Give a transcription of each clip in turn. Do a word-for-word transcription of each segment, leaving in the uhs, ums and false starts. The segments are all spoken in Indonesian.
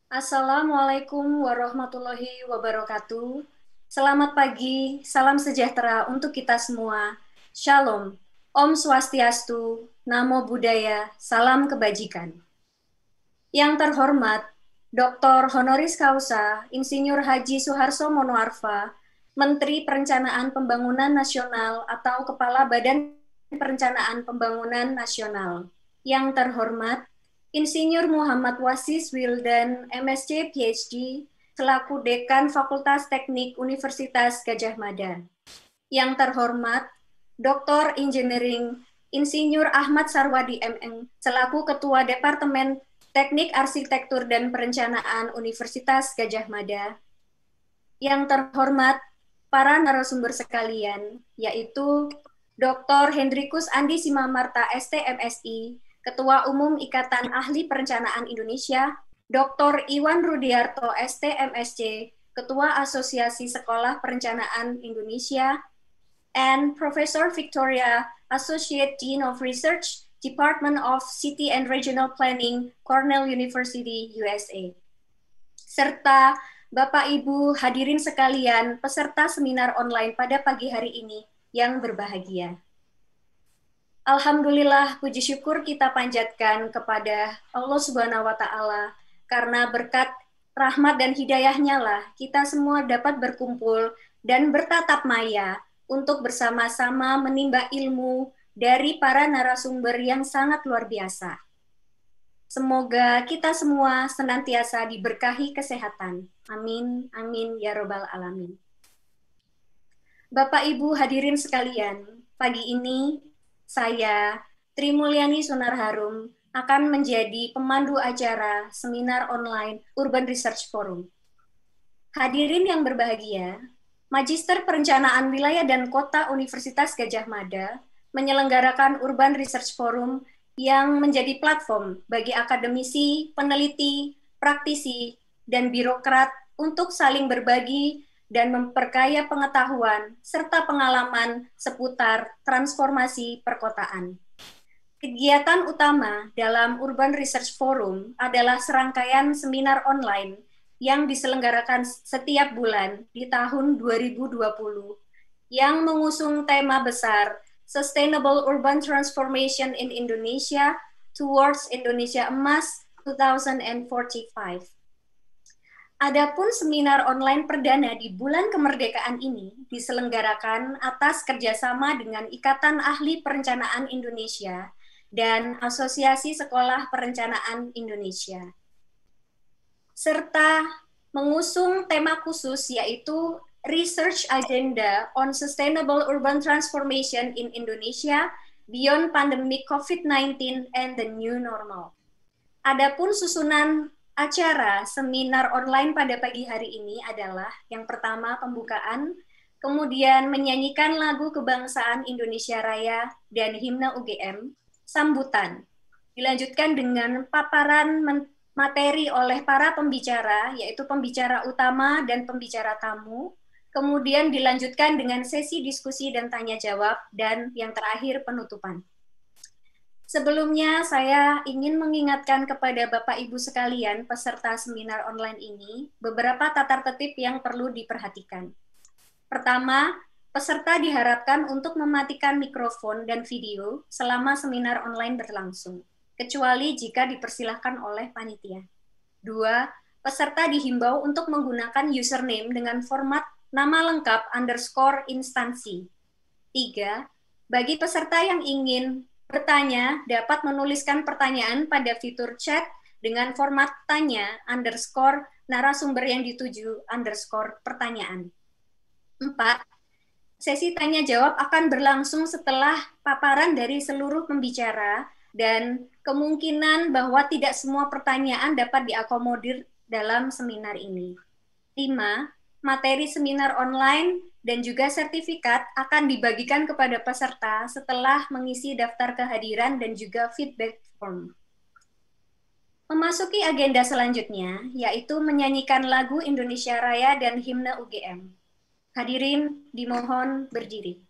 Assalamualaikum warahmatullahi wabarakatuh. Selamat pagi, salam sejahtera untuk kita semua. Shalom, Om Swastiastu, Namo Buddhaya, salam kebajikan. Yang terhormat, doktor Honoris Causa, Insinyur Haji Suharso Monoarfa, Menteri Perencanaan Pembangunan Nasional atau Kepala Badan Perencanaan Pembangunan Nasional. Yang terhormat, Insinyur Muhammad Wasis Wildan, M S C P H D, selaku Dekan Fakultas Teknik Universitas Gadjah Mada. Yang terhormat, doktor Engineering Insinyur Ahmad Sarwadi M Eng, selaku Ketua Departemen Teknik Arsitektur dan Perencanaan Universitas Gadjah Mada. Yang terhormat, para narasumber sekalian, yaitu doktor Hendrikus Andi Simamarta S T M S I, Ketua Umum Ikatan Ahli Perencanaan Indonesia, doktor Iwan Rudiarto S T M S C, Ketua Asosiasi Sekolah Perencanaan Indonesia, and Professor Victoria, Associate Dean of Research, Department of City and Regional Planning, Cornell University, U S A. Serta Bapak Ibu hadirin sekalian, peserta seminar online pada pagi hari ini yang berbahagia. Alhamdulillah, puji syukur kita panjatkan kepada Allah Subhanahu wa Ta'ala, karena berkat rahmat dan hidayahnya lah kita semua dapat berkumpul dan bertatap maya untuk bersama-sama menimba ilmu dari para narasumber yang sangat luar biasa. Semoga kita semua senantiasa diberkahi kesehatan. Amin, amin, ya robbal alamin. Bapak Ibu hadirin sekalian, pagi ini saya, Tri Mulyani Sunarharum, akan menjadi pemandu acara seminar online Urban Research Forum. Hadirin yang berbahagia, Magister Perencanaan Wilayah dan Kota Universitas Gadjah Mada menyelenggarakan Urban Research Forum yang menjadi platform bagi akademisi, peneliti, praktisi, dan birokrat untuk saling berbagi dan memperkaya pengetahuan serta pengalaman seputar transformasi perkotaan. Kegiatan utama dalam Urban Research Forum adalah serangkaian seminar online yang diselenggarakan setiap bulan di tahun dua ribu dua puluh yang mengusung tema besar Sustainable Urban Transformation in Indonesia Towards Indonesia Emas dua ribu empat puluh lima. Adapun seminar online perdana di bulan kemerdekaan ini diselenggarakan atas kerjasama dengan Ikatan Ahli Perencanaan Indonesia dan Asosiasi Sekolah Perencanaan Indonesia, serta mengusung tema khusus yaitu Research Agenda on Sustainable Urban Transformation in Indonesia Beyond Pandemic COVID nineteen and the New Normal. Adapun susunan acara seminar online pada pagi hari ini adalah yang pertama pembukaan, kemudian menyanyikan lagu kebangsaan Indonesia Raya dan himne U G M, sambutan, dilanjutkan dengan paparan materi oleh para pembicara, yaitu pembicara utama dan pembicara tamu, kemudian dilanjutkan dengan sesi diskusi dan tanya jawab, dan yang terakhir penutupan. Sebelumnya, saya ingin mengingatkan kepada Bapak Ibu sekalian peserta seminar online ini beberapa tata tertib yang perlu diperhatikan. Pertama, peserta diharapkan untuk mematikan mikrofon dan video selama seminar online berlangsung, kecuali jika dipersilahkan oleh panitia. Dua, peserta dihimbau untuk menggunakan username dengan format nama lengkap underscore instansi. Tiga, bagi peserta yang ingin bertanya dapat menuliskan pertanyaan pada fitur chat dengan format tanya underscore narasumber yang dituju underscore pertanyaan. Empat, sesi tanya jawab akan berlangsung setelah paparan dari seluruh pembicara dan kemungkinan bahwa tidak semua pertanyaan dapat diakomodir dalam seminar ini. Lima, materi seminar online dan juga sertifikat akan dibagikan kepada peserta setelah mengisi daftar kehadiran dan juga feedback form. Memasuki agenda selanjutnya, yaitu menyanyikan lagu Indonesia Raya dan himne U G M. Hadirin dimohon berdiri.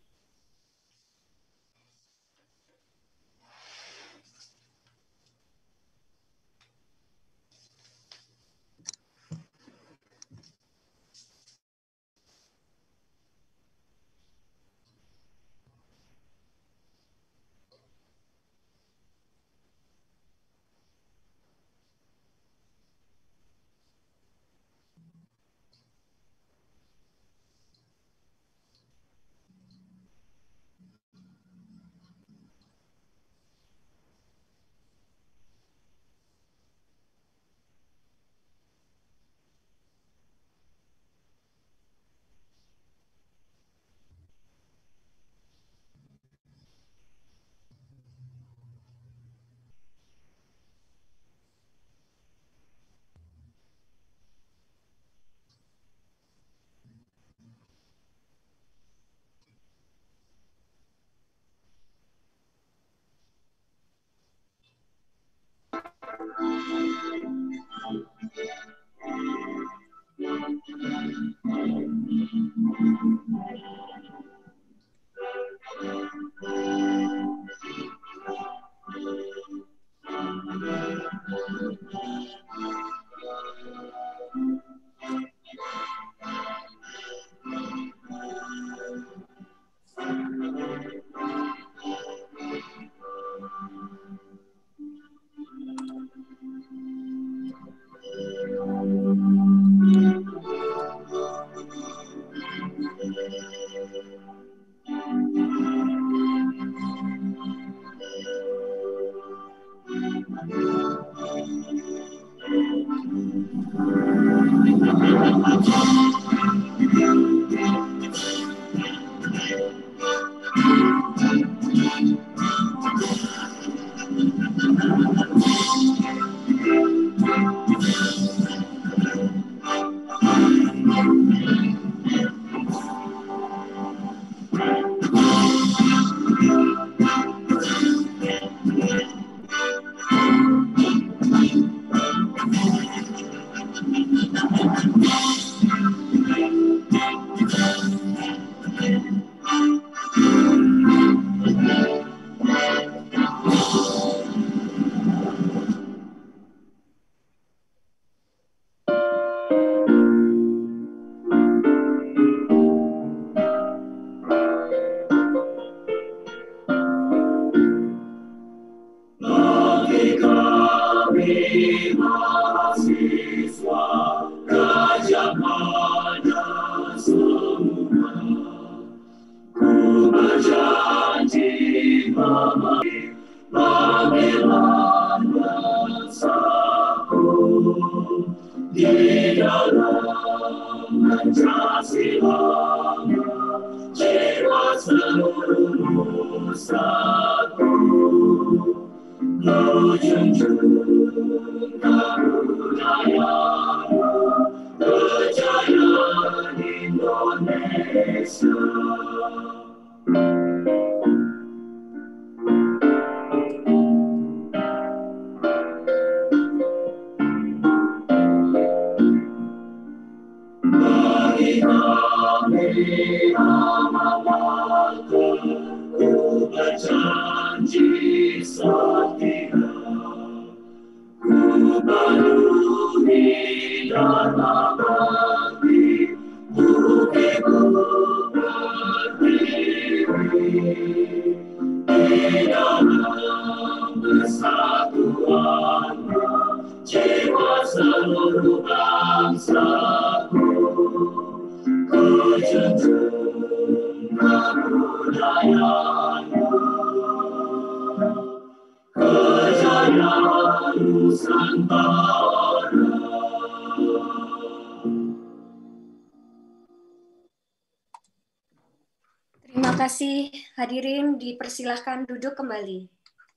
Terima kasih hadirin, dipersilahkan duduk kembali.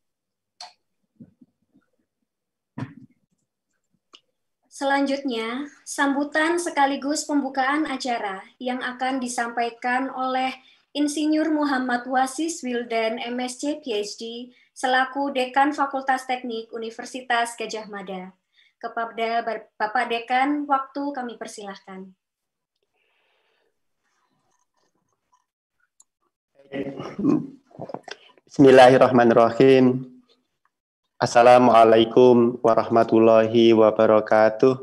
Selanjutnya, sambutan sekaligus pembukaan acara yang akan disampaikan oleh Insinyur Muhammad Wasis Wildan, M S C, P H D, selaku Dekan Fakultas Teknik Universitas Gadjah Mada. Kepada Bapak Dekan, waktu kami persilahkan. Bismillahirrahmanirrahim. Assalamualaikum warahmatullahi wabarakatuh.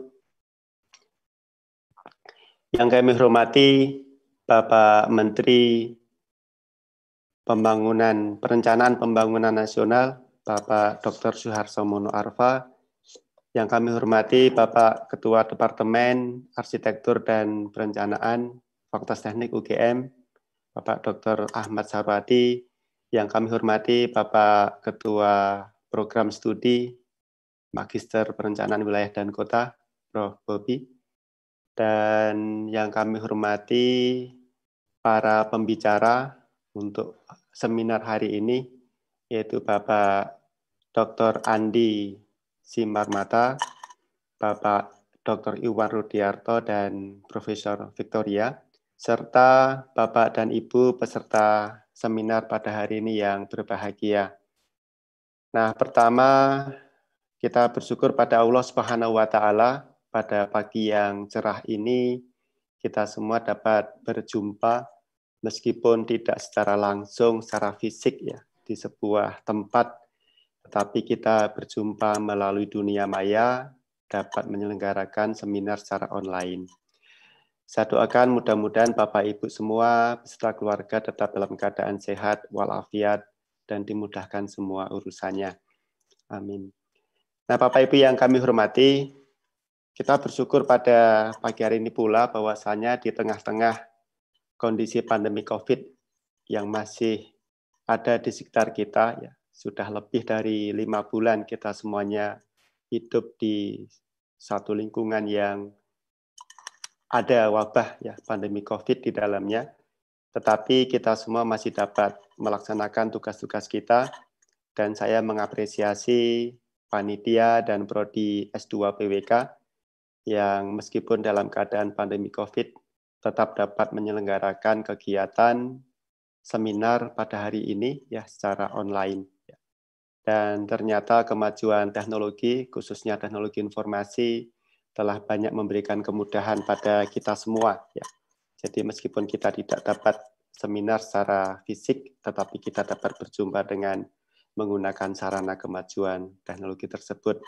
Yang kami hormati Bapak Menteri Pembangunan Perencanaan Pembangunan Nasional, Bapak Doktor Suharto Mono Arfa. Yang kami hormati Bapak Ketua Departemen Arsitektur dan Perencanaan Fakultas Teknik U G M, Bapak Doktor Ahmad Sarwadi. Yang kami hormati Bapak Ketua Program Studi Magister Perencanaan Wilayah dan Kota, Profesor Bobi. Dan yang kami hormati para pembicara untuk seminar hari ini, yaitu Bapak Doktor Andi Simarmata, Bapak Doktor Iwan Rudiarto, dan Profesor Victoria, serta Bapak dan Ibu peserta seminar pada hari ini yang berbahagia. Nah, pertama kita bersyukur pada Allah Subhanahu wa taala pada pagi yang cerah ini kita semua dapat berjumpa meskipun tidak secara langsung secara fisik ya di sebuah tempat, tetapi kita berjumpa melalui dunia maya dapat menyelenggarakan seminar secara online. Saya doakan mudah-mudahan Bapak Ibu semua beserta keluarga tetap dalam keadaan sehat walafiat dan dimudahkan semua urusannya. Amin. Nah, Bapak Ibu yang kami hormati, kita bersyukur pada pagi hari ini pula bahwasanya di tengah-tengah kondisi pandemi COVID yang masih ada di sekitar kita, ya, sudah lebih dari lima bulan kita semuanya hidup di satu lingkungan yang ada wabah ya pandemi COVID di dalamnya, tetapi kita semua masih dapat melaksanakan tugas-tugas kita, dan saya mengapresiasi panitia dan prodi S dua P W K yang meskipun dalam keadaan pandemi COVID tetap dapat menyelenggarakan kegiatan seminar pada hari ini ya secara online. Dan ternyata kemajuan teknologi, khususnya teknologi informasi, telah banyak memberikan kemudahan pada kita semua. Ya. Jadi meskipun kita tidak dapat seminar secara fisik, tetapi kita dapat berjumpa dengan menggunakan sarana kemajuan teknologi tersebut.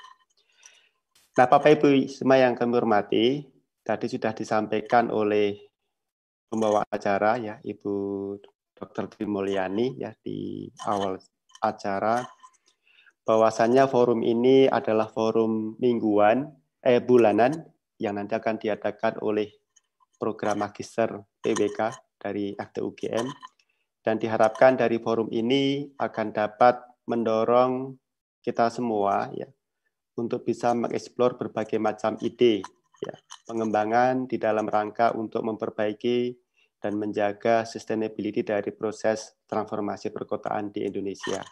Nah, Bapak Ibu semua yang kami hormati, tadi sudah disampaikan oleh pembawa acara ya Ibu Doktor Trimulyani ya di awal acara, bahwasannya forum ini adalah forum mingguan, eh bulanan yang nanti akan diadakan oleh program Magister P W K dari F T U G M, dan diharapkan dari forum ini akan dapat mendorong kita semua ya untuk bisa mengeksplor berbagai macam ide ya, pengembangan di dalam rangka untuk memperbaiki dan menjaga sustainability dari proses transformasi perkotaan di Indonesia.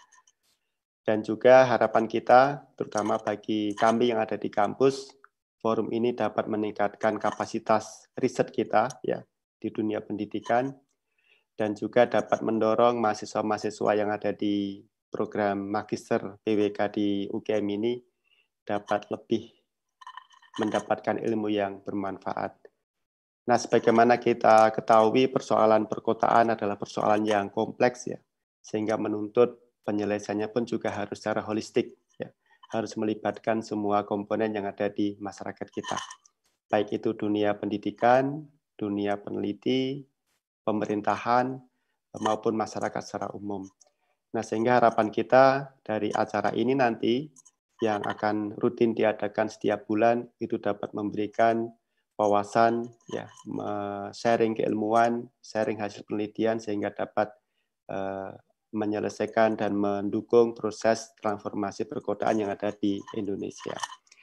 Dan juga harapan kita, terutama bagi kami yang ada di kampus, forum ini dapat meningkatkan kapasitas riset kita ya di dunia pendidikan, dan juga dapat mendorong mahasiswa-mahasiswa yang ada di program Magister P W K di U G M ini dapat lebih mendapatkan ilmu yang bermanfaat. Nah, sebagaimana kita ketahui, persoalan perkotaan adalah persoalan yang kompleks ya, sehingga menuntut penyelesaiannya pun juga harus secara holistik, ya. Harus melibatkan semua komponen yang ada di masyarakat kita, baik itu dunia pendidikan, dunia peneliti, pemerintahan, maupun masyarakat secara umum. Nah, sehingga harapan kita dari acara ini nanti yang akan rutin diadakan setiap bulan itu dapat memberikan wawasan, ya, sharing keilmuan, sharing hasil penelitian sehingga dapat uh, menyelesaikan dan mendukung proses transformasi perkotaan yang ada di Indonesia.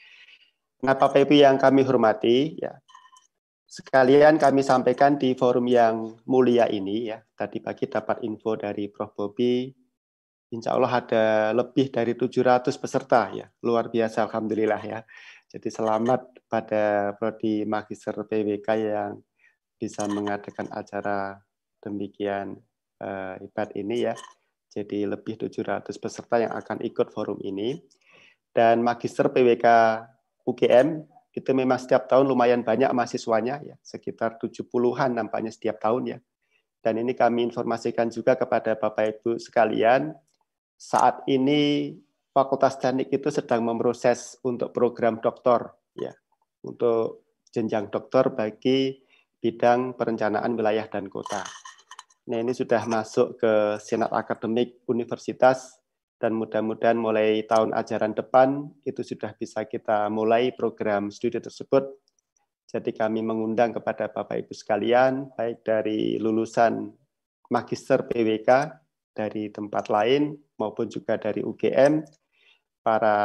Nah, Bapak Ibu yang kami hormati, ya, sekalian kami sampaikan di forum yang mulia ini, ya, tadi pagi dapat info dari Prof Bobi, insya Allah ada lebih dari tujuh ratus peserta, ya, luar biasa, alhamdulillah ya. Jadi selamat pada prodi Magister P W K yang bisa mengadakan acara demikian uh, hebat ini ya. Jadi lebih tujuh ratus peserta yang akan ikut forum ini. Dan Magister P W K U G M itu memang setiap tahun lumayan banyak mahasiswanya ya, sekitar tujuh puluhan nampaknya setiap tahun ya. Dan ini kami informasikan juga kepada Bapak Ibu sekalian, saat ini Fakultas Teknik itu sedang memproses untuk program doktor ya, untuk jenjang doktor bagi bidang perencanaan wilayah dan kota. Nah, ini sudah masuk ke senat akademik universitas dan mudah-mudahan mulai tahun ajaran depan itu sudah bisa kita mulai program studi tersebut. Jadi kami mengundang kepada Bapak Ibu sekalian, baik dari lulusan Magister P W K dari tempat lain maupun juga dari U G M, para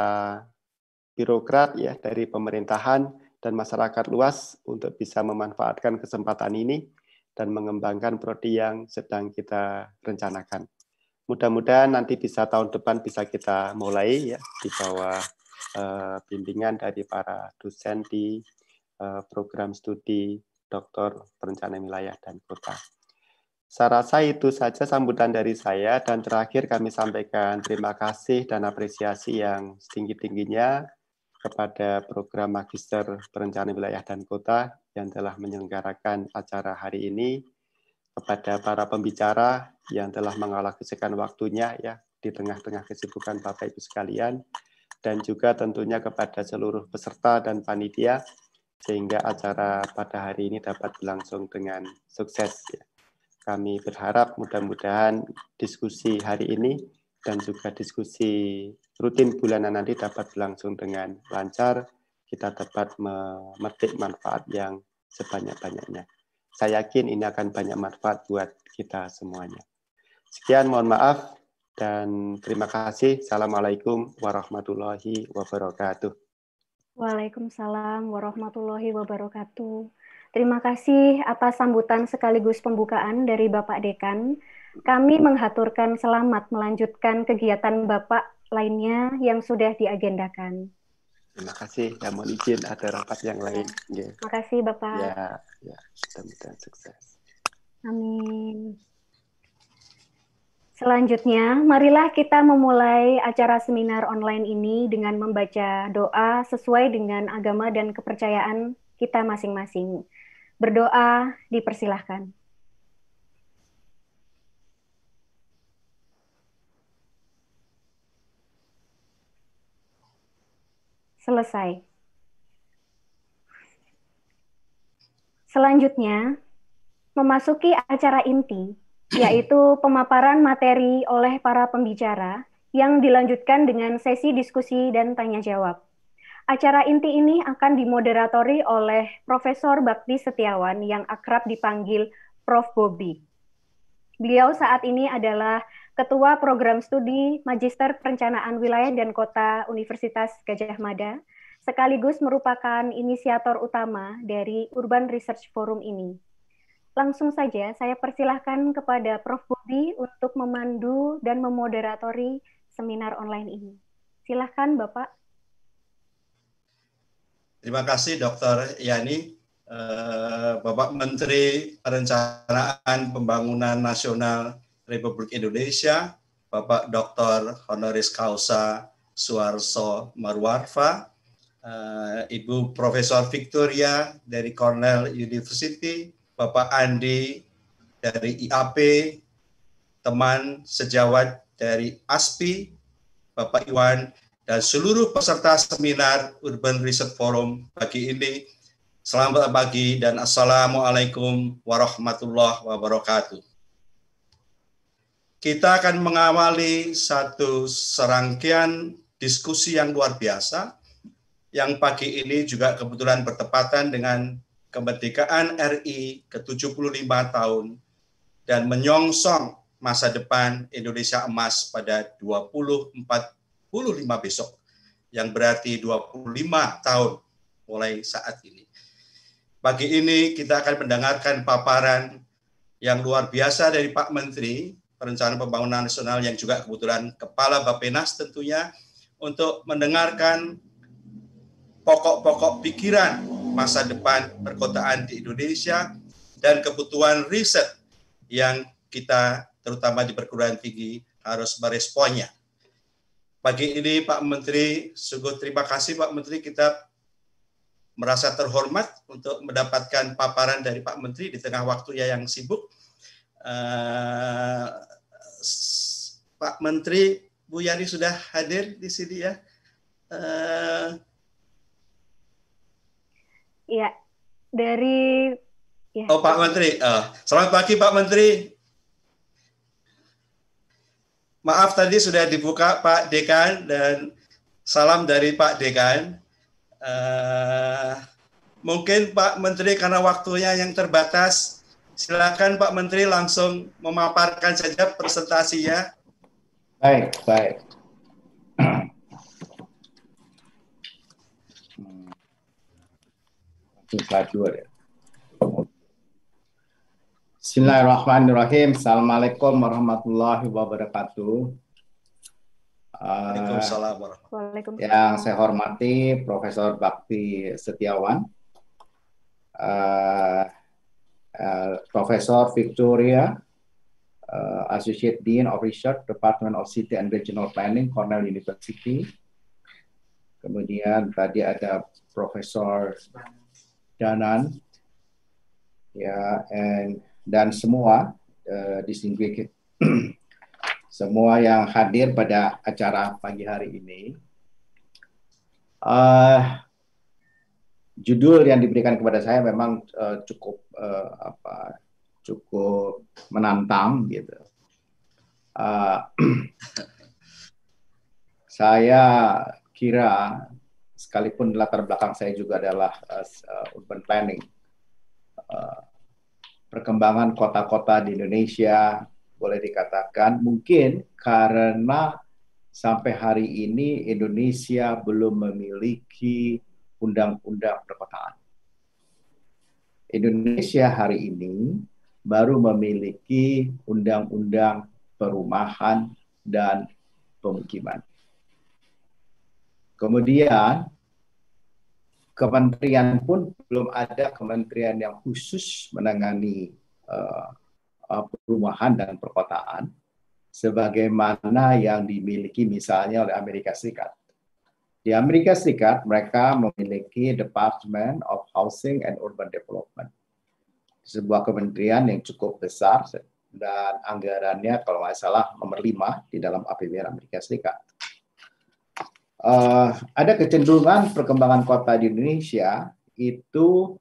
birokrat ya dari pemerintahan dan masyarakat luas untuk bisa memanfaatkan kesempatan ini dan mengembangkan prodi yang sedang kita rencanakan. Mudah-mudahan nanti bisa tahun depan bisa kita mulai ya di bawah uh, bimbingan dari para dosen di uh, program studi Doktor Perencanaan Wilayah dan Kota. Saya rasa itu saja sambutan dari saya, dan terakhir kami sampaikan terima kasih dan apresiasi yang setinggi-tingginya kepada program Magister Perencanaan Wilayah dan Kota yang telah menyelenggarakan acara hari ini, kepada para pembicara yang telah mengalokasikan waktunya ya di tengah-tengah kesibukan Bapak Ibu sekalian, dan juga tentunya kepada seluruh peserta dan panitia sehingga acara pada hari ini dapat berlangsung dengan sukses ya. Kami berharap mudah-mudahan diskusi hari ini dan juga diskusi rutin bulanan nanti dapat berlangsung dengan lancar, kita dapat memetik manfaat yang sebanyak-banyaknya. Saya yakin ini akan banyak manfaat buat kita semuanya. Sekian, mohon maaf, dan terima kasih. Assalamualaikum warahmatullahi wabarakatuh. Waalaikumsalam warahmatullahi wabarakatuh. Terima kasih atas sambutan sekaligus pembukaan dari Bapak Dekan. Kami menghaturkan selamat melanjutkan kegiatan Bapak lainnya yang sudah diagendakan. Terima kasih. Ya, mohon izin ada rapat yang lain. Ya. Terima kasih Bapak. Ya, ya, mudah-mudahan sukses. Amin. Selanjutnya, marilah kita memulai acara seminar online ini dengan membaca doa sesuai dengan agama dan kepercayaan kita masing-masing. Berdoa dipersilahkan. Selesai. Selanjutnya, memasuki acara inti, yaitu pemaparan materi oleh para pembicara yang dilanjutkan dengan sesi diskusi dan tanya jawab. Acara inti ini akan dimoderatori oleh Profesor Bakti Setiawan yang akrab dipanggil Profesor Bobby. Beliau saat ini adalah Ketua Program Studi Magister Perencanaan Wilayah dan Kota Universitas Gadjah Mada, sekaligus merupakan inisiator utama dari Urban Research Forum ini. Langsung saja saya persilahkan kepada Profesor Bobby untuk memandu dan memoderatori seminar online ini. Silahkan Bapak. Terima kasih Doktor Yani, Bapak Menteri Perencanaan Pembangunan Nasional Republik Indonesia, Bapak Doktor Honoris Causa Suharso Marwarfa, Ibu Profesor Victoria dari Cornell University, Bapak Andi dari I A P, teman sejawat dari A S P I, Bapak Iwan, dan seluruh peserta seminar Urban Research Forum pagi ini. Selamat pagi dan Assalamualaikum warahmatullahi wabarakatuh. Kita akan mengawali satu serangkaian diskusi yang luar biasa, yang pagi ini juga kebetulan bertepatan dengan kemerdekaan R I ke tujuh puluh lima tahun dan menyongsong masa depan Indonesia emas pada dua ribu empat puluh lima besok, yang berarti dua puluh lima tahun mulai saat ini. Pagi ini kita akan mendengarkan paparan yang luar biasa dari Pak Menteri Perencanaan Pembangunan Nasional yang juga kebetulan Kepala Bappenas tentunya, untuk mendengarkan pokok-pokok pikiran masa depan perkotaan di Indonesia dan kebutuhan riset yang kita terutama di perguruan tinggi harus meresponnya. Pagi ini Pak Menteri, sungguh terima kasih Pak Menteri, kita merasa terhormat untuk mendapatkan paparan dari Pak Menteri di tengah waktunya yang sibuk. Uh, Pak Menteri, Bu Yani sudah hadir di sini ya. Uh, Ya, dari ya. Oh Pak Menteri, uh, selamat pagi Pak Menteri. Maaf tadi sudah dibuka Pak Dekan, dan salam dari Pak Dekan. Uh, mungkin Pak Menteri karena waktunya yang terbatas, silakan Pak Menteri langsung memaparkan saja presentasinya. Baik, baik. Slide dua ya. Bismillahirrahmanirrahim. Assalamualaikum warahmatullahi wabarakatuh. Waalaikumsalam warahmatullahi wabarakatuh. Yang saya hormati Profesor Bakti Setiawan, uh, uh, Profesor Victoria, uh, Associate Dean of Research, Department of City and Regional Planning, Cornell University. Kemudian tadi ada Profesor Danan, ya, and, dan semua uh, distinguished semua yang hadir pada acara pagi hari ini. Uh, judul yang diberikan kepada saya memang uh, cukup uh, apa cukup menantang gitu. Uh, saya kira, sekalipun latar belakang saya juga adalah uh, urban planning, uh, perkembangan kota-kota di Indonesia boleh dikatakan mungkin karena sampai hari ini Indonesia belum memiliki undang-undang perkotaan. Indonesia hari ini baru memiliki undang-undang perumahan dan pemukiman. Kemudian kementerian pun belum ada kementerian yang khusus menangani uh, uh, perumahan dan perkotaan sebagaimana yang dimiliki misalnya oleh Amerika Serikat. Di Amerika Serikat mereka memiliki Department of Housing and Urban Development, sebuah kementerian yang cukup besar dan anggarannya kalau nggak salah nomor lima di dalam A P B N Amerika Serikat. Uh, ada kecenderungan perkembangan kota di Indonesia itu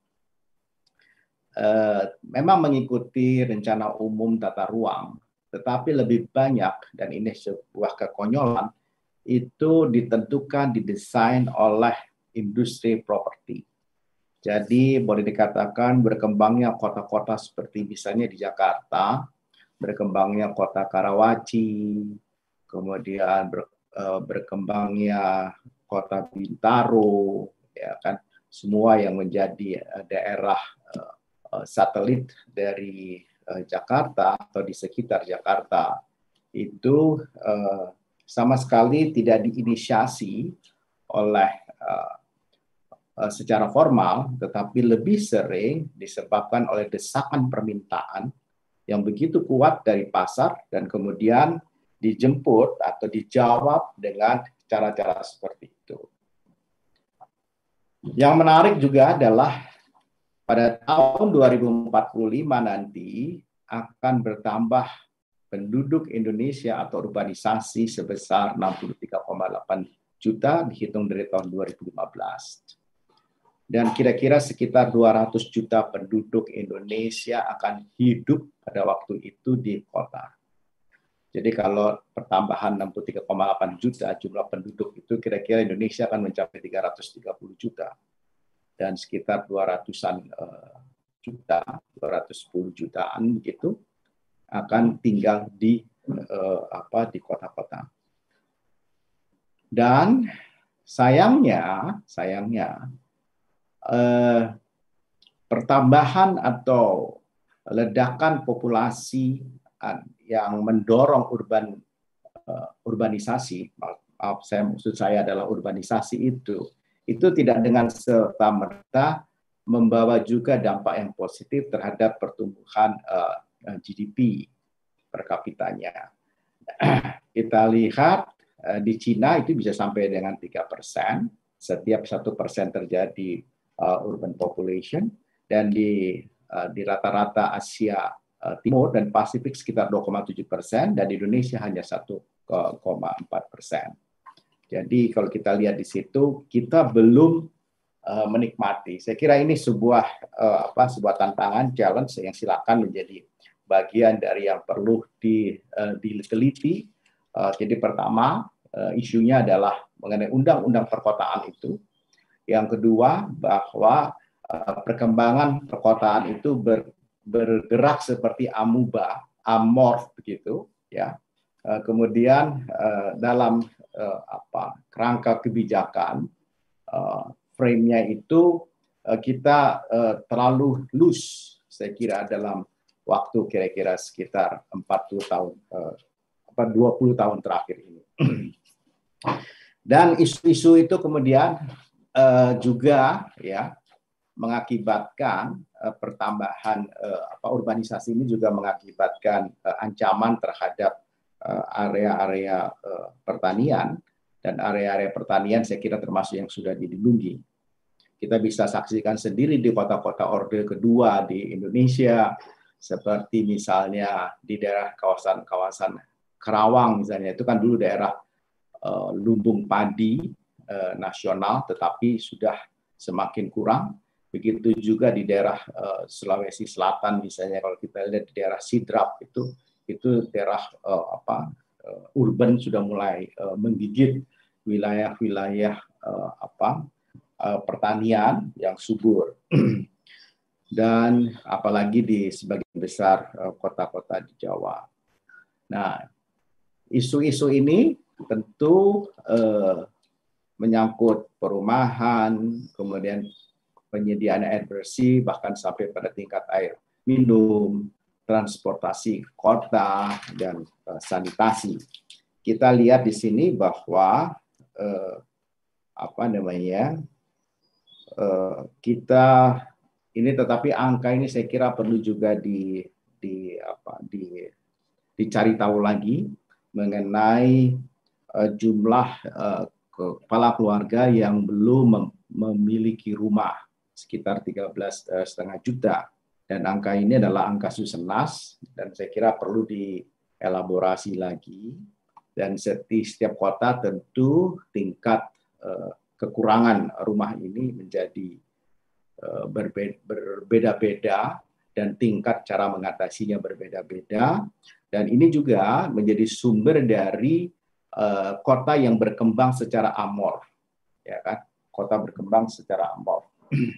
uh, memang mengikuti rencana umum tata ruang, tetapi lebih banyak, dan ini sebuah kekonyolan, itu ditentukan, didesain oleh industri properti. Jadi boleh dikatakan berkembangnya kota-kota seperti misalnya di Jakarta, berkembangnya kota Karawaci, kemudian ber berkembangnya kota Bintaro, ya kan, semua yang menjadi daerah uh, satelit dari uh, Jakarta atau di sekitar Jakarta itu uh, sama sekali tidak diinisiasi oleh uh, uh, secara formal, tetapi lebih sering disebabkan oleh desakan permintaan yang begitu kuat dari pasar dan kemudian dijemput atau dijawab dengan cara-cara seperti itu. Yang menarik juga adalah pada tahun dua ribu empat puluh lima nanti akan bertambah penduduk Indonesia atau urbanisasi sebesar enam puluh tiga koma delapan juta dihitung dari tahun dua ribu lima belas. Dan kira-kira sekitar dua ratus juta penduduk Indonesia akan hidup pada waktu itu di kota. Jadi kalau pertambahan enam puluh tiga koma delapan juta jumlah penduduk itu kira-kira Indonesia akan mencapai tiga ratus tiga puluh juta. Dan sekitar dua ratusan uh, juta, dua ratus sepuluh jutaan begitu akan tinggal di uh, apa di kota-kota. Dan sayangnya, sayangnya uh, pertambahan atau ledakan populasi yang mendorong urban uh, urbanisasi, maaf saya maksud saya adalah urbanisasi itu, itu tidak dengan serta-merta membawa juga dampak yang positif terhadap pertumbuhan uh, G D P per kapitanya. Kita lihat uh, di Cina itu bisa sampai dengan tiga persen, setiap satu persen terjadi uh, urban population, dan di uh, di rata-rata Asia Timur dan Pasifik sekitar dua koma tujuh persen dan di Indonesia hanya satu koma empat persen. Jadi kalau kita lihat di situ kita belum uh, menikmati. Saya kira ini sebuah uh, apa sebuah tantangan, challenge yang silakan menjadi bagian dari yang perlu di, uh, diteliti. Uh, jadi pertama uh, isunya adalah mengenai undang-undang perkotaan itu. Yang kedua bahwa uh, perkembangan perkotaan itu ber bergerak seperti amuba, amorf begitu, ya. Kemudian dalam apa kerangka kebijakan, frame-nya itu kita terlalu loose, saya kira dalam waktu kira-kira sekitar empat puluh tahun, apa dua puluh tahun terakhir ini. Dan isu-isu itu kemudian juga ya mengakibatkan uh, pertambahan uh, apa urbanisasi ini juga mengakibatkan uh, ancaman terhadap area-area uh, uh, pertanian, dan area-area pertanian saya kira termasuk yang sudah dilindungi. Kita bisa saksikan sendiri di kota-kota Orde Kedua di Indonesia, seperti misalnya di daerah kawasan-kawasan Kerawang misalnya, itu kan dulu daerah uh, lumbung padi uh, nasional, tetapi sudah semakin kurang. Begitu juga di daerah uh, Sulawesi Selatan misalnya, kalau kita lihat di daerah Sidrap itu itu daerah uh, apa uh, urban sudah mulai uh, menggigit wilayah-wilayah uh, apa uh, pertanian yang subur. Dan apalagi di sebagian besar uh, kota-kota di Jawa. Nah, isu-isu ini tentu uh, menyangkut perumahan, kemudian penyediaan air bersih, bahkan sampai pada tingkat air minum, transportasi kota, dan uh, sanitasi. Kita lihat di sini bahwa uh, apa namanya uh, kita ini, tetapi angka ini saya kira perlu juga di di apa di dicari tahu lagi mengenai uh, jumlah uh, kepala keluarga yang belum mem memiliki rumah, sekitar tiga belas setengah juta. Dan angka ini adalah angka Susenas, dan saya kira perlu dielaborasi lagi. Dan setiap kota tentu tingkat uh, kekurangan rumah ini menjadi uh, berbeda-beda, dan tingkat cara mengatasinya berbeda-beda. Dan ini juga menjadi sumber dari uh, kota yang berkembang secara amorf, ya kan? Kota berkembang secara amorf.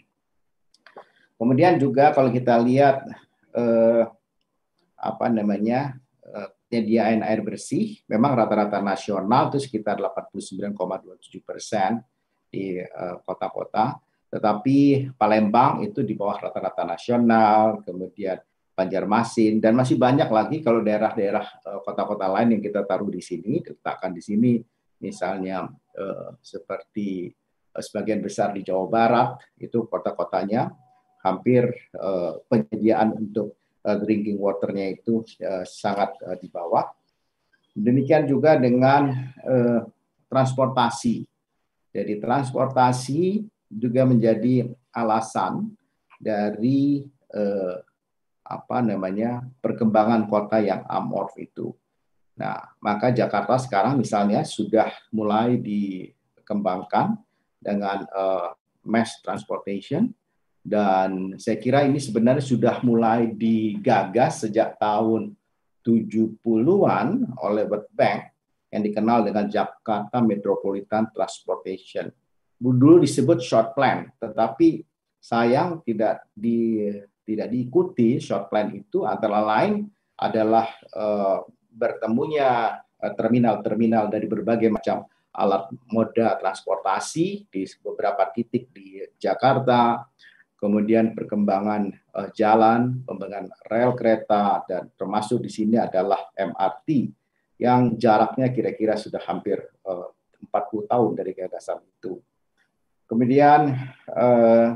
Kemudian juga kalau kita lihat eh, apa namanya eh, penyediaan air bersih, memang rata-rata nasional itu sekitar delapan puluh sembilan koma dua tujuh persen di kota-kota, eh, tetapi Palembang itu di bawah rata-rata nasional, kemudian Banjarmasin, dan masih banyak lagi kalau daerah-daerah eh, kota-kota lain yang kita taruh di sini, diletakkan di sini, misalnya eh, seperti eh, sebagian besar di Jawa Barat itu kota-kotanya hampir uh, penyediaan untuk uh, drinking water-nya itu uh, sangat uh, di bawah. Demikian juga dengan uh, transportasi. Jadi transportasi juga menjadi alasan dari uh, apa namanya perkembangan kota yang amorf itu. Nah, maka Jakarta sekarang misalnya sudah mulai dikembangkan dengan uh, mass transportation. Dan saya kira ini sebenarnya sudah mulai digagas sejak tahun tujuh puluhan oleh World Bank yang dikenal dengan Jakarta Metropolitan Transportation. Dulu disebut short plan, tetapi sayang tidak di tidak diikuti short plan itu, antara lain adalah uh, bertemunya terminal-terminal uh, dari berbagai macam alat moda transportasi di beberapa titik di Jakarta. Kemudian perkembangan uh, jalan, pembangunan rel kereta, dan termasuk di sini adalah M R T yang jaraknya kira-kira sudah hampir uh, empat puluh tahun dari gagasan itu. Kemudian uh,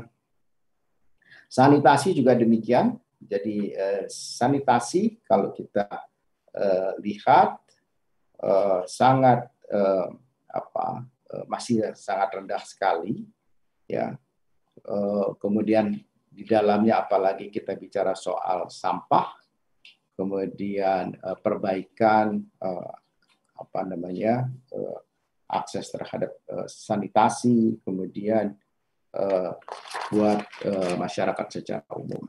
sanitasi juga demikian. Jadi uh, sanitasi kalau kita uh, lihat uh, sangat uh, apa uh, masih sangat rendah sekali, ya. Uh, kemudian di dalamnya apalagi kita bicara soal sampah, kemudian uh, perbaikan uh, apa namanya uh, akses terhadap uh, sanitasi, kemudian uh, buat uh, masyarakat secara umum.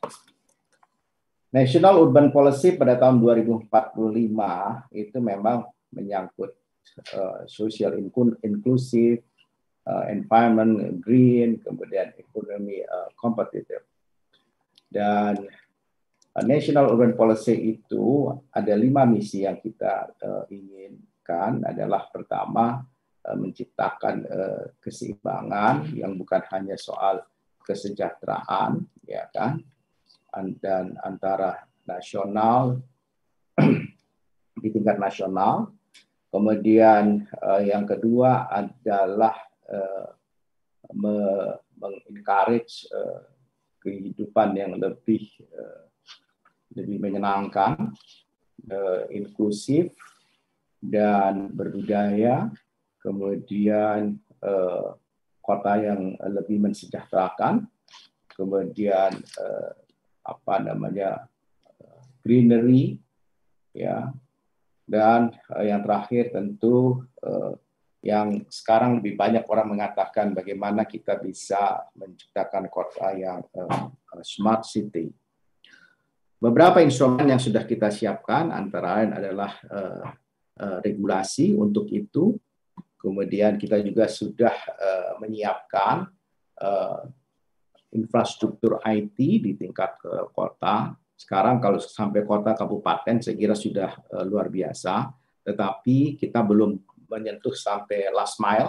National Urban Policy pada tahun dua ribu empat puluh lima itu memang menyangkut uh, social inclusive, Uh, environment green, kemudian ekonomi uh, kompetitif. Dan uh, National Urban Policy itu ada lima misi yang kita uh, inginkan. Adalah pertama, uh, menciptakan uh, keseimbangan yang bukan hanya soal kesejahteraan, ya kan, dan antara nasional di tingkat nasional. Kemudian uh, yang kedua adalah Uh, mengencourage uh, kehidupan yang lebih uh, lebih menyenangkan, uh, inklusif, dan berbudaya. Kemudian uh, kota yang lebih mensejahterakan. Kemudian uh, apa namanya uh, greenery, ya. Dan uh, yang terakhir tentu uh, yang sekarang lebih banyak orang mengatakan bagaimana kita bisa menciptakan kota yang uh, smart city. Beberapa instrumen yang sudah kita siapkan antara lain adalah uh, uh, regulasi untuk itu. Kemudian kita juga sudah uh, menyiapkan uh, infrastruktur I T di tingkat uh, kota. Sekarang kalau sampai kota kabupaten saya kira sudah uh, luar biasa, tetapi kita belum menyentuh sampai last mile,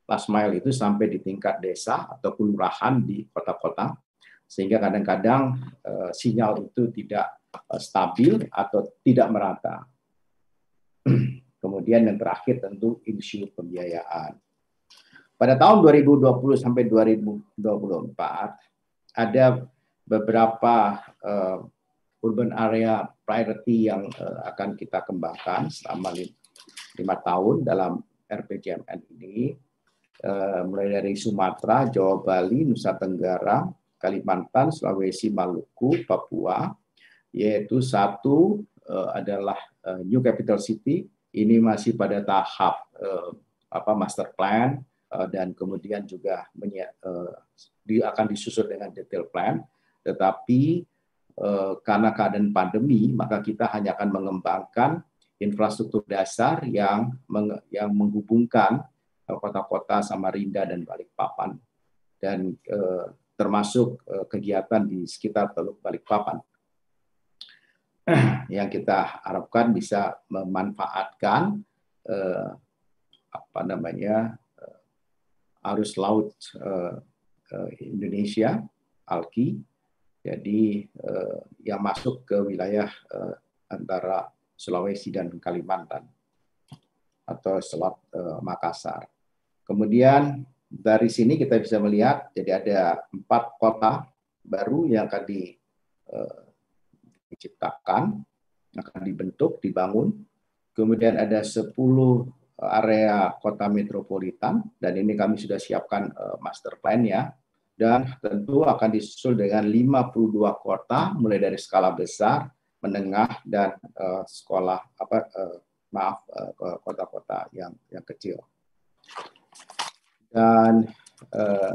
last mile itu sampai di tingkat desa atau kelurahan di kota-kota, sehingga kadang-kadang uh, sinyal itu tidak uh, stabil atau tidak merata. Kemudian yang terakhir tentu isu pembiayaan. Pada tahun dua ribu dua puluh sampai dua ribu dua puluh empat ada beberapa uh, urban area priority yang uh, akan kita kembangkan selama lima tahun dalam R P J M N ini, uh, mulai dari Sumatera, Jawa, Bali, Nusa Tenggara, Kalimantan, Sulawesi, Maluku, Papua, yaitu satu uh, adalah uh, New Capital City. Ini masih pada tahap uh, apa master plan, uh, dan kemudian juga menye- uh, di, akan disusun dengan detail plan. Tetapi uh, karena keadaan pandemi, maka kita hanya akan mengembangkan infrastruktur dasar yang meng, yang menghubungkan uh, kota-kota Samarinda dan Balikpapan, dan uh, termasuk uh, kegiatan di sekitar Teluk Balikpapan yang kita harapkan bisa memanfaatkan uh, apa namanya uh, arus laut uh, uh, Indonesia, ALKI, jadi uh, yang masuk ke wilayah uh, antara Sulawesi dan Kalimantan atau Selat uh, Makassar. Kemudian dari sini kita bisa melihat jadi ada empat kota baru yang akan di uh, diciptakan, akan dibentuk, dibangun. Kemudian ada sepuluh area kota metropolitan, dan ini kami sudah siapkan uh, master plan-nya, dan tentu akan disusul dengan lima puluh dua kota, mulai dari skala besar, menengah, dan uh, sekolah apa uh, maaf uh, kota-kota yang yang kecil. Dan uh,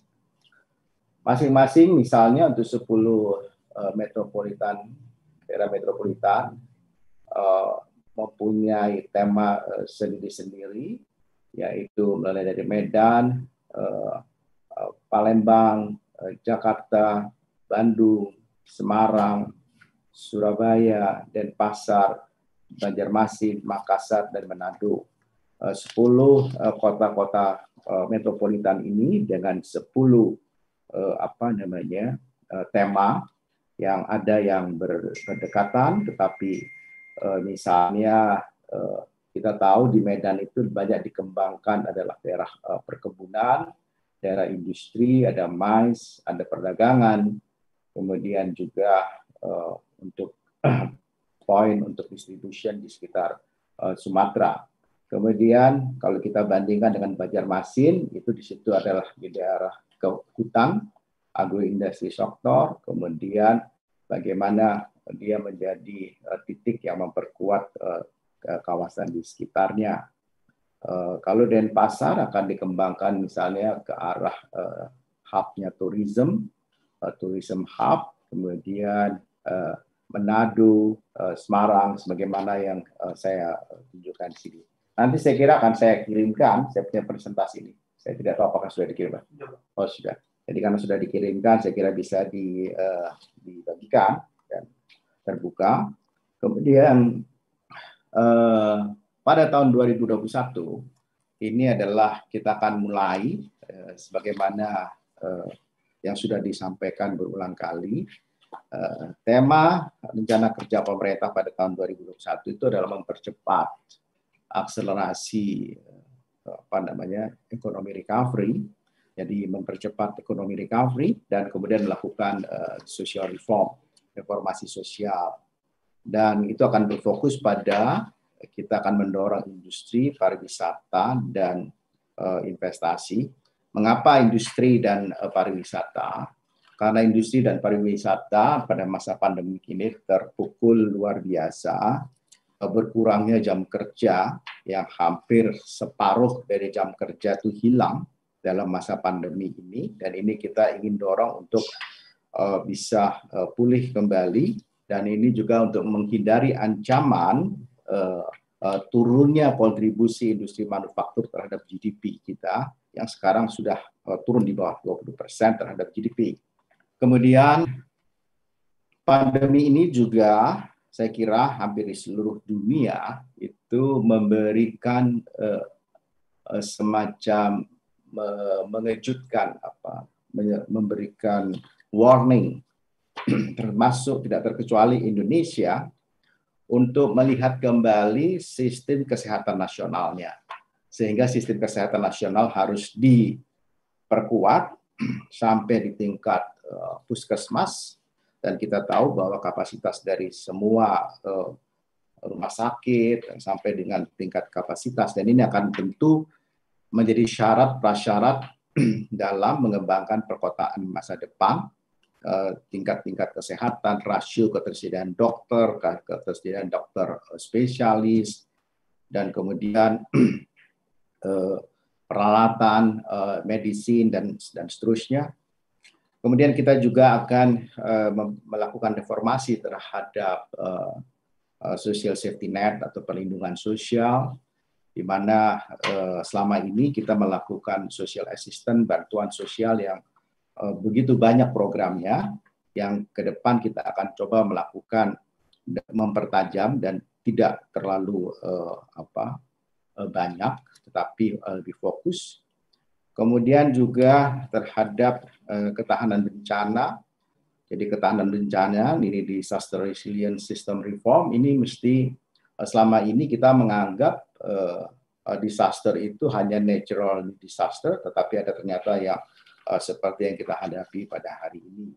masing-masing misalnya untuk sepuluh uh, metropolitan, daerah metropolitan uh, mempunyai tema uh, sendiri-sendiri, yaitu mulai dari Medan, uh, uh, Palembang, uh, Jakarta, Bandung, Semarang, Surabaya, Denpasar, Banjarmasin, Makassar, dan Manado. Uh, sepuluh uh, kota-kota uh, metropolitan ini dengan sepuluh uh, apa namanya uh, tema yang ada yang ber, berdekatan, tetapi uh, misalnya uh, kita tahu di Medan itu banyak dikembangkan adalah daerah uh, perkebunan, daerah industri, ada mais, ada perdagangan, kemudian juga uh, untuk poin untuk distribution di sekitar uh, Sumatera. Kemudian kalau kita bandingkan dengan Banjarmasin, itu di situ adalah di daerah ke hutan, agroindustri sektor, kemudian bagaimana dia menjadi uh, titik yang memperkuat uh, kawasan di sekitarnya. Uh, kalau Denpasar akan dikembangkan misalnya ke arah uh, hub-nya tourism, uh, tourism hub, kemudian uh, Manado, uh, Semarang, sebagaimana yang uh, saya tunjukkan di sini. Nanti saya kira akan saya kirimkan, saya punya presentasi ini. Saya tidak tahu apakah sudah dikirim. Oh sudah. Jadi karena sudah dikirimkan, saya kira bisa di, uh, dibagikan dan terbuka. Kemudian uh, pada tahun dua ribu dua puluh satu ini adalah kita akan mulai uh, sebagaimana uh, yang sudah disampaikan berulang kali. Uh, tema rencana kerja pemerintah pada tahun dua ribu dua puluh satu itu adalah mempercepat akselerasi uh, apa namanya ekonomi recovery. Jadi mempercepat ekonomi recovery dan kemudian melakukan uh, social reform, reformasi sosial. Dan itu akan berfokus pada kita akan mendorong industri, pariwisata, dan uh, investasi. Mengapa industri dan uh, pariwisata? Karena industri dan pariwisata pada masa pandemi ini terpukul luar biasa, uh, berkurangnya jam kerja yang hampir separuh dari jam kerja itu hilang dalam masa pandemi ini, dan ini kita ingin dorong untuk uh, bisa uh, pulih kembali, dan ini juga untuk menghindari ancaman uh, uh, turunnya kontribusi industri manufaktur terhadap G D P kita yang sekarang sudah uh, turun di bawah dua puluh persen terhadap G D P. Kemudian pandemi ini juga saya kira hampir di seluruh dunia itu memberikan uh, uh, semacam mengejutkan, apa, memberikan warning, termasuk tidak terkecuali Indonesia, untuk melihat kembali sistem kesehatan nasionalnya. Sehingga sistem kesehatan nasional harus diperkuat sampai di tingkat uh, puskesmas, dan kita tahu bahwa kapasitas dari semua uh, rumah sakit sampai dengan tingkat kapasitas, dan ini akan tentu menjadi syarat prasyarat dalam mengembangkan perkotaan masa depan, tingkat-tingkat kesehatan, rasio ketersediaan dokter, ketersediaan dokter spesialis, dan kemudian peralatan medisin dan dan seterusnya. Kemudian kita juga akan melakukan reformasi terhadap social safety net atau perlindungan sosial, di mana selama ini kita melakukan social assistance, bantuan sosial yang begitu banyak programnya, yang ke depan kita akan coba melakukan mempertajam dan tidak terlalu uh, apa uh, banyak, tetapi uh, lebih fokus. Kemudian juga terhadap uh, ketahanan bencana. Jadi ketahanan bencana ini disaster resilience system reform ini mesti uh, selama ini kita menganggap uh, uh, disaster itu hanya natural disaster, tetapi ada ternyata yang Uh, seperti yang kita hadapi pada hari ini.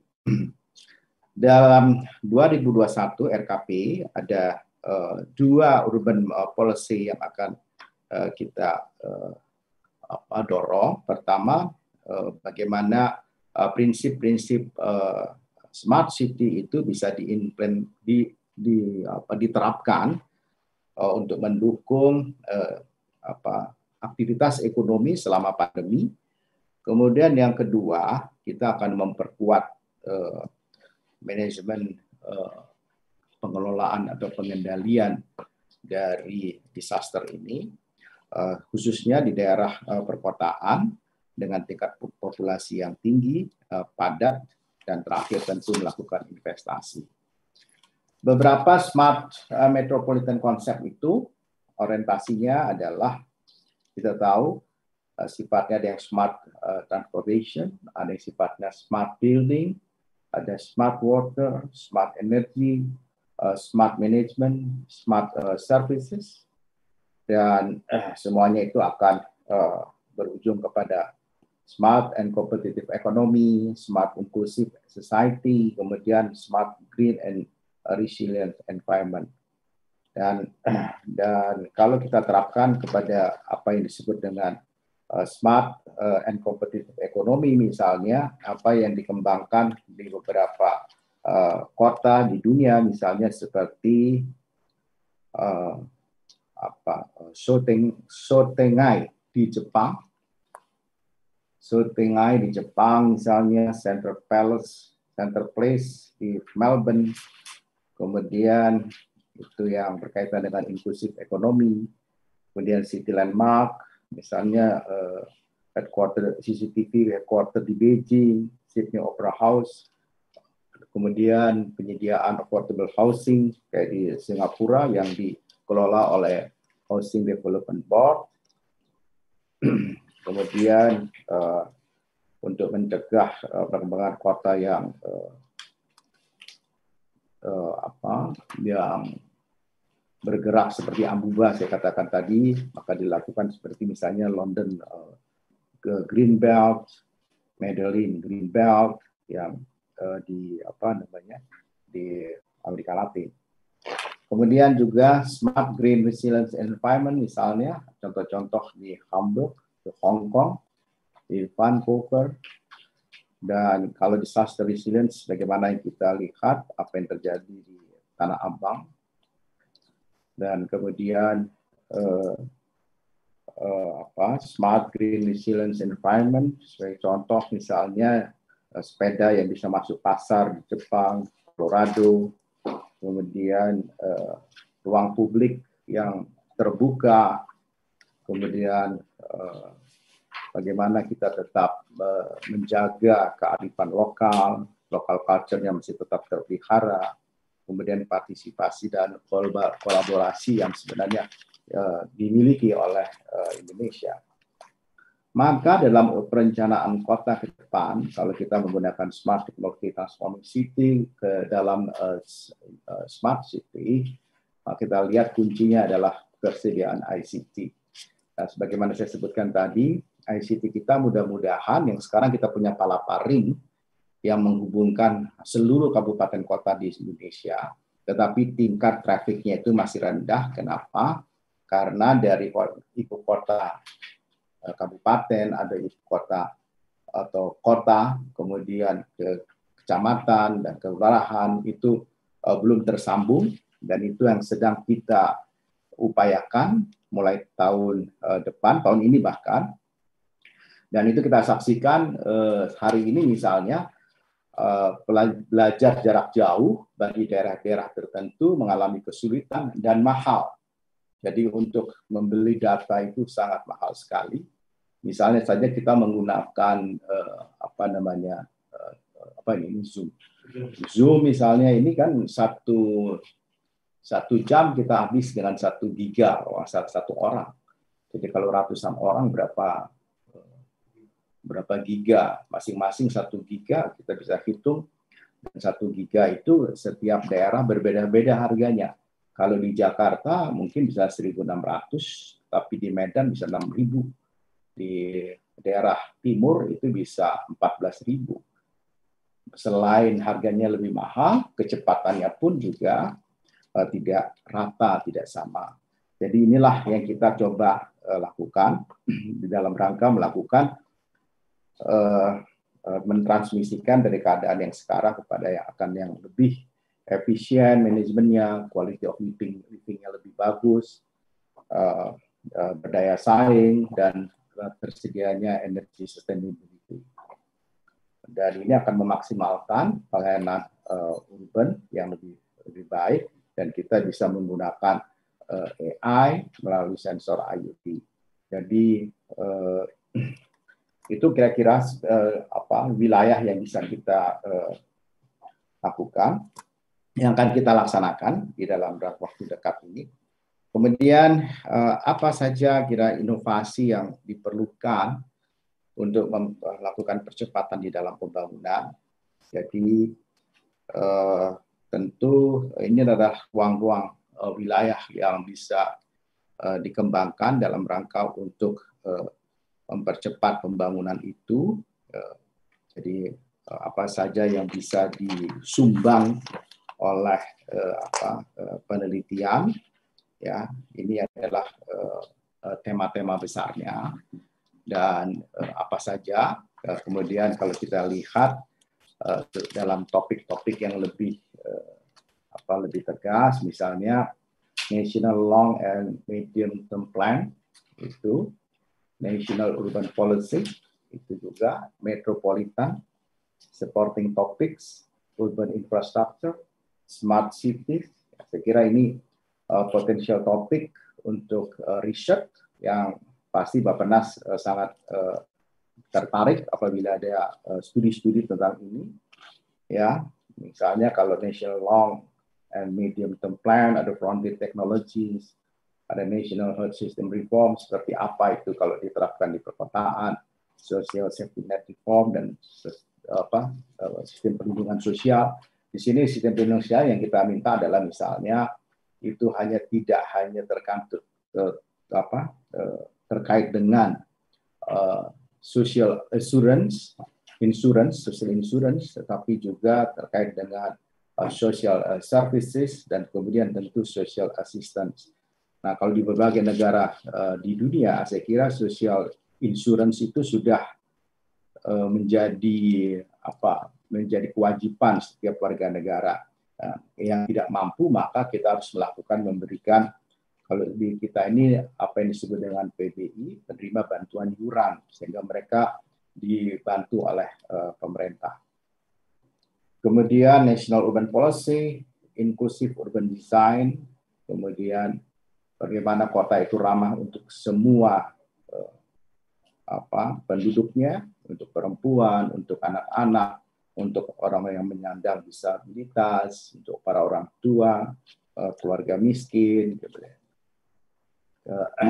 Dalam dua ribu dua puluh satu R K P ada uh, dua urban uh, policy yang akan uh, kita uh, apa, dorong. Pertama, uh, bagaimana uh, prinsip-prinsip uh, smart city itu bisa diimplement, di, di, apa, diterapkan uh, untuk mendukung uh, apa, aktivitas ekonomi selama pandemi. Kemudian yang kedua, kita akan memperkuat uh, manajemen uh, pengelolaan atau pengendalian dari disaster ini, uh, khususnya di daerah uh, perkotaan dengan tingkat populasi yang tinggi, uh, padat, dan terakhir tentu melakukan investasi. Beberapa smart uh, metropolitan concept itu orientasinya adalah, kita tahu, Uh, sifatnya ada yang smart uh, transportation, ada yang sifatnya smart building, ada smart water, smart energy, uh, smart management, smart uh, services, dan uh, semuanya itu akan uh, berujung kepada smart and competitive economy, smart inclusive society, kemudian smart green and uh, resilient environment. Dan uh, dan kalau kita terapkan kepada apa yang disebut dengan Uh, smart uh, and competitive economy, misalnya apa yang dikembangkan di beberapa uh, kota di dunia, misalnya seperti uh, apa Shoteng, Shotengai di Jepang, Shotengai di Jepang, misalnya Central Palace, Central Place di Melbourne, kemudian itu yang berkaitan dengan inklusif ekonomi, kemudian City Landmark, misalnya uh, headquarter C C T V headquarter di Beijing, Sydney Opera House, kemudian penyediaan affordable housing kayak di Singapura yang dikelola oleh Housing Development Board. Kemudian uh, untuk mencegah uh, perkembangan kota yang uh, uh, apa yang bergerak seperti amuba, saya katakan tadi, maka dilakukan seperti misalnya London uh, ke Green Belt, Medellin Green Belt yang uh, di apa namanya di Amerika Latin. Kemudian juga Smart Green Resilience Environment, misalnya contoh-contoh di Hamburg, di Hong Kong, di Vancouver, dan kalau disaster resilience, bagaimana yang kita lihat apa yang terjadi di Tanah Abang. Dan kemudian uh, uh, apa smart green resilience environment, sebagai contoh misalnya uh, sepeda yang bisa masuk pasar di Jepang, Colorado, kemudian uh, ruang publik yang terbuka, kemudian uh, bagaimana kita tetap uh, menjaga kearifan lokal, lokal culture-nya masih tetap terpelihara, kemudian partisipasi dan kolaborasi yang sebenarnya uh, dimiliki oleh uh, Indonesia. Maka dalam perencanaan kota ke depan, kalau kita menggunakan Smart Technology Transforming City ke dalam uh, Smart City, uh, kita lihat kuncinya adalah persediaan I C T. Nah, sebagaimana saya sebutkan tadi, I C T kita mudah-mudahan yang sekarang kita punya Palaparing yang menghubungkan seluruh kabupaten kota di Indonesia, tetapi tingkat trafiknya itu masih rendah. Kenapa? Karena dari ibu kota kabupaten, ada ibu kota atau kota, kemudian ke kecamatan dan kelurahan itu uh, belum tersambung, dan itu yang sedang kita upayakan mulai tahun uh, depan, tahun ini bahkan. Dan itu kita saksikan uh, hari ini misalnya uh, belajar jarak jauh bagi daerah-daerah tertentu mengalami kesulitan dan mahal. Jadi untuk membeli data itu sangat mahal sekali. Misalnya saja kita menggunakan uh, apa namanya uh, apa ini Zoom. Zoom misalnya ini kan satu satu jam kita habis dengan satu giga satu orang. Jadi kalau ratusan orang berapa berapa giga, masing-masing satu giga kita bisa hitung. Dan satu giga itu setiap daerah berbeda-beda harganya. Kalau di Jakarta mungkin bisa seribu enam ratus, tapi di Medan bisa enam ribu. Di daerah timur itu bisa empat belas ribu. Selain harganya lebih mahal, kecepatannya pun juga uh, tidak rata, tidak sama. Jadi inilah yang kita coba uh, lakukan di dalam rangka melakukan uh, uh, mentransmisikan dari keadaan yang sekarang kepada yang akan yang lebih efisien, manajemennya, quality of living, livingnya lebih bagus, uh, uh, berdaya saing, dan tersedianya energi sustainability. Dan ini akan memaksimalkan pelayanan uh, urban yang lebih lebih baik, dan kita bisa menggunakan uh, A I melalui sensor I O T. Jadi uh, itu kira-kira uh, apa wilayah yang bisa kita uh, lakukan, yang akan kita laksanakan di dalam waktu dekat ini. Kemudian apa saja kira inovasi yang diperlukan untuk melakukan percepatan di dalam pembangunan. Jadi eh, tentu ini adalah ruang-ruang eh, wilayah yang bisa eh, dikembangkan dalam rangka untuk eh, mempercepat pembangunan itu. Eh, jadi eh, apa saja yang bisa disumbang oleh eh, apa eh, penelitian. Ya, ini adalah tema-tema uh, besarnya, dan uh, apa saja. Uh, kemudian kalau kita lihat uh, dalam topik-topik yang lebih uh, apa lebih tegas, misalnya National Long and Medium Term Plan itu, National Urban Policy itu juga, Metropolitan, Supporting Topics, Urban Infrastructure, Smart Cities. Saya kira ini Uh, potensial topik untuk uh, riset yang pasti Bappenas uh, sangat uh, tertarik apabila ada studi-studi uh, tentang ini. Ya, misalnya kalau National Long and Medium Term Plan, ada Frontier Technologies, ada National Health System Reform, seperti apa itu kalau diterapkan di perkotaan, Social Safety Net Reform, dan apa uh, sistem perlindungan sosial. Di sini sistem perlindungan sosial yang kita minta adalah misalnya itu hanya tidak hanya terkait uh, apa uh, terkait dengan uh, social assurance, insurance, social insurance, tetapi juga terkait dengan uh, social uh, services, dan kemudian tentu social assistance. Nah, kalau di berbagai negara uh, di dunia, saya kira social insurance itu sudah uh, menjadi apa menjadi kewajiban setiap warga negara. Nah, yang tidak mampu, maka kita harus melakukan memberikan, kalau di kita ini apa yang disebut dengan P B I, penerima bantuan iuran, sehingga mereka dibantu oleh uh, pemerintah. Kemudian National Urban Policy, Inclusive Urban Design, kemudian bagaimana kota itu ramah untuk semua uh, apa penduduknya, untuk perempuan, untuk anak-anak, untuk orang yang menyandang disabilitas, untuk para orang tua, keluarga miskin.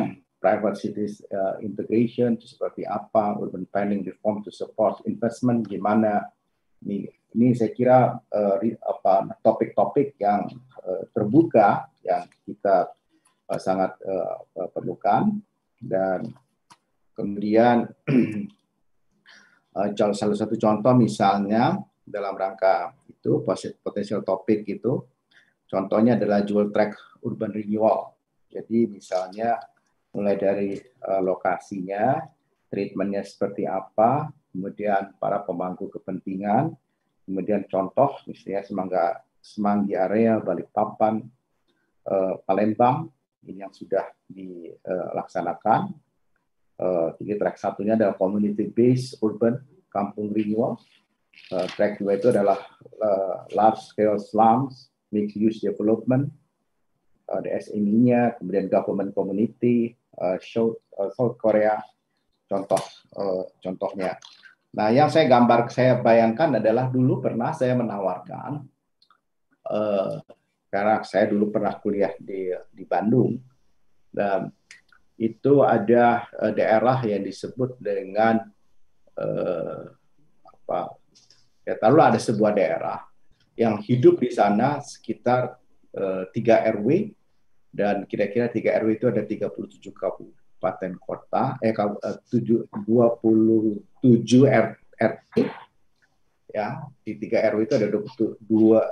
private cities uh, integration itu seperti apa, urban planning reform to support investment gimana. Ini, ini saya kira uh, apa topik-topik yang uh, terbuka yang kita uh, sangat uh, perlukan. Dan kemudian uh, salah satu contoh misalnya dalam rangka itu potensial topik itu, contohnya adalah dual track urban renewal. Jadi misalnya mulai dari uh, lokasinya, treatmentnya seperti apa, kemudian para pemangku kepentingan, kemudian contoh misalnya Semangga, Semanggi area, Balikpapan, uh, Palembang, ini yang sudah dilaksanakan. Uh, jadi track satunya adalah community based urban kampung renewal. Uh, track dua itu adalah uh, large scale slums, mixed use development, uh, D S M I-nya, kemudian government community, uh, South, uh, South Korea, contoh uh, contohnya. Nah, yang saya gambar, saya bayangkan adalah dulu pernah saya menawarkan, uh, karena saya dulu pernah kuliah di di Bandung, dan itu ada uh, daerah yang disebut dengan uh, apa? Ya, taruhlah ada sebuah daerah yang hidup di sana sekitar uh, tiga R W, dan kira-kira tiga R W itu ada tiga puluh tujuh kabupaten kota, eh dua puluh tujuh R T, ya, di tiga R W itu ada dua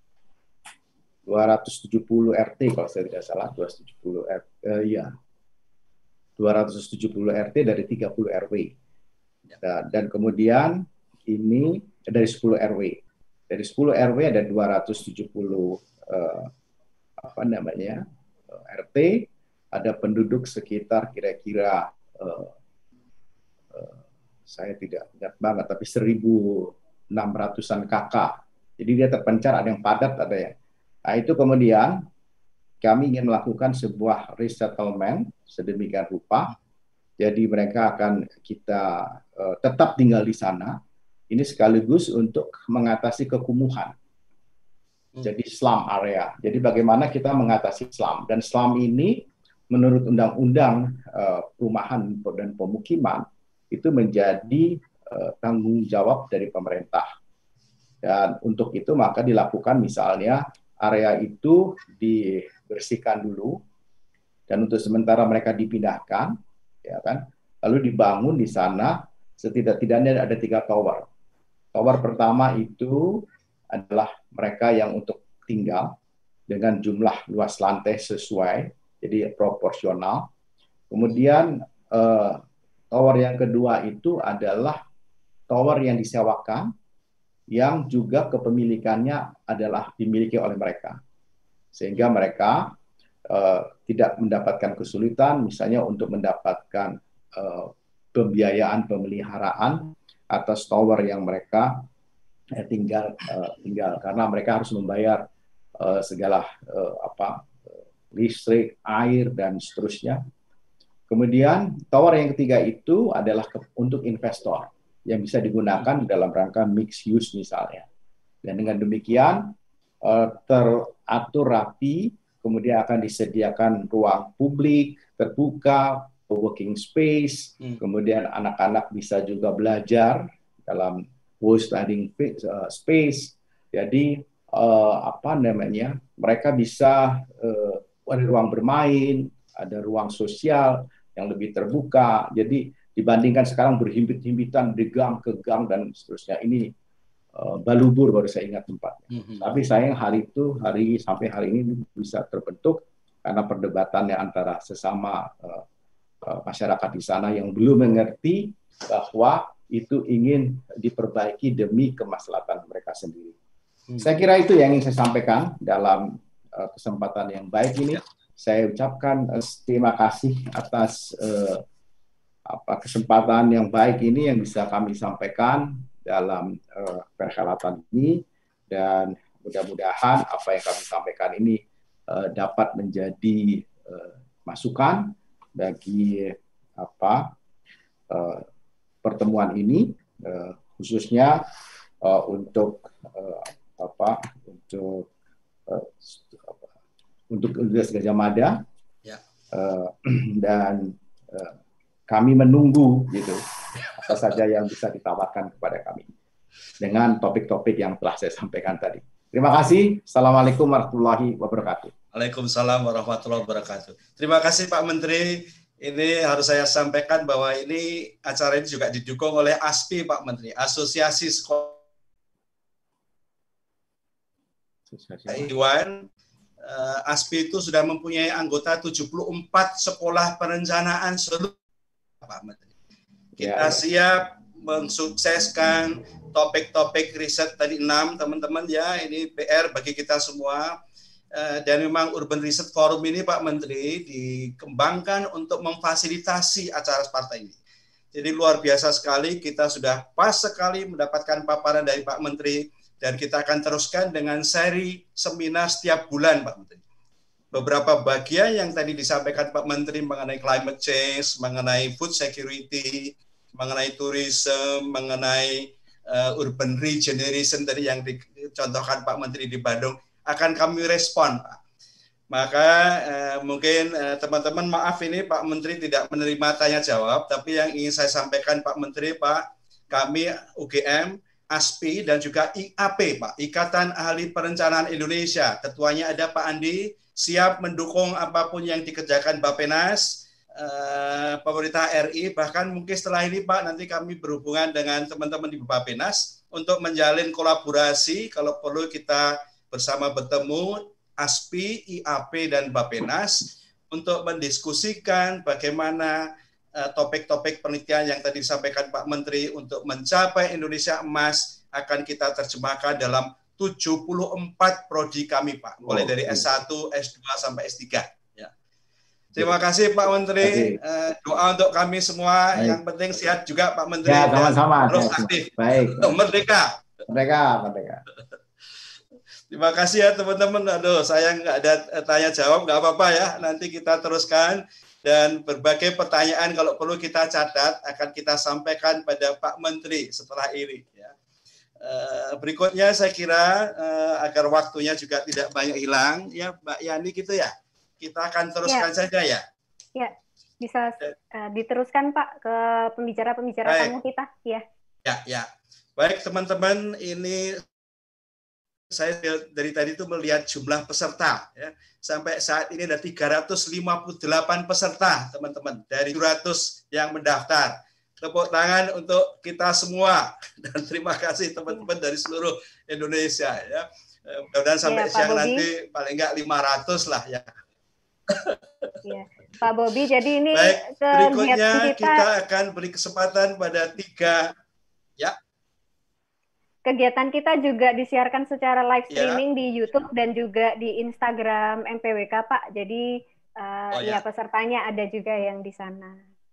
ratus tujuh puluh R T kalau saya tidak salah, dua ratus tujuh puluh R T, uh, ya, dua ratus tujuh puluh R T dari tiga puluh R W, dan, dan kemudian ini dari sepuluh R W. Dari sepuluh R W ada dua ratus tujuh puluh uh, apa namanya uh, R T, ada penduduk sekitar kira-kira uh, uh, saya tidak ingat banget, tapi seribu enam ratusan K K. Jadi dia terpencar, ada yang padat, ada yang. Nah, itu kemudian kami ingin melakukan sebuah resettlement sedemikian rupa. Jadi mereka akan kita uh, tetap tinggal di sana. Ini sekaligus untuk mengatasi kekumuhan. Jadi slum area. Jadi bagaimana kita mengatasi slum. Dan slum ini menurut Undang-Undang uh, Perumahan dan Pemukiman itu menjadi uh, tanggung jawab dari pemerintah. Dan untuk itu maka dilakukan misalnya area itu dibersihkan dulu, dan untuk sementara mereka dipindahkan, ya kan? Lalu dibangun di sana setidak-tidaknya ada tiga tower. Tower pertama itu adalah mereka yang untuk tinggal dengan jumlah luas lantai sesuai, jadi proporsional. Kemudian eh, tower yang kedua itu adalah tower yang disewakan, yang juga kepemilikannya adalah dimiliki oleh mereka. Sehingga mereka eh, tidak mendapatkan kesulitan, misalnya untuk mendapatkan eh, pembiayaan pemeliharaan atas tower yang mereka eh, tinggal uh, tinggal karena mereka harus membayar uh, segala uh, apa uh, listrik, air dan seterusnya. Kemudian tower yang ketiga itu adalah ke, untuk investor yang bisa digunakan dalam rangka mixed use misalnya. Dan dengan demikian uh, teratur rapi, kemudian akan disediakan ruang publik terbuka, working space, hmm. kemudian anak-anak bisa juga belajar dalam co-studying space. Jadi uh, apa namanya, mereka bisa uh, ada ruang bermain, ada ruang sosial yang lebih terbuka. Jadi dibandingkan sekarang berhimpit-himpitan di gang ke gang dan seterusnya, ini uh, Balubur baru saya ingat tempatnya. Hmm. Tapi sayang hari itu hari sampai hari ini bisa terbentuk karena perdebatannya antara sesama uh, masyarakat di sana yang belum mengerti bahwa itu ingin diperbaiki demi kemaslahatan mereka sendiri. Hmm. Saya kira itu yang ingin saya sampaikan dalam uh, kesempatan yang baik ini. Ya. Saya ucapkan uh, terima kasih atas uh, apa kesempatan yang baik ini yang bisa kami sampaikan dalam uh, perhelatan ini, dan mudah-mudahan apa yang kami sampaikan ini uh, dapat menjadi uh, masukan bagi apa uh, pertemuan ini, uh, khususnya uh, untuk uh, apa untuk uh, untuk Universitas Gadjah Mada, ya. uh, dan kami menunggu gitu apa saja yang bisa ditawarkan kepada kami dengan topik-topik yang telah saya sampaikan tadi. Terima kasih. Assalamualaikum warahmatullahi wabarakatuh. Waalaikumsalam warahmatullahi wabarakatuh. Terima kasih Pak Menteri. Ini harus saya sampaikan bahwa ini acara ini juga didukung oleh A S P I, Pak Menteri, Asosiasi Sekolah Iwan. Uh, A S P I itu sudah mempunyai anggota tujuh puluh empat sekolah perencanaan seluruh, Pak Menteri. Kita ya, ya. siap mensukseskan topik-topik riset tadi enam, teman-teman ya. Ini P R bagi kita semua. Uh, dan memang Urban Research Forum ini, Pak Menteri, dikembangkan untuk memfasilitasi acara seperti ini. Jadi luar biasa sekali, kita sudah pas sekali mendapatkan paparan dari Pak Menteri, dan kita akan teruskan dengan seri seminar setiap bulan, Pak Menteri. Beberapa bagian yang tadi disampaikan Pak Menteri mengenai climate change, mengenai food security, mengenai tourism, mengenai uh, urban regeneration tadi yang dicontohkan Pak Menteri di Bandung, akan kami respon, Pak. Maka uh, mungkin uh, teman-teman maaf ini Pak Menteri tidak menerima tanya jawab, tapi yang ingin saya sampaikan Pak Menteri, Pak, kami U G M, A S P I, dan juga I A P, Pak, Ikatan Ahli Perencanaan Indonesia. Ketuanya ada Pak Andi, siap mendukung apapun yang dikerjakan Bappenas, eh, pemerintah R I, bahkan mungkin setelah ini Pak, nanti kami berhubungan dengan teman-teman di Bappenas untuk menjalin kolaborasi, kalau perlu kita bersama bertemu A S P I, I A P, dan Bappenas untuk mendiskusikan bagaimana topik-topik penelitian yang tadi disampaikan Pak Menteri untuk mencapai Indonesia Emas akan kita terjemahkan dalam tujuh puluh empat prodi kami, Pak, mulai dari S satu, S dua, sampai S tiga. Ya. Terima kasih Pak Menteri, uh, doa untuk kami semua. Baik. Yang penting sehat juga Pak Menteri, ya, sama-sama, terus aktif. Baik. Merdeka. Merdeka, merdeka. Terima kasih ya teman-teman. Aduh, saya nggak ada tanya jawab, nggak apa-apa ya. Nanti kita teruskan. Dan berbagai pertanyaan kalau perlu kita catat akan kita sampaikan pada Pak Menteri setelah ini. Ya. Uh, berikutnya saya kira uh, agar waktunya juga tidak banyak hilang, ya Mbak Yani gitu ya. Kita akan teruskan ya. saja ya. Ya, bisa uh, diteruskan Pak ke pembicara-pembicara tamu kita. Ya. Ya, ya. Baik teman-teman, ini saya dari tadi itu melihat jumlah peserta. Ya. Sampai saat ini ada tiga ratus lima puluh delapan peserta, teman-teman, dari tujuh ratus yang mendaftar. Tepuk tangan untuk kita semua. Dan terima kasih teman-teman dari seluruh Indonesia. Ya. Mudah-mudahan sampai ya, siang Bobby. Nanti paling enggak lima ratus lah ya. Ya. Pak Bobby, jadi ini baik, berikutnya kita... kita akan beri kesempatan pada tiga, ya. Kegiatan kita juga disiarkan secara live streaming ya. Di YouTube dan juga di Instagram M P W K, Pak. Jadi uh, oh, ya. ya pesertanya ada juga yang di sana.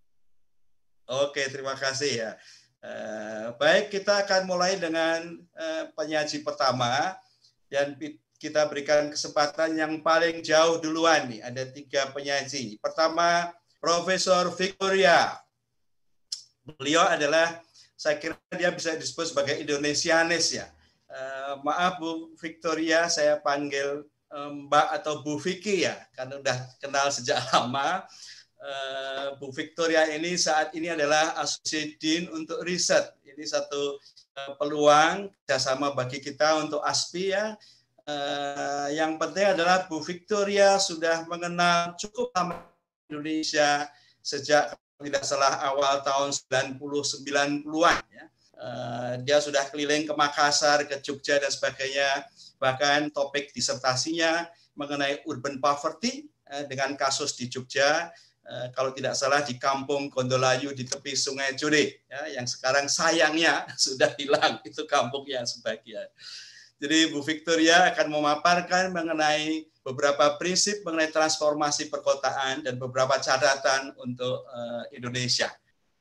Oke, terima kasih ya. Uh, baik, kita akan mulai dengan uh, penyaji pertama dan kita berikan kesempatan yang paling jauh duluan nih. Ada tiga penyaji. Pertama, Profesor Victoria. Beliau adalah, saya kira dia bisa disebut sebagai Indonesianis ya. Uh, maaf Bu Victoria, saya panggil um, Mbak atau Bu Vicky ya, karena udah kenal sejak lama. Uh, Bu Victoria ini saat ini adalah Associate Dean untuk riset. Ini satu uh, peluang kerjasama bagi kita untuk A S P I ya. Uh, yang penting adalah Bu Victoria sudah mengenal cukup lama Indonesia sejak tidak salah awal tahun sembilan puluh sembilan puluhan ya. Uh, dia sudah keliling ke Makassar, ke Jogja dan sebagainya. Bahkan topik disertasinya mengenai urban poverty uh, dengan kasus di Jogja, uh, kalau tidak salah di Kampung Gondolayu di tepi Sungai Jure ya, yang sekarang sayangnya sudah hilang itu kampungnya sebagian. Jadi Bu Victoria akan memaparkan mengenai beberapa prinsip mengenai transformasi perkotaan dan beberapa catatan untuk uh, Indonesia.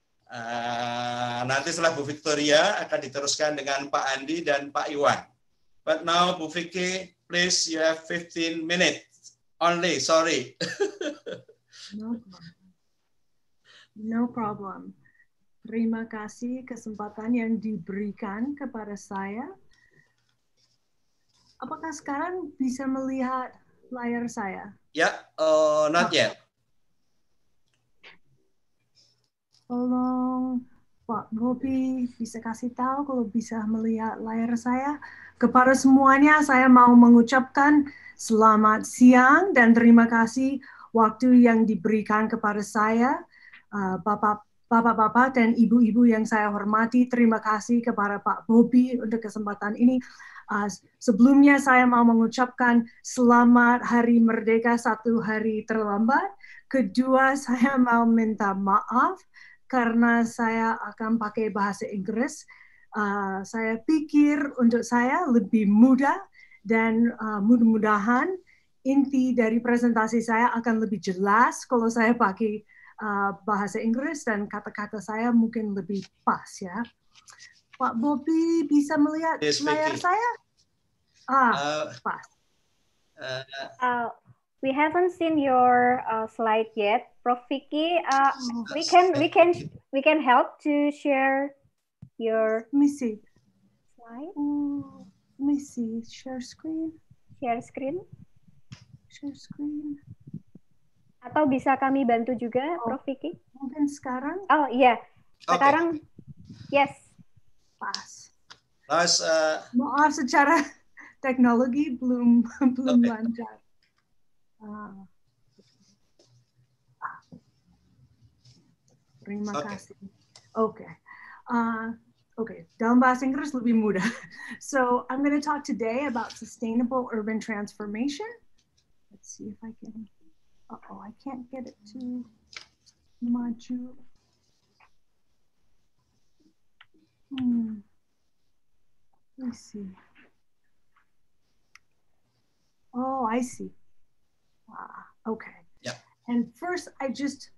Uh, nanti setelah Bu Victoria akan diteruskan dengan Pak Andi dan Pak Iwan. But now Bu Vicky, please you have fifteen minutes only. Sorry. No problem. No problem. Terima kasih kesempatan yang diberikan kepada saya. Apakah sekarang bisa melihat layar saya? Ya, yeah, uh, not yet. tolong Pak Bobi bisa kasih tahu kalau bisa melihat layar saya. Kepada semuanya saya mau mengucapkan selamat siang dan terima kasih waktu yang diberikan kepada saya, uh, Bapak Bapak-bapak dan ibu-ibu yang saya hormati, terima kasih kepada Pak Bobi untuk kesempatan ini. Uh, sebelumnya saya mau mengucapkan selamat Hari Merdeka satu hari terlambat. Kedua, saya mau minta maaf karena saya akan pakai bahasa Inggris. Uh, saya pikir untuk saya lebih mudah dan uh, mudah-mudahan inti dari presentasi saya akan lebih jelas kalau saya pakai Uh, bahasa Inggris dan kata-kata saya mungkin lebih pas ya. Pak Bobi bisa melihat Yes, layar Vicky. saya? Ah, Uh, pas. uh, Uh, we haven't seen your uh, slide yet, Prof Vicky. Uh, Oh, we can we can we can help to share your let me see. slide. Oh, let me see. Share screen. Share screen. Share screen. Atau bisa kami bantu juga, Oh. Prof Vicky? Mungkin sekarang Oh iya, sekarang yes. pas. Mas, uh, Maaf secara teknologi belum belum Okay. lancar. Ah. Ah. Terima Okay. kasih. Oke. Okay. Uh, Oke, okay. Dalam bahasa Inggris lebih mudah. So I'm going to talk today about sustainable urban transformation. Let's see if I can. Uh-oh, I can't get it to maju. Hmm. Let's see. Oh, I see. Ah, okay. Yeah. And first, I just,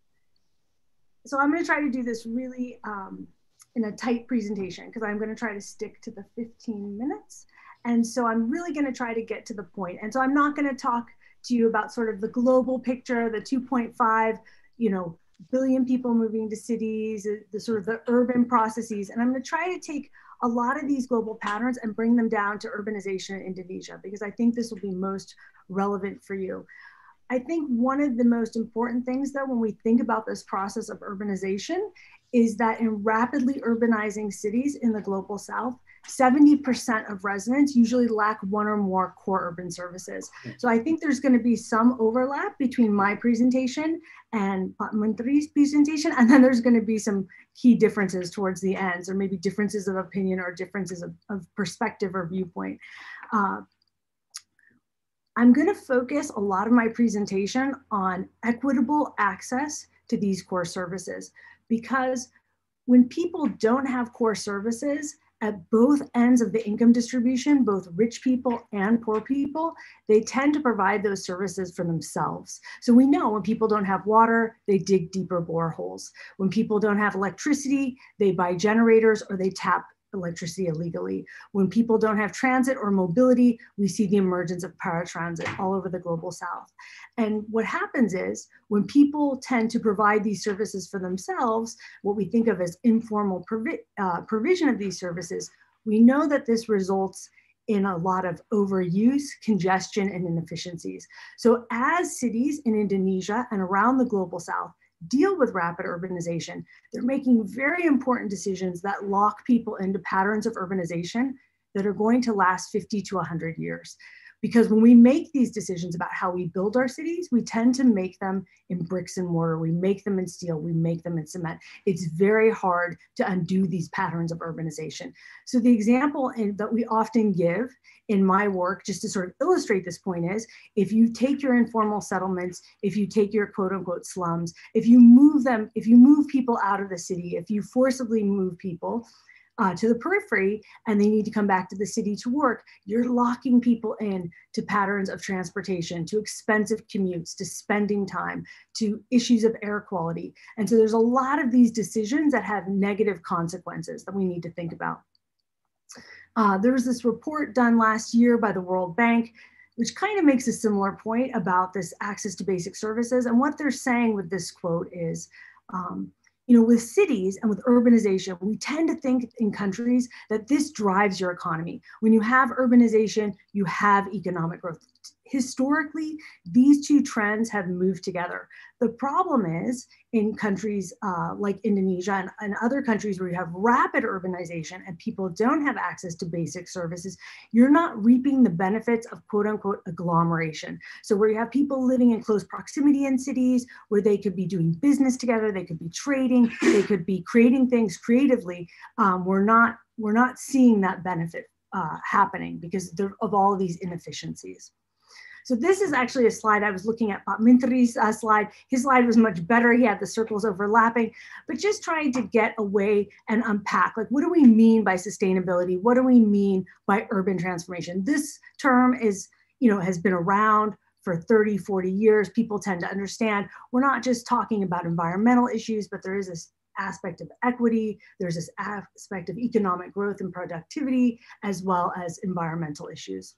so I'm going to try to do this really um, in a tight presentation because I'm going to try to stick to the fifteen minutes. And so I'm really going to try to get to the point. And so I'm not going to talk to you about sort of the global picture, the two point five, you know, billion people moving to cities, the sort of the urban processes. And I'm going to try to take a lot of these global patterns and bring them down to urbanization in Indonesia, because I think this will be most relevant for you. I think one of the most important things, though, when we think about this process of urbanization is that in rapidly urbanizing cities in the global South, seventy percent of residents usually lack one or more core urban services. So I think there's going to be some overlap between my presentation and Pak Menteri's presentation, and then there's going to be some key differences towards the ends, or maybe differences of opinion or differences of, of perspective or viewpoint. Uh, I'm going to focus a lot of my presentation on equitable access to these core services, because when people don't have core services at both ends of the income distribution, both rich people and poor people, they tend to provide those services for themselves. So we know when people don't have water, they dig deeper boreholes. When people don't have electricity, they buy generators or they tap electricity illegally. When people don't have transit or mobility, we see the emergence of paratransit all over the global South. And what happens is when people tend to provide these services for themselves, what we think of as informal provi uh, provision of these services, we know that this results in a lot of overuse, congestion, and inefficiencies. So as cities in Indonesia and around the global South deal with rapid urbanization, they're making very important decisions that lock people into patterns of urbanization that are going to last fifty to one hundred years. Because when we make these decisions about how we build our cities, we tend to make them in bricks and mortar, we make them in steel, we make them in cement. It's very hard to undo these patterns of urbanization. So the example in, that we often give in my work, just to sort of illustrate this point, is if you take your informal settlements, if you take your quote unquote slums, if you move them, if you move people out of the city, if you forcibly move people uh, to the periphery and they need to come back to the city to work, you're locking people in to patterns of transportation, to expensive commutes, to spending time, to issues of air quality. And so there's a lot of these decisions that have negative consequences that we need to think about. Uh, there was this report done last year by the World Bank, which kind of makes a similar point about this access to basic services. And what they're saying with this quote is, um, you know, with cities and with urbanization, we tend to think in countries that this drives your economy. When you have urbanization, you have economic growth. historically, these two trends have moved together. The problem is in countries uh, like Indonesia and, and other countries where you have rapid urbanization and people don't have access to basic services, you're not reaping the benefits of quote unquote agglomeration. So where you have people living in close proximity in cities, where they could be doing business together, they could be trading, they could be creating things creatively, um, we're not, we're not seeing that benefit uh, happening because of all of these inefficiencies. So this is actually a slide I was looking at, Pak Menteri's uh, slide. His slide was much better. He had the circles overlapping, but just trying to get away and unpack, like, what do we mean by sustainability? What do we mean by urban transformation? This term is, you know, has been around for thirty, forty years. People tend to understand we're not just talking about environmental issues, but there is this aspect of equity. There's this aspect of economic growth and productivity, as well as environmental issues.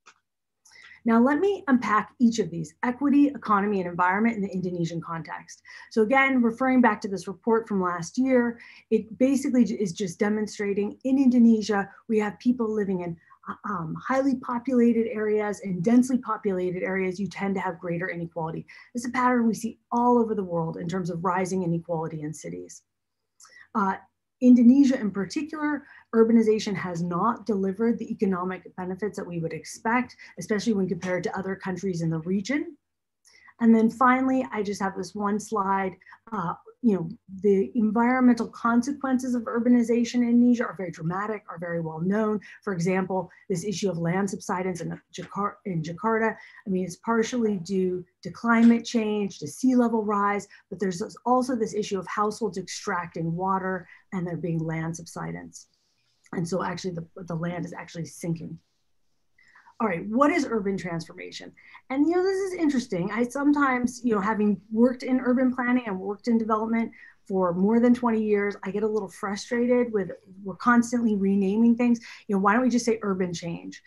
Now, let me unpack each of these: equity, economy, and environment in the Indonesian context. So again, referring back to this report from last year, it basically is just demonstrating in Indonesia, we have people living in um, highly populated areas and densely populated areas. You tend to have greater inequality. This is a pattern we see all over the world in terms of rising inequality in cities. Uh, Indonesia in particular, urbanization has not delivered the economic benefits that we would expect, especially when compared to other countries in the region. And then finally, I just have this one slide. Uh, you know, the environmental consequences of urbanization in Indonesia are very dramatic, are very well known. For example, this issue of land subsidence in Jakarta, in Jakarta, I mean, it's partially due to climate change, to sea level rise, but there's also this issue of households extracting water and there being land subsidence. And so actually the, the land is actually sinking. All right, what is urban transformation? And you know, this is interesting. I sometimes, you know, having worked in urban planning and worked in development for more than twenty years, I get a little frustrated with, we're constantly renaming things. You know, why don't we just say urban change?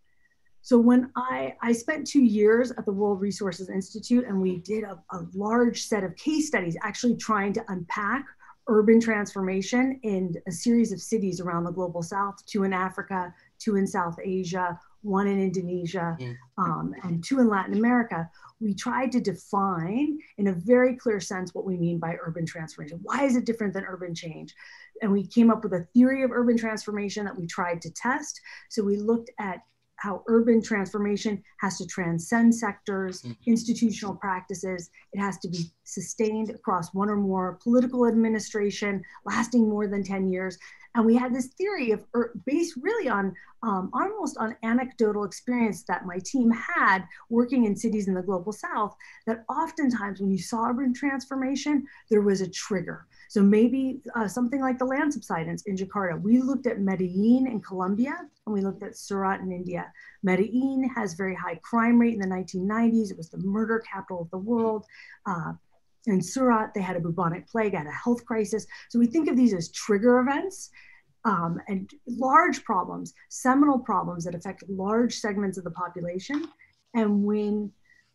So when I, I spent two years at the World Resources Institute, and we did a, a large set of case studies actually trying to unpack urban transformation in a series of cities around the global south, two in Africa, two in South Asia, one in Indonesia, um, and two in Latin America. We tried to define in a very clear sense what we mean by urban transformation. Why is it different than urban change? And we came up with a theory of urban transformation that we tried to test. So we looked at how urban transformation has to transcend sectors, institutional practices. It has to be sustained across one or more political administration, lasting more than ten years. And we had this theory of based really on um, almost on anecdotal experience that my team had working in cities in the global south, that oftentimes when you saw urban transformation, there was a trigger. So maybe uh, something like the land subsidence in Jakarta. We looked at Medellin in Colombia, and we looked at Surat in India. Medellin has very high crime rate in the nineteen nineties. It was the murder capital of the world. Uh, in Surat, they had a bubonic plague, had a health crisis. So we think of these as trigger events um, and large problems, seminal problems that affect large segments of the population. And when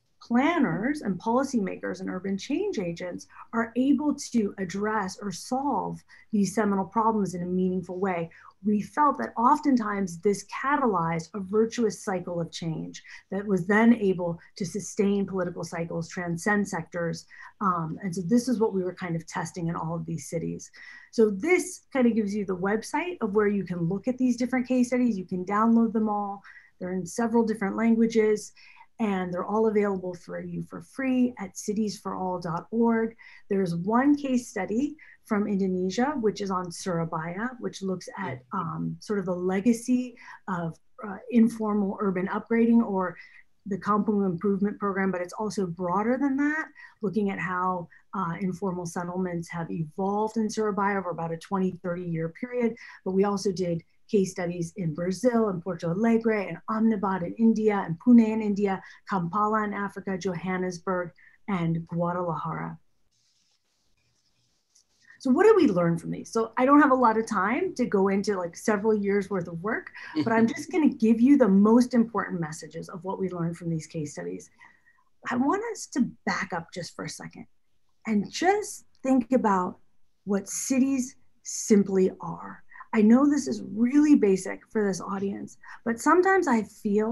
planners and policymakers and urban change agents are able to address or solve these seminal problems in a meaningful way, we felt that oftentimes this catalyzed a virtuous cycle of change that was then able to sustain political cycles, transcend sectors. Um, and so this is what we were kind of testing in all of these cities. So this kind of gives you the website of where you can look at these different case studies. You can download them all. They're in several different languages, and they're all available for you for free at cities for all dot org. There's one case study from Indonesia, which is on Surabaya, which looks at um, sort of the legacy of uh, informal urban upgrading, or the Kampung Improvement Program, but it's also broader than that, looking at how uh, informal settlements have evolved in Surabaya over about a twenty, thirty year period. But we also did case studies in Brazil, and Porto Alegre, and Ahmedabad in India, and Pune in India, Kampala in Africa, Johannesburg, and Guadalajara. So what did we learn from these? So I don't have a lot of time to go into like several years worth of work, but I'm just gonna give you the most important messages of what we learned from these case studies. I want us to back up just for a second and just think about what cities simply are. I know this is really basic for this audience, but sometimes I feel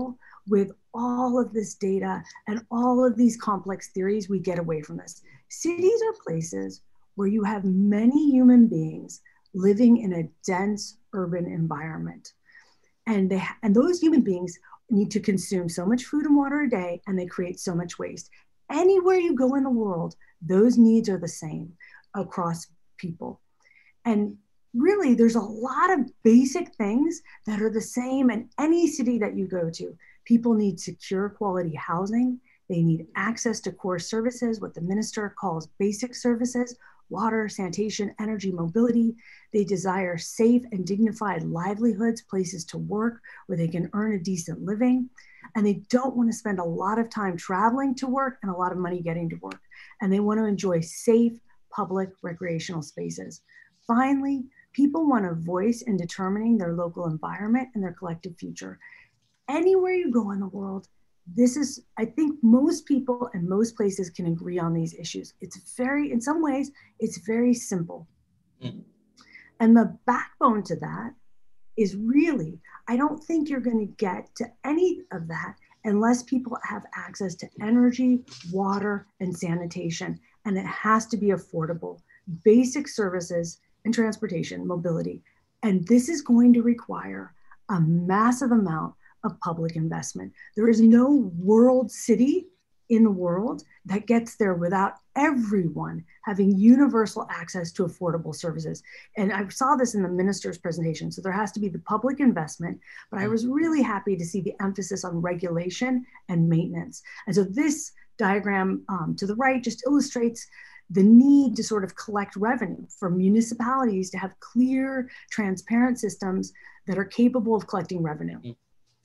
with all of this data and all of these complex theories, we get away from this. Cities are places where you have many human beings living in a dense urban environment. And, they, and those human beings need to consume so much food and water a day, and they create so much waste. Anywhere you go in the world, those needs are the same across people. And really, there's a lot of basic things that are the same in any city that you go to. People need secure quality housing. They need access to core services, what the minister calls basic services, water, sanitation, energy, mobility. They desire safe and dignified livelihoods, places to work where they can earn a decent living. And they don't want to spend a lot of time traveling to work and a lot of money getting to work. And they want to enjoy safe public recreational spaces. Finally, people want a voice in determining their local environment and their collective future. Anywhere you go in the world, this is, I think most people and most places can agree on these issues. It's very, in some ways, it's very simple. Mm. And the backbone to that is really, I don't think you're going to get to any of that unless people have access to energy, water, and sanitation. And it has to be affordable. Basic services and transportation, mobility. And this is going to require a massive amount of public investment. There is no world city in the world that gets there without everyone having universal access to affordable services. And I saw this in the minister's presentation. So there has to be the public investment, but I was really happy to see the emphasis on regulation and maintenance. And so this diagram um, to the right just illustrates the need to sort of collect revenue for municipalities to have clear, transparent systems that are capable of collecting revenue. Mm.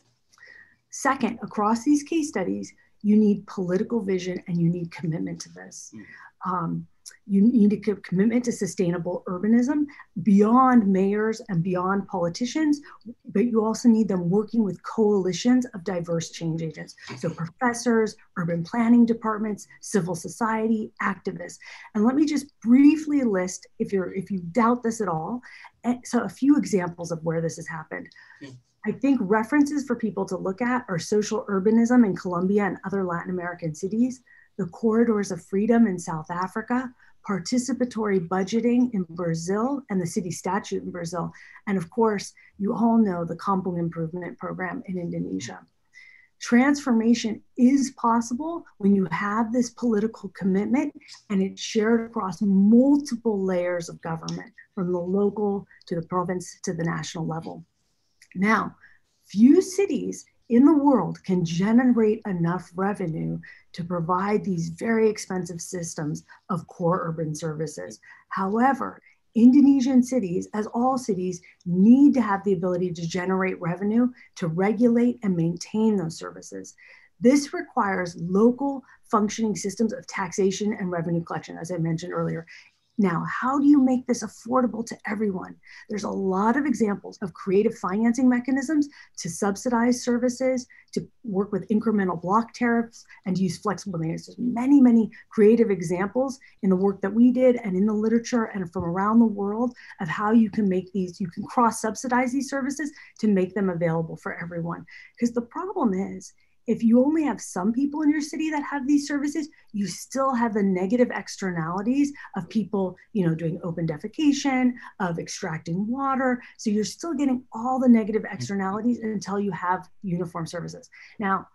Second, across these case studies, you need political vision and you need commitment to this. Mm. Um, you need a commitment to sustainable urbanism beyond mayors and beyond politicians, but you also need them working with coalitions of diverse change agents. So professors, urban planning departments, civil society, activists. And let me just briefly list, if you're if you doubt this at all, so a few examples of where this has happened. Mm. I think references for people to look at are social urbanism in Colombia and other Latin American cities, the corridors of freedom in South Africa, participatory budgeting in Brazil and the city statute in Brazil. And of course, you all know the Kampung Improvement Program in Indonesia. Transformation is possible when you have this political commitment and it's shared across multiple layers of government, from the local to the province to the national level. Now, few cities in the world can generate enough revenue to provide these very expensive systems of core urban services. However, Indonesian cities, as all cities, need to have the ability to generate revenue to regulate and maintain those services. This requires local functioning systems of taxation and revenue collection, as I mentioned earlier. Now, how do you make this affordable to everyone? There's a lot of examples of creative financing mechanisms to subsidize services, to work with incremental block tariffs, and to use flexible payments. There's many, many creative examples in the work that we did and in the literature and from around the world of how you can make these, you can cross-subsidize these services to make them available for everyone. Because the problem is, if you only have some people in your city that have these services, you still have the negative externalities of people, you know, doing open defecation, of extracting water. So you're still getting all the negative externalities until you have uniform services. Now,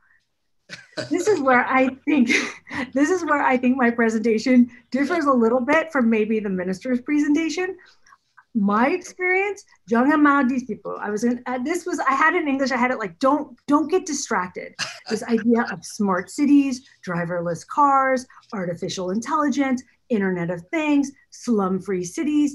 this is where I think, this is where I think my presentation differs a little bit from maybe the minister's presentation. My experience, jangan mau ditipu. I was in, uh, this was, I had it in English, I had it like, don't, don't get distracted. This idea of smart cities, driverless cars, artificial intelligence, Internet of Things, slum-free cities.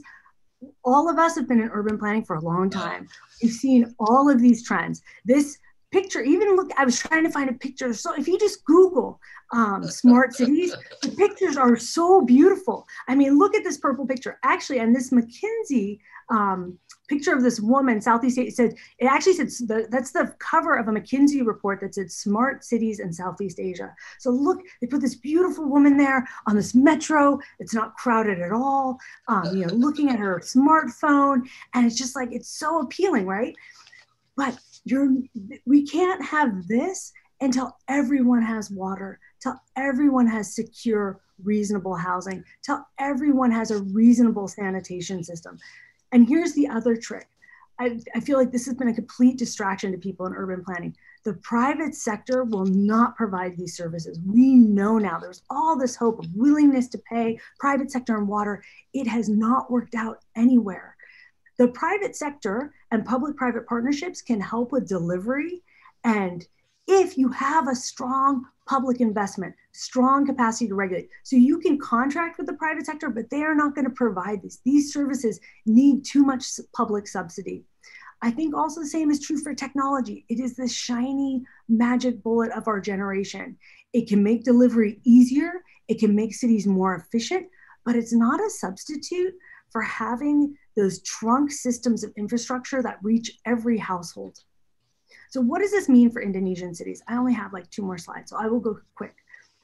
All of us have been in urban planning for a long time. We've seen all of these trends. This picture, even look, I was trying to find a picture. So if you just Google um, smart cities, the pictures are so beautiful. I mean, look at this purple picture. Actually, and this McKinsey um, picture of this woman, Southeast Asia, said, it actually said, the, that's the cover of a McKinsey report that said smart cities in Southeast Asia. So look, they put this beautiful woman there on this metro. It's not crowded at all. Um, you know, looking at her smartphone, and it's just like, it's so appealing, right? But You're, we can't have this until everyone has water, till everyone has secure, reasonable housing, till everyone has a reasonable sanitation system. And here's the other trick. I, I feel like this has been a complete distraction to people in urban planning. The private sector will not provide these services. We know now there's all this hope of willingness to pay private sector and water. It has not worked out anywhere. The private sector and public-private partnerships can help with delivery. And if you have a strong public investment, strong capacity to regulate, so you can contract with the private sector, but they are not going to provide these. These services need too much public subsidy. I think also the same is true for technology. It is the shiny magic bullet of our generation. It can make delivery easier. It can make cities more efficient, but it's not a substitute for having those trunk systems of infrastructure that reach every household. So what does this mean for Indonesian cities? I only have like two more slides, so I will go quick.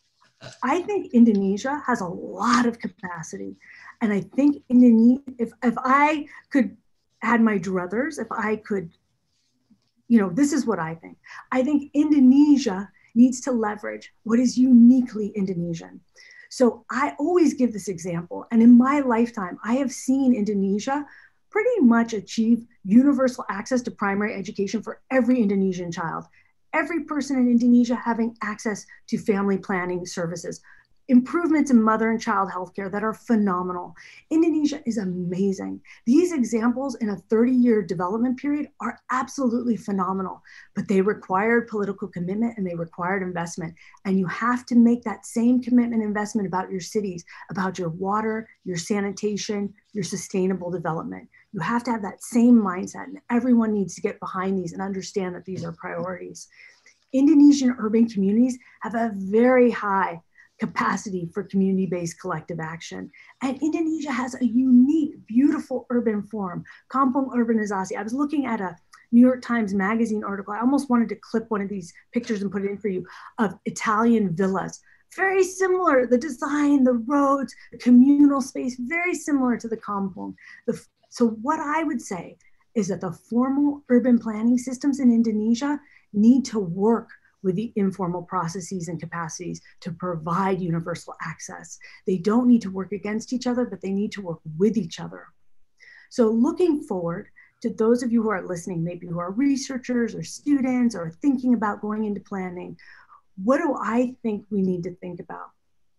I think Indonesia has a lot of capacity. And I think Indonesia, if, if I could add my druthers, if I could, you know, this is what I think. I think Indonesia needs to leverage what is uniquely Indonesian. So I always give this example. And in my lifetime, I have seen Indonesia pretty much achieve universal access to primary education for every Indonesian child. Every person in Indonesia having access to family planning services, improvements in mother and child healthcare that are phenomenal. Indonesia is amazing. These examples in a thirty-year development period are absolutely phenomenal, but they required political commitment and they required investment. And you have to make that same commitment investment about your cities, about your water, your sanitation, your sustainable development. You have to have that same mindset, and everyone needs to get behind these and understand that these are priorities. Indonesian urban communities have a very high capacity for community-based collective action. And Indonesia has a unique, beautiful urban form, kampung urbanisasi. I was looking at a New York Times Magazine article. I almost wanted to clip one of these pictures and put it in for you, of Italian villas. Very similar, the design, the roads, the communal space, very similar to the kampung. The, so what I would say is that the formal urban planning systems in Indonesia need to work with the informal processes and capacities to provide universal access. They don't need to work against each other, but they need to work with each other. So looking forward to those of you who are listening, maybe who are researchers or students or thinking about going into planning, what do I think we need to think about?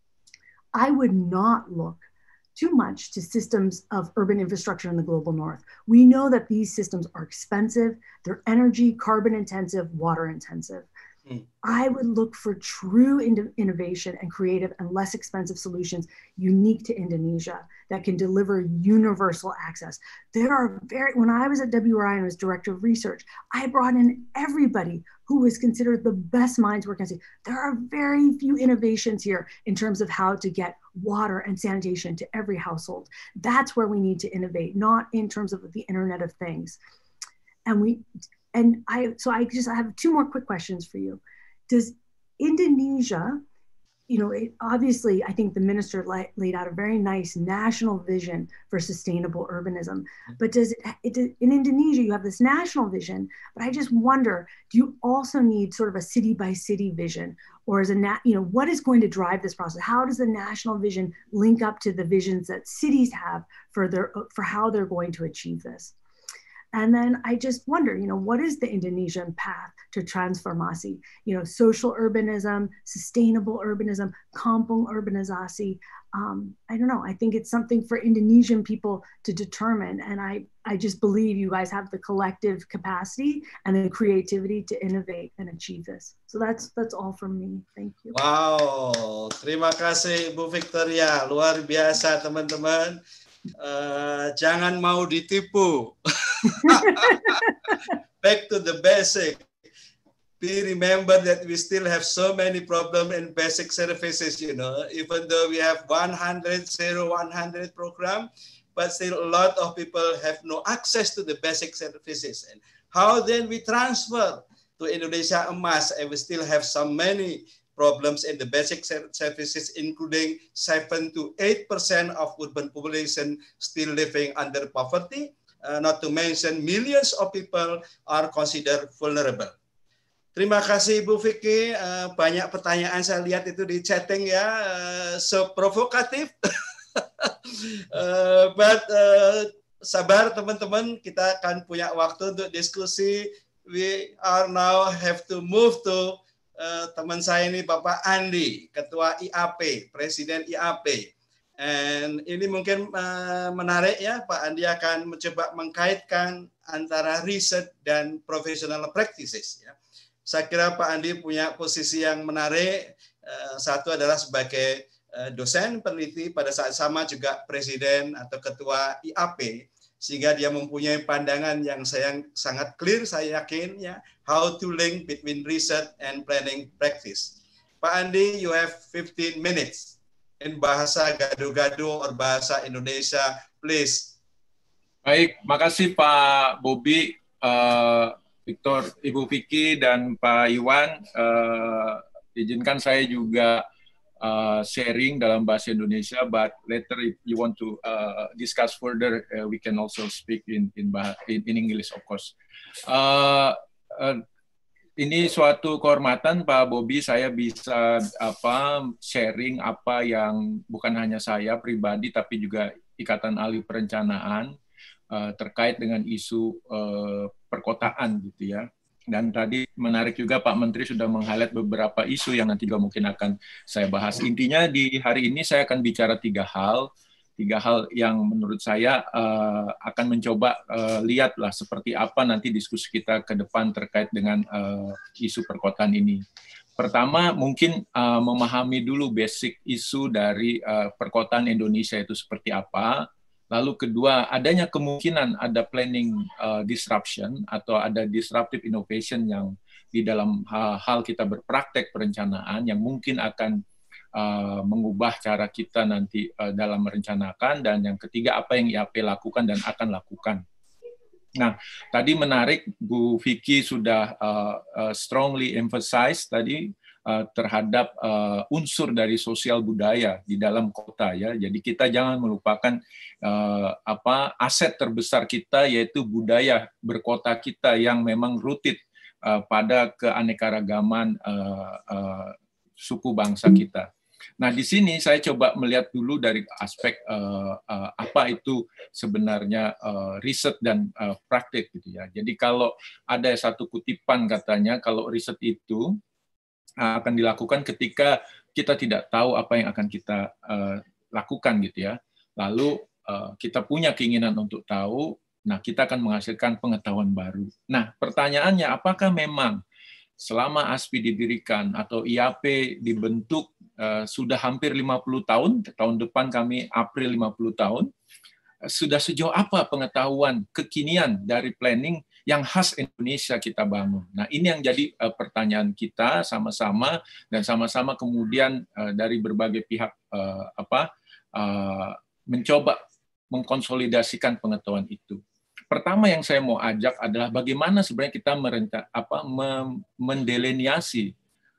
I would not look too much to systems of urban infrastructure in the global north. We know that these systems are expensive, they're energy, carbon intensive, water intensive. I would look for true in innovation and creative and less expensive solutions unique to Indonesia that can deliver universal access. There are very, when I was at W R I and was director of research, I brought in everybody who was considered the best minds working on safety. There are very few innovations here in terms of how to get water and sanitation to every household. That's where we need to innovate, not in terms of the Internet of Things. And we, And I, so I just, I have two more quick questions for you. Does Indonesia, you know, it, obviously, I think the minister la laid out a very nice national vision for sustainable urbanism, but does it, it, in Indonesia, you have this national vision, but I just wonder, do you also need sort of a city by city vision, or is a, na you know, what is going to drive this process? How does the national vision link up to the visions that cities have for their, for how they're going to achieve this? And then I just wonder, you know, what is the Indonesian path to transformasi? You know, social urbanism, sustainable urbanism, kampung urbanisasi. Um, I don't know. I think it's something for Indonesian people to determine. And I, I just believe you guys have the collective capacity and the creativity to innovate and achieve this. So that's that's all from me. Thank you. Wow, terima kasih Bu Victoria. Luar biasa teman-teman. Uh, jangan mau ditipu. Back to the basic. We remember that we still have so many problems in basic services, you know, even though we have one hundred, zero, one hundred program, but still a lot of people have no access to the basic services. And how then we transfer to Indonesia Emas, and we still have so many problems in the basic services, including seven to eight percent of urban population still living under poverty, uh, not to mention millions of people are considered vulnerable. Terima kasih Ibu Vicky. Uh, banyak pertanyaan saya lihat itu di chatting ya, uh, so provokatif. uh, but uh, sabar teman-teman, kita akan punya waktu untuk diskusi. We are now have to move to uh, teman saya ini Bapak Andi, Ketua I A P, Presiden I A P. And ini mungkin uh, menarik ya, Pak Andi akan mencoba mengkaitkan antara riset dan professional practices. Ya. Saya kira Pak Andi punya posisi yang menarik. Uh, satu adalah sebagai uh, dosen peneliti, pada saat sama juga presiden atau ketua I A P, sehingga dia mempunyai pandangan yang saya sangat clear, saya yakin ya, how to link between research and planning practice. Pak Andi, you have fifteen minutes. In bahasa gado-gado or bahasa Indonesia, please. Baik, makasih Pak Bobi, uh, Victor, Ibu Vicky, dan Pak Iwan. Uh, izinkan saya juga uh, sharing dalam bahasa Indonesia, but later if you want to uh, discuss further, uh, we can also speak in in, in, in English, of course. Uh, uh, Ini suatu kehormatan Pak Bobi, saya bisa apa sharing apa yang bukan hanya saya pribadi tapi juga Ikatan Ahli Perencanaan uh, terkait dengan isu uh, perkotaan gitu ya. Dan tadi menarik juga Pak Menteri sudah meng-highlight beberapa isu yang nanti juga mungkin akan saya bahas. Intinya di hari ini saya akan bicara tiga hal. Tiga hal yang menurut saya uh, akan mencoba uh, lihatlah seperti apa nanti diskusi kita ke depan terkait dengan uh, isu perkotaan ini. Pertama, mungkin uh, memahami dulu basic isu dari uh, perkotaan Indonesia itu seperti apa. Lalu kedua, adanya kemungkinan ada planning uh, disruption atau ada disruptive innovation yang di dalam hal-hal kita berpraktek perencanaan yang mungkin akan Uh, mengubah cara kita nanti uh, dalam merencanakan, dan yang ketiga apa yang I A P lakukan dan akan lakukan. Nah, tadi menarik Bu Vicky sudah uh, uh, strongly emphasize tadi uh, terhadap uh, unsur dari sosial budaya di dalam kota ya. Jadi kita jangan melupakan uh, apa aset terbesar kita yaitu budaya berkota kita yang memang rooted uh, pada keanekaragaman uh, uh, suku bangsa kita. Nah, di sini saya coba melihat dulu dari aspek uh, uh, apa itu sebenarnya uh, riset dan uh, praktik gitu ya. Jadi kalau ada satu kutipan katanya kalau riset itu uh, akan dilakukan ketika kita tidak tahu apa yang akan kita uh, lakukan gitu ya. Lalu uh, kita punya keinginan untuk tahu, nah kita akan menghasilkan pengetahuan baru. Nah, pertanyaannya apakah memang selama A S P I didirikan atau I A P dibentuk uh, sudah hampir lima puluh tahun, tahun depan kami April lima puluh tahun, sudah sejauh apa pengetahuan kekinian dari planning yang khas Indonesia kita bangun. Nah, ini yang jadi uh, pertanyaan kita sama-sama, dan sama-sama kemudian uh, dari berbagai pihak uh, apa uh, mencoba mengkonsolidasikan pengetahuan itu. Pertama yang saya mau ajak adalah bagaimana sebenarnya kita merenta, apa, mendeliniasi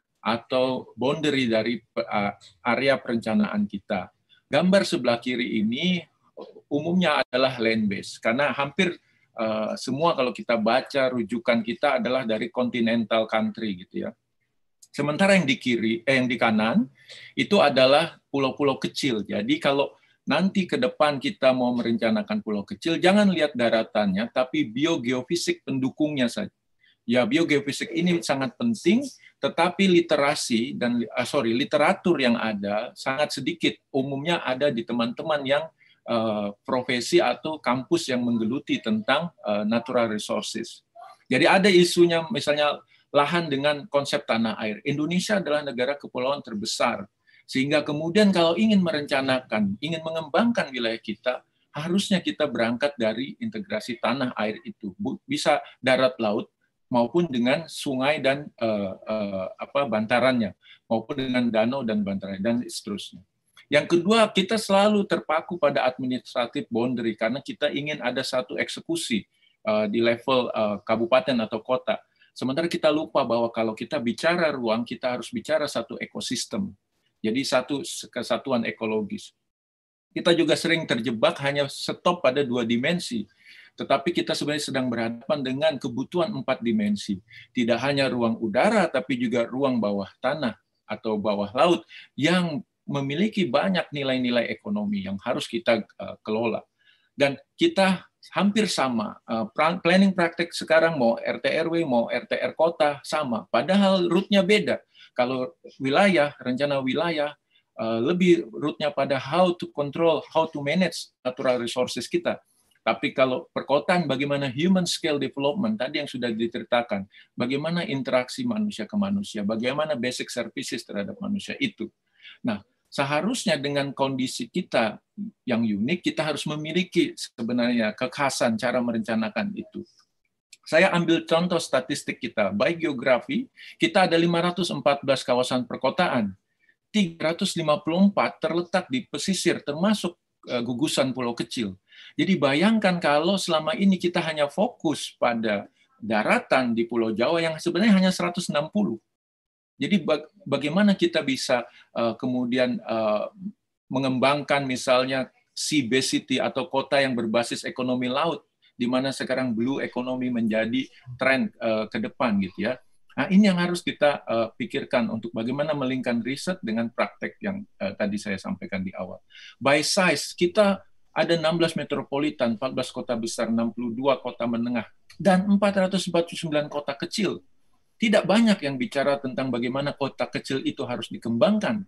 atau boundary dari area perencanaan kita. Gambar sebelah kiri ini umumnya adalah land base, karena hampir uh, semua kalau kita baca rujukan kita adalah dari continental country gitu ya. Sementara yang di kiri, eh, yang di kanan itu adalah pulau-pulau kecil. Jadi kalau nanti ke depan kita mau merencanakan pulau kecil, jangan lihat daratannya, tapi biogeofisik pendukungnya saja. Ya, biogeofisik ini sangat penting, tetapi literasi dan uh, sorry literatur yang ada sangat sedikit. Umumnya ada di teman-teman yang uh, profesi atau kampus yang menggeluti tentang uh, natural resources. Jadi ada isunya, misalnya lahan dengan konsep tanah air. Indonesia adalah negara kepulauan terbesar. Sehingga kemudian kalau ingin merencanakan, ingin mengembangkan wilayah kita, harusnya kita berangkat dari integrasi tanah air itu. Bisa darat laut, maupun dengan sungai dan uh, uh, apa bantarannya, maupun dengan danau dan bantaran, dan seterusnya. Yang kedua, kita selalu terpaku pada administrative boundary, karena kita ingin ada satu eksekusi uh, di level uh, kabupaten atau kota. Sementara kita lupa bahwa kalau kita bicara ruang, kita harus bicara satu ekosistem. Jadi satu kesatuan ekologis. Kita juga sering terjebak hanya stop pada dua dimensi. Tetapi kita sebenarnya sedang berhadapan dengan kebutuhan empat dimensi. Tidak hanya ruang udara, tapi juga ruang bawah tanah atau bawah laut yang memiliki banyak nilai-nilai ekonomi yang harus kita uh, kelola. Dan kita hampir sama. Uh, planning praktek sekarang mau R T R W, mau R T R kota, sama. Padahal root-nya beda. Kalau wilayah, rencana wilayah, uh, lebih root-nya pada how to control, how to manage natural resources kita. Tapi kalau perkotaan, bagaimana human scale development, tadi yang sudah diceritakan, bagaimana interaksi manusia ke manusia, bagaimana basic services terhadap manusia itu. Nah, seharusnya dengan kondisi kita yang unik, kita harus memiliki sebenarnya kekhasan cara merencanakan itu. Saya ambil contoh statistik kita, baik geografi, kita ada lima ratus empat belas kawasan perkotaan, tiga ratus lima puluh empat terletak di pesisir, termasuk gugusan pulau kecil. Jadi bayangkan kalau selama ini kita hanya fokus pada daratan di Pulau Jawa yang sebenarnya hanya seratus enam puluh. Jadi bagaimana kita bisa uh, kemudian uh, mengembangkan misalnya sea based city atau kota yang berbasis ekonomi laut, di mana sekarang blue economy menjadi tren uh, ke depan gitu ya. Nah, ini yang harus kita uh, pikirkan untuk bagaimana melingkan riset dengan praktek yang uh, tadi saya sampaikan di awal. By size, kita ada enam belas metropolitan, empat belas kota besar, enam puluh dua kota menengah, dan empat ratus empat puluh sembilan kota kecil. Tidak banyak yang bicara tentang bagaimana kota kecil itu harus dikembangkan.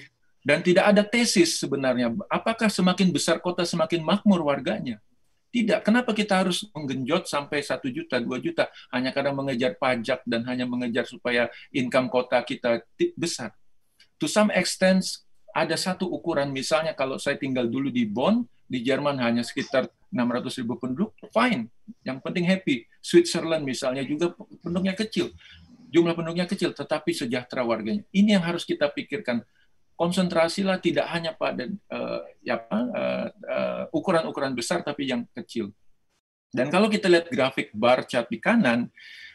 Dan tidak ada tesis sebenarnya, apakah semakin besar kota semakin makmur warganya? Tidak. Kenapa kita harus menggenjot sampai satu juta, dua juta hanya karena mengejar pajak dan hanya mengejar supaya income kota kita besar? To some extent, ada satu ukuran, misalnya kalau saya tinggal dulu di Bonn, di Jerman hanya sekitar enam ratus ribu penduduk, fine. Yang penting happy. Switzerland misalnya juga penduduknya kecil. Jumlah penduduknya kecil, tetapi sejahtera warganya. Ini yang harus kita pikirkan. Konsentrasilah tidak hanya pada uh, ya, uh, uh, ukuran-ukuran besar, tapi yang kecil. Dan kalau kita lihat grafik bar chart di kanan,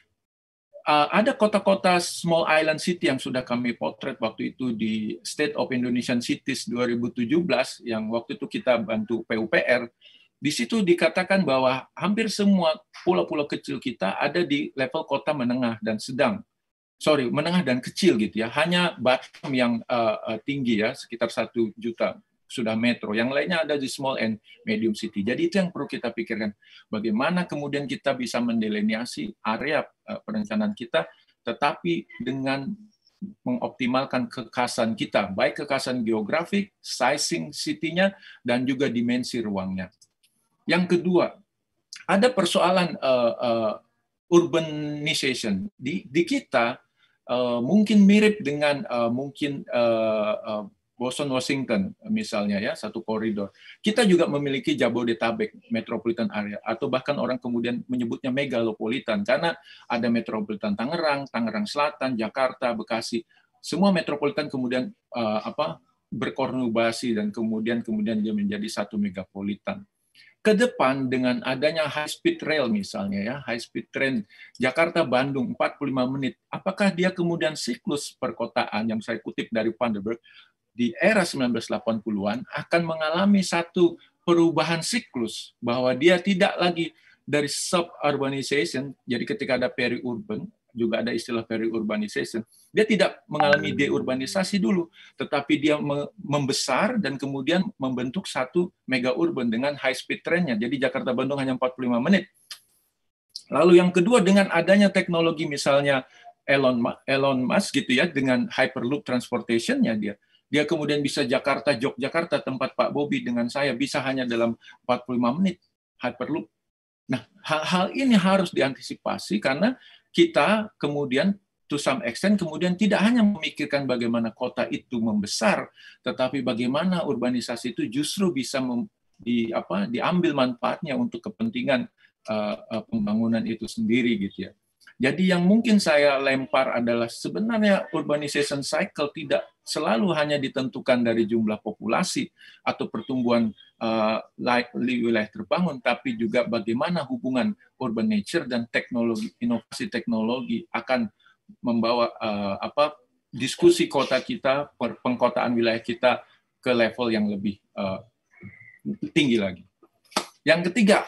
uh, ada kota-kota small island city yang sudah kami potret waktu itu di State of Indonesian Cities dua ribu tujuh belas, yang waktu itu kita bantu P U P R. Di situ dikatakan bahwa hampir semua pulau-pulau kecil kita ada di level kota menengah dan sedang. Sorry, menengah dan kecil gitu ya. Hanya Batam yang uh, uh, tinggi ya, sekitar satu juta sudah metro. Yang lainnya ada di small and medium city. Jadi itu yang perlu kita pikirkan. Bagaimana kemudian kita bisa mendelineasi area uh, perencanaan kita, tetapi dengan mengoptimalkan kekhasan kita, baik kekhasan geografik, sizing city-nya, dan juga dimensi ruangnya. Yang kedua, ada persoalan uh, uh, urbanization. Di, di kita, Uh, mungkin mirip dengan uh, mungkin uh, uh, Boston Washington misalnya ya, satu koridor. Kita juga memiliki Jabodetabek metropolitan area, atau bahkan orang kemudian menyebutnya megalopolitan karena ada metropolitan Tangerang, Tangerang Selatan, Jakarta, Bekasi. Semua metropolitan kemudian uh, apa berkonubasi dan kemudian kemudian dia menjadi satu megapolitan. Ke depan dengan adanya high speed rail misalnya ya, high speed train Jakarta Bandung empat puluh lima menit, apakah dia kemudian siklus perkotaan yang saya kutip dari Van der Burg di era sembilan belas delapan puluhan akan mengalami satu perubahan siklus, bahwa dia tidak lagi dari suburbanization, jadi ketika ada peri-urban, juga ada istilah peri-urbanization, dia tidak mengalami deurbanisasi dulu, tetapi dia membesar dan kemudian membentuk satu mega urban dengan high speed train-nya. Jadi Jakarta Bandung hanya empat puluh lima menit. Lalu yang kedua, dengan adanya teknologi misalnya Elon Elon Musk gitu ya, dengan Hyperloop transportation-nya dia, dia kemudian bisa Jakarta Yogyakarta, tempat Pak Bobi dengan saya bisa hanya dalam empat puluh lima menit Hyperloop. Nah, hal-hal ini harus diantisipasi karena kita kemudian to some extent kemudian tidak hanya memikirkan bagaimana kota itu membesar, tetapi bagaimana urbanisasi itu justru bisa mem, di, apa, diambil manfaatnya untuk kepentingan uh, uh, pembangunan itu sendiri gitu ya. Jadi yang mungkin saya lempar adalah sebenarnya urbanization cycle tidak selalu hanya ditentukan dari jumlah populasi atau pertumbuhan uh, wilayah terbangun, tapi juga bagaimana hubungan urban nature dan teknologi, inovasi teknologi akan membawa uh, apa diskusi kota kita, pengkotaan wilayah kita ke level yang lebih uh, tinggi lagi. Yang ketiga,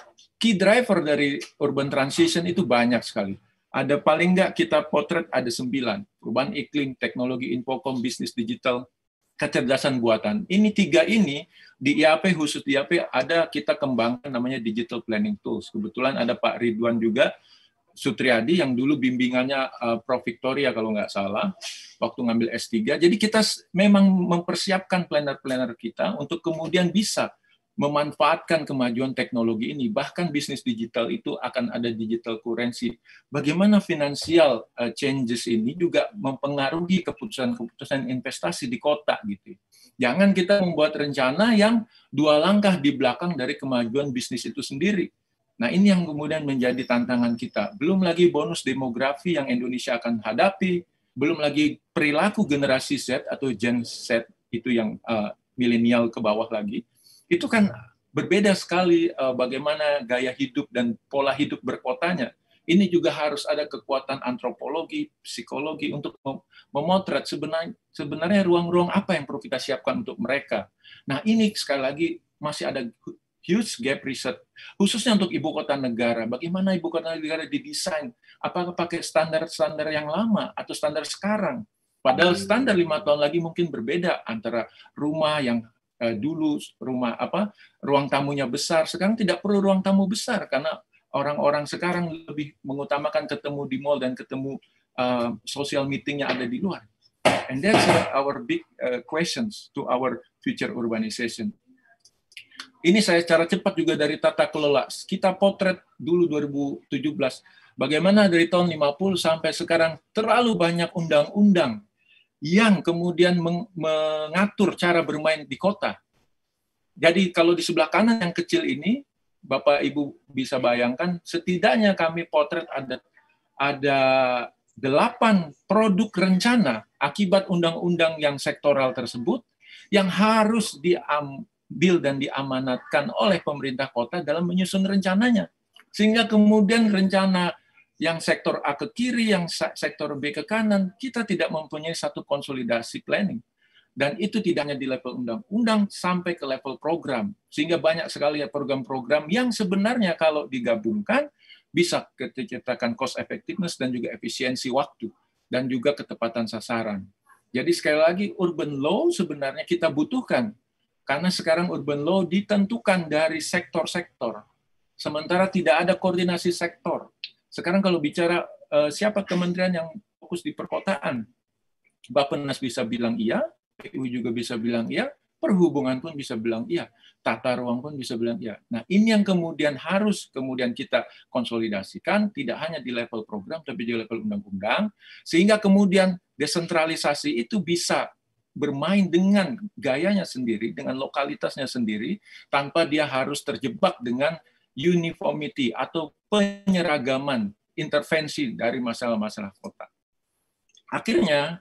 key driver dari urban transition itu banyak sekali. Ada paling nggak kita potret ada sembilan. Perubahan iklim, teknologi infokom, bisnis digital, kecerdasan buatan. Ini tiga ini di I A P, khusus di I A P ada kita kembangkan namanya digital planning tools. Kebetulan ada Pak Ridwan juga, Sutriadi yang dulu bimbingannya uh, Prof Victoria kalau nggak salah, waktu ngambil S tiga. Jadi kita memang mempersiapkan planner-planner kita untuk kemudian bisa memanfaatkan kemajuan teknologi ini. Bahkan bisnis digital itu akan ada digital currency. Bagaimana financial uh, changes ini juga mempengaruhi keputusan-keputusan investasi di kota gitu. Jangan kita membuat rencana yang dua langkah di belakang dari kemajuan bisnis itu sendiri. Nah, ini yang kemudian menjadi tantangan kita. Belum lagi bonus demografi yang Indonesia akan hadapi, belum lagi perilaku generasi Z atau Gen Z itu yang uh, milenial ke bawah lagi. Itu kan berbeda sekali uh, bagaimana gaya hidup dan pola hidup berkotanya. Ini juga harus ada kekuatan antropologi, psikologi untuk mem memotret sebenarnya sebenarnya ruang-ruang apa yang perlu kita siapkan untuk mereka. Nah, ini sekali lagi masih ada huge gap riset, khususnya untuk ibu kota negara. Bagaimana ibu kota negara didesain? Apakah pakai standar-standar yang lama atau standar sekarang? Padahal standar lima tahun lagi mungkin berbeda antara rumah yang dulu rumah apa ruang tamunya besar, sekarang tidak perlu ruang tamu besar karena orang-orang sekarang lebih mengutamakan ketemu di mall dan ketemu uh, social meetingnya ada di luar. And that's uh, our big uh, questions to our future urbanization. Ini saya secara cepat juga dari tata kelola. Kita potret dulu dua ribu tujuh belas bagaimana dari tahun lima puluh sampai sekarang terlalu banyak undang-undang yang kemudian mengatur cara bermain di kota. Jadi kalau di sebelah kanan yang kecil ini, Bapak Ibu bisa bayangkan, setidaknya kami potret ada ada delapan produk rencana akibat undang-undang yang sektoral tersebut yang harus diambil dan diamanatkan oleh pemerintah kota dalam menyusun rencananya. Sehingga kemudian rencana yang sektor A ke kiri, yang sektor B ke kanan, kita tidak mempunyai satu konsolidasi planning. Dan itu tidak hanya di level undang-undang, sampai ke level program. Sehingga banyak sekali program-program yang sebenarnya kalau digabungkan, bisa menciptakan cost effectiveness dan juga efisiensi waktu, dan juga ketepatan sasaran. Jadi sekali lagi, urban law sebenarnya kita butuhkan. Karena sekarang urban law ditentukan dari sektor-sektor. Sementara tidak ada koordinasi sektor. Sekarang kalau bicara uh, siapa kementerian yang fokus di perkotaan, Bappenas bisa bilang iya, P U juga bisa bilang iya, perhubungan pun bisa bilang iya, tata ruang pun bisa bilang iya. Nah, ini yang kemudian harus kemudian kita konsolidasikan, tidak hanya di level program, tapi di level undang-undang, sehingga kemudian desentralisasi itu bisa bermain dengan gayanya sendiri, dengan lokalitasnya sendiri, tanpa dia harus terjebak dengan uniformity atau penyeragaman intervensi dari masalah-masalah kota. Akhirnya,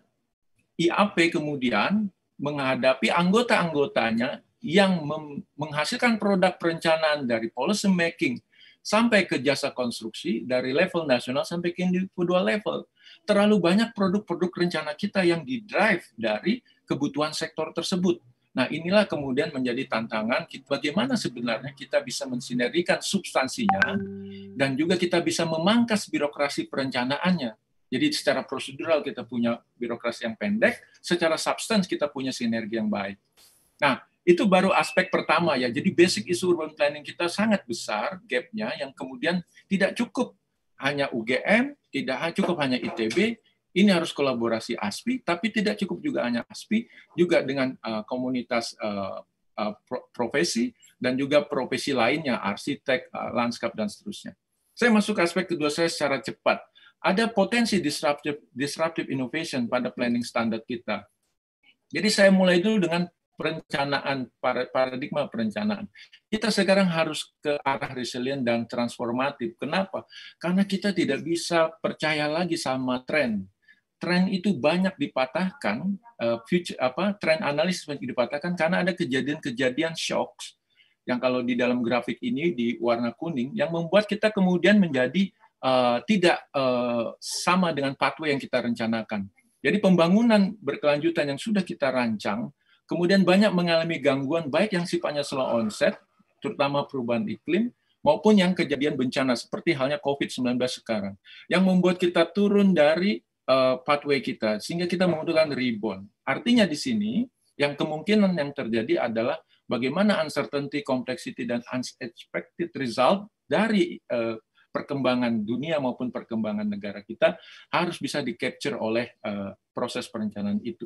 I A P kemudian menghadapi anggota-anggotanya yang menghasilkan produk perencanaan dari policy making sampai ke jasa konstruksi, dari level nasional sampai ke individual level. Terlalu banyak produk-produk rencana kita yang didrive dari kebutuhan sektor tersebut. Nah, inilah kemudian menjadi tantangan bagaimana sebenarnya kita bisa mensinergikan substansinya dan juga kita bisa memangkas birokrasi perencanaannya. Jadi secara prosedural kita punya birokrasi yang pendek, secara substans kita punya sinergi yang baik. Nah, itu baru aspek pertama ya. Jadi basic isu urban planning kita sangat besar gap-nya yang kemudian tidak cukup hanya U G M, tidak cukup hanya I T B. Ini harus kolaborasi A S P I, tapi tidak cukup juga hanya A S P I, juga dengan uh, komunitas uh, uh, pro profesi, dan juga profesi lainnya, arsitek, uh, lanskap, dan seterusnya. Saya masuk ke aspek kedua saya secara cepat. Ada potensi disruptive, disruptive innovation pada planning standar kita. Jadi saya mulai dulu dengan perencanaan, paradigma perencanaan. Kita sekarang harus ke arah resilient dan transformatif. Kenapa? Karena kita tidak bisa percaya lagi sama tren. Tren itu banyak dipatahkan, uh, future apa tren analisis banyak dipatahkan karena ada kejadian-kejadian shocks yang kalau di dalam grafik ini di warna kuning yang membuat kita kemudian menjadi uh, tidak uh, sama dengan pathway yang kita rencanakan. Jadi pembangunan berkelanjutan yang sudah kita rancang kemudian banyak mengalami gangguan baik yang sifatnya slow onset, terutama perubahan iklim, maupun yang kejadian bencana seperti halnya COVID sembilan belas sekarang, yang membuat kita turun dari uh, pathway kita, sehingga kita membutuhkan rebound. Artinya di sini, yang kemungkinan yang terjadi adalah bagaimana uncertainty, complexity, dan unexpected result dari uh, perkembangan dunia maupun perkembangan negara kita harus bisa di-capture oleh uh, proses perencanaan itu.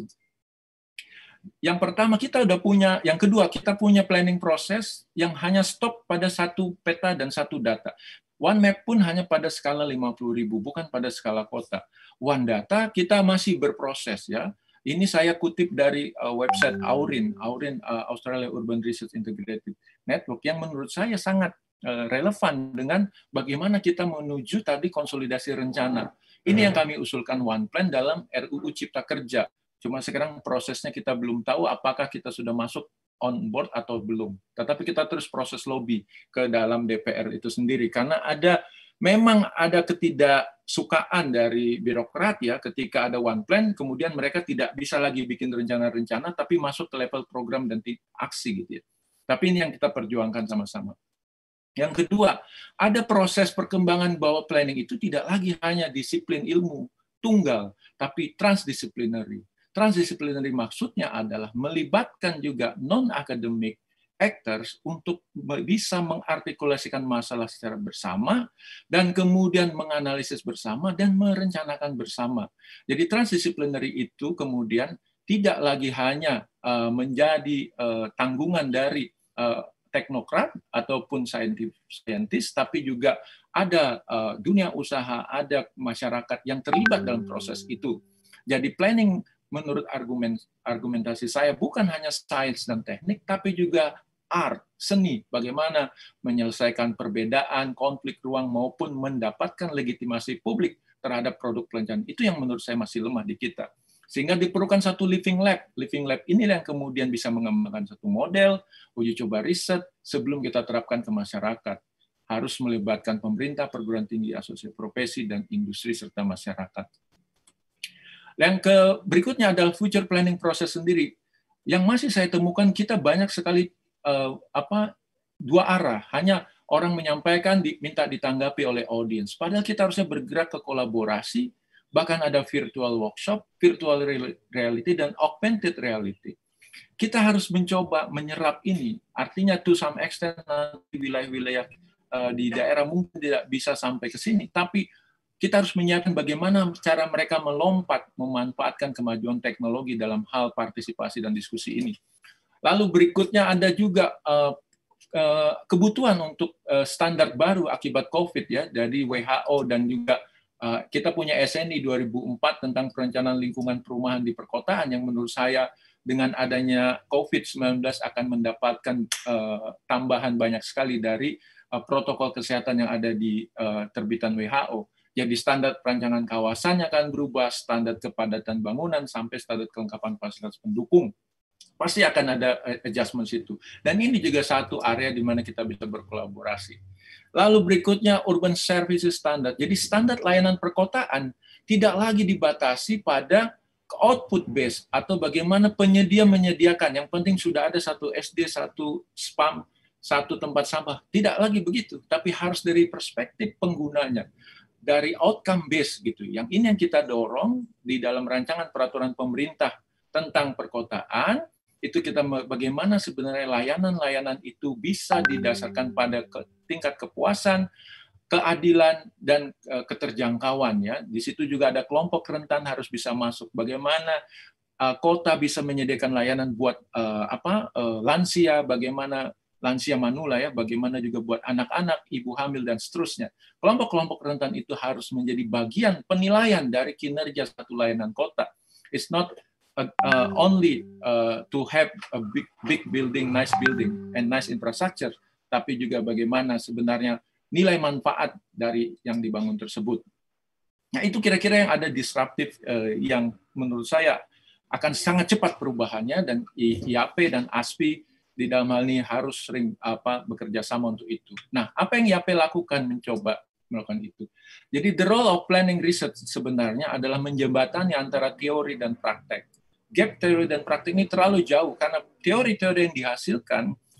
Yang pertama kita udah punya, yang kedua kita punya planning proses yang hanya stop pada satu peta dan satu data. One Map pun hanya pada skala lima puluh ribu, bukan pada skala kota. One Data kita masih berproses ya. Ini saya kutip dari uh, website Aurin, Aurin uh, Australia Urban Research Integrated Network yang menurut saya sangat relevan dengan bagaimana kita menuju tadi konsolidasi rencana. Ini yang kami usulkan One Plan dalam R U U Cipta Kerja. Cuma sekarang prosesnya kita belum tahu apakah kita sudah masuk on board atau belum. Tetapi kita terus proses lobby ke dalam D P R itu sendiri. Karena ada memang ada ketidaksukaan dari birokrat ya ketika ada One Plan, kemudian mereka tidak bisa lagi bikin rencana-rencana, tapi masuk ke level program dan aksi gitu ya. Tapi ini yang kita perjuangkan sama-sama. Yang kedua, ada proses perkembangan bahwa planning itu tidak lagi hanya disiplin ilmu tunggal, tapi transdisciplinary. Transdisciplinary maksudnya adalah melibatkan juga non-academic actors untuk bisa mengartikulasikan masalah secara bersama, dan kemudian menganalisis bersama, dan merencanakan bersama. Jadi transdisciplinary itu kemudian tidak lagi hanya uh, menjadi uh, tanggungan dari uh, teknokrat ataupun saintis, tapi juga ada uh, dunia usaha, ada masyarakat yang terlibat dalam proses itu. Jadi planning menurut argumen argumentasi saya bukan hanya sains dan teknik, tapi juga art, seni, bagaimana menyelesaikan perbedaan, konflik ruang, maupun mendapatkan legitimasi publik terhadap produk perencanaan. Itu yang menurut saya masih lemah di kita. Sehingga diperlukan satu living lab. Living lab ini yang kemudian bisa mengembangkan satu model, uji coba riset, sebelum kita terapkan ke masyarakat. Harus melibatkan pemerintah, perguruan tinggi, asosiasi profesi, dan industri, serta masyarakat. Yang ke berikutnya adalah future planning proses sendiri. Yang masih saya temukan, kita banyak sekali uh, apa dua arah. Hanya orang menyampaikan, minta ditanggapi oleh audiens. Padahal kita harusnya bergerak ke kolaborasi, bahkan ada virtual workshop, virtual reality, dan augmented reality. Kita harus mencoba menyerap ini. Artinya to some extent nanti wilayah-wilayah uh, di daerah mungkin tidak bisa sampai ke sini, tapi kita harus menyiapkan bagaimana cara mereka melompat, memanfaatkan kemajuan teknologi dalam hal partisipasi dan diskusi ini. Lalu berikutnya ada juga uh, uh, kebutuhan untuk uh, standar baru akibat COVID ya, dari W H O dan juga Uh, kita punya S N I dua ribu empat tentang perencanaan lingkungan perumahan di perkotaan yang menurut saya dengan adanya COVID sembilan belas akan mendapatkan uh, tambahan banyak sekali dari uh, protokol kesehatan yang ada di uh, terbitan W H O. Jadi standar perencanaan kawasannya akan berubah, standar kepadatan bangunan sampai standar kelengkapan fasilitas pendukung. Pasti akan ada adjustment situ. Dan ini juga satu area di mana kita bisa berkolaborasi. Lalu berikutnya urban services standard. Jadi standar layanan perkotaan tidak lagi dibatasi pada output base atau bagaimana penyedia menyediakan. Yang penting sudah ada satu S D, satu spam, satu tempat sampah. Tidak lagi begitu, tapi harus dari perspektif penggunanya, dari outcome base gitu. Yang ini yang kita dorong di dalam rancangan peraturan pemerintah tentang perkotaan. Itu kita bagaimana sebenarnya layanan-layanan itu bisa didasarkan pada ke, tingkat kepuasan, keadilan, dan uh, keterjangkauan ya. Di situ juga ada kelompok rentan harus bisa masuk. Bagaimana uh, kota bisa menyediakan layanan buat uh, apa uh, lansia, bagaimana lansia manula ya, bagaimana juga buat anak-anak, ibu hamil dan seterusnya. Kelompok-kelompok rentan itu harus menjadi bagian penilaian dari kinerja satu layanan kota. It's not Uh, uh, only uh, to have a big, big building, nice building, and nice infrastructure, tapi juga bagaimana sebenarnya nilai manfaat dari yang dibangun tersebut. Nah, itu kira-kira yang ada disruptif uh, yang menurut saya akan sangat cepat perubahannya, dan I A P dan A S P I di dalam hal ini harus sering apa bekerja sama untuk itu. Nah, apa yang I A P lakukan mencoba melakukan itu? Jadi the role of planning research sebenarnya adalah menjembatani antara teori dan praktek. Gap teori dan praktik ini terlalu jauh karena teori-teori yang dihasilkan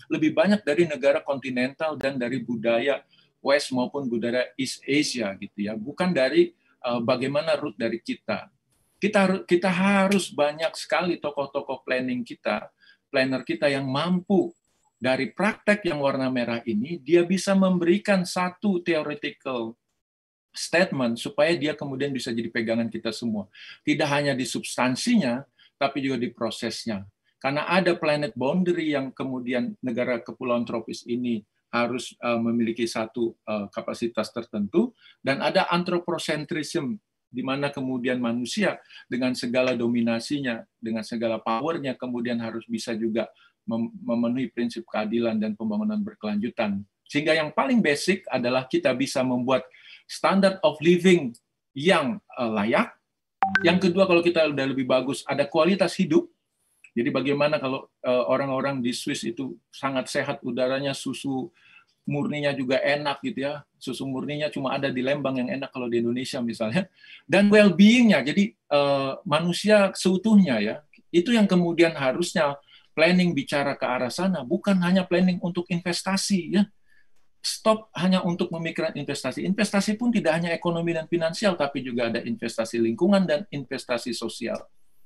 lebih banyak dari negara kontinental dan dari budaya West maupun budaya East Asia gitu ya, bukan dari uh, bagaimana root dari kita. Kita kita harus banyak sekali tokoh-tokoh planning kita, planner kita yang mampu dari praktek yang warna merah ini, dia bisa memberikan satu theoretical statement supaya dia kemudian bisa jadi pegangan kita semua. Tidak hanya di substansinya, tapi juga di prosesnya. Karena ada planet boundary yang kemudian negara kepulauan tropis ini harus uh, memiliki satu uh, kapasitas tertentu, dan ada anthropocentrism, di mana kemudian manusia dengan segala dominasinya, dengan segala powernya, kemudian harus bisa juga memenuhi prinsip keadilan dan pembangunan berkelanjutan. Sehingga yang paling basic adalah kita bisa membuat standard of living yang layak. Yang kedua, kalau kita udah lebih bagus, ada kualitas hidup. Jadi bagaimana kalau orang-orang di Swiss itu sangat sehat udaranya, susu murninya juga enak gitu ya. Susu murninya cuma ada di Lembang yang enak kalau di Indonesia misalnya. Dan well-being-nya, jadi manusia seutuhnya ya. Itu yang kemudian harusnya planning bicara ke arah sana, bukan hanya planning untuk investasi ya. Stop hanya untuk memikirkan investasi. Investasi pun tidak hanya ekonomi dan finansial, tapi juga ada investasi lingkungan dan investasi sosial.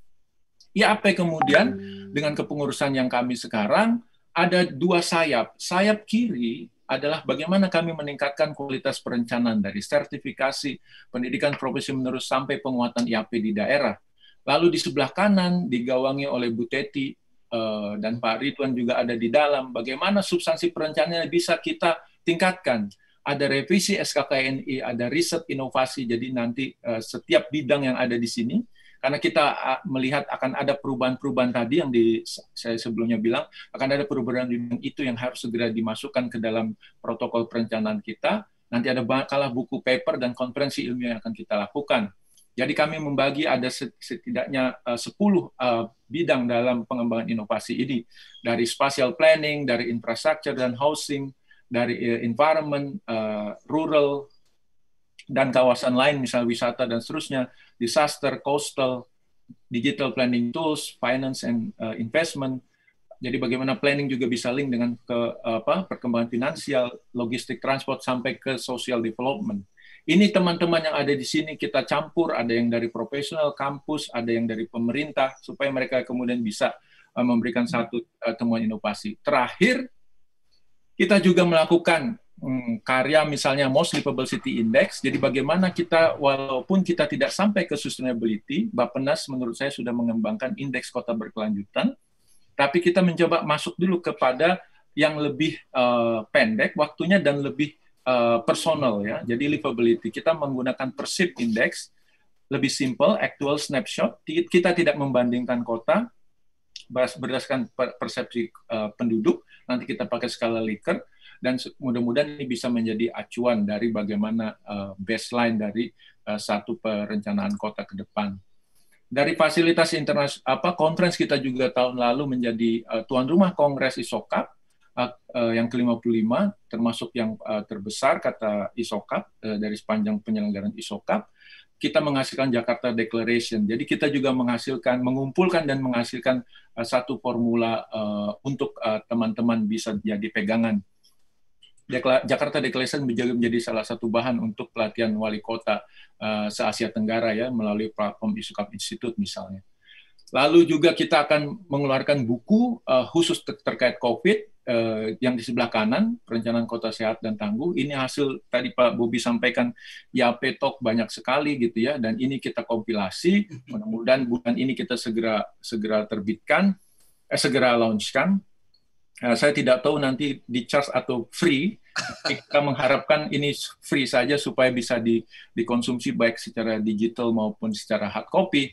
I A P kemudian dengan kepengurusan yang kami sekarang ada dua sayap. Sayap kiri adalah bagaimana kami meningkatkan kualitas perencanaan dari sertifikasi, pendidikan profesi menerus sampai penguatan I A P di daerah. Lalu di sebelah kanan digawangi oleh Bu Teti dan Pak Ridwan juga ada di dalam, bagaimana substansi perencanaan bisa kita tingkatkan. Ada revisi S K K N I, ada riset inovasi, jadi nanti setiap bidang yang ada di sini, karena kita melihat akan ada perubahan-perubahan tadi yang di, saya sebelumnya bilang, akan ada perubahan itu yang harus segera dimasukkan ke dalam protokol perencanaan kita. Nanti ada kalah buku paper dan konferensi ilmiah yang akan kita lakukan. Jadi kami membagi ada setidaknya sepuluh bidang dalam pengembangan inovasi ini. Dari spatial planning, dari infrastructure dan housing, dari environment, rural, dan kawasan lain, misal wisata dan seterusnya, disaster, coastal, digital planning tools, finance and investment. Jadi bagaimana planning juga bisa link dengan ke apa perkembangan finansial, logistik, transport, sampai ke social development. Ini teman-teman yang ada di sini kita campur, ada yang dari profesional kampus, ada yang dari pemerintah, supaya mereka kemudian bisa memberikan satu temuan inovasi. Terakhir, kita juga melakukan hmm, karya misalnya Most Livable City Index. Jadi bagaimana kita, walaupun kita tidak sampai ke sustainability, Bappenas menurut saya sudah mengembangkan indeks kota berkelanjutan, tapi kita mencoba masuk dulu kepada yang lebih uh, pendek waktunya dan lebih Uh, personal ya, jadi livability. Kita menggunakan perceived index, lebih simple, actual snapshot. Kita tidak membandingkan kota berdasarkan persepsi uh, penduduk. Nanti kita pakai skala Likert, dan mudah-mudahan ini bisa menjadi acuan dari bagaimana uh, baseline dari uh, satu perencanaan kota ke depan. Dari fasilitas internasional, apa conference kita juga tahun lalu menjadi uh, tuan rumah Kongres ISOCAP. Uh, uh, yang ke lima puluh lima, termasuk yang uh, terbesar kata ISOCAP, uh, dari sepanjang penyelenggaraan ISOCAP, kita menghasilkan Jakarta Declaration. Jadi kita juga menghasilkan, mengumpulkan dan menghasilkan uh, satu formula uh, untuk teman-teman uh, bisa jadi pegangan. Dekla- Jakarta Declaration menjadi, menjadi salah satu bahan untuk pelatihan wali kota uh, se-Asia Tenggara ya, melalui platform ISOCAP Institute misalnya. Lalu juga kita akan mengeluarkan buku uh, khusus ter- terkait COVID, Uh, yang di sebelah kanan, perencanaan kota sehat dan tangguh. Ini hasil tadi Pak Bobi sampaikan, I A P Talk banyak sekali gitu ya, dan ini kita kompilasi. Mudah-mudahan bulan ini kita segera segera terbitkan, eh, segera launchkan. Uh, saya tidak tahu nanti di charge atau free. Kita mengharapkan ini free saja supaya bisa di, dikonsumsi baik secara digital maupun secara hard copy.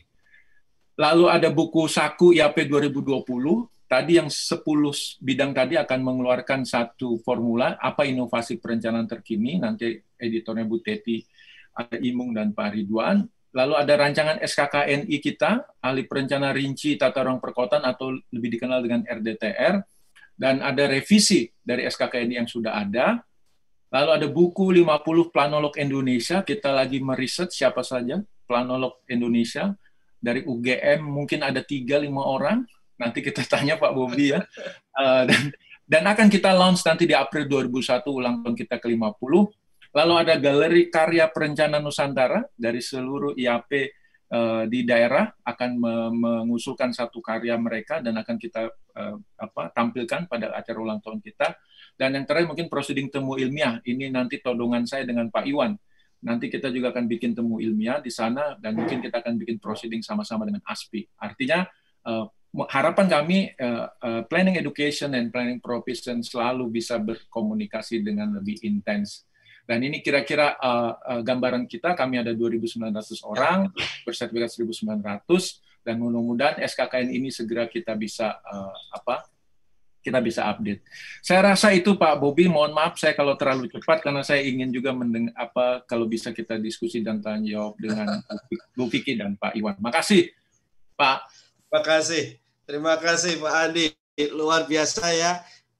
Lalu ada buku Saku I A P dua ribu dua puluh. Tadi yang sepuluh bidang tadi akan mengeluarkan satu formula, apa inovasi perencanaan terkini, nanti editornya Bu Teti, ada Imung dan Pak Ridwan. Lalu ada rancangan S K K N I kita, ahli perencana rinci tata ruang perkotaan atau lebih dikenal dengan R D T R, dan ada revisi dari S K K N I yang sudah ada. Lalu ada buku lima puluh Planolog Indonesia, kita lagi meriset siapa saja planolog Indonesia, dari U G M mungkin ada tiga lima orang. Nanti kita tanya Pak Bobi ya. Uh, dan Dan akan kita launch nanti di April dua ribu satu, ulang tahun kita ke lima puluh. Lalu ada Galeri Karya Perencanaan Nusantara dari seluruh I A P uh, di daerah akan me- mengusulkan satu karya mereka dan akan kita uh, apa, tampilkan pada acara ulang tahun kita. Dan yang terakhir mungkin proceeding temu ilmiah. Ini nanti todongan saya dengan Pak Iwan. Nanti kita juga akan bikin temu ilmiah di sana dan mungkin kita akan bikin proceeding sama-sama dengan A S P I. Artinya uh, harapan kami uh, uh, planning education and planning provision selalu bisa berkomunikasi dengan lebih intens. Dan ini kira-kira uh, uh, gambaran kita, kami ada dua ribu sembilan ratus orang, bersertifikat seribu sembilan ratus, dan mudah-mudahan S K K N ini segera kita bisa uh, apa? kita bisa update. Saya rasa itu Pak Bobi, mohon maaf saya kalau terlalu cepat karena saya ingin juga mendengar apa kalau bisa kita diskusi dan tanya jawab dengan Bu Vicky dan Pak Iwan. Makasih Pak. Terima kasih. Terima kasih Pak Andi. Luar biasa ya.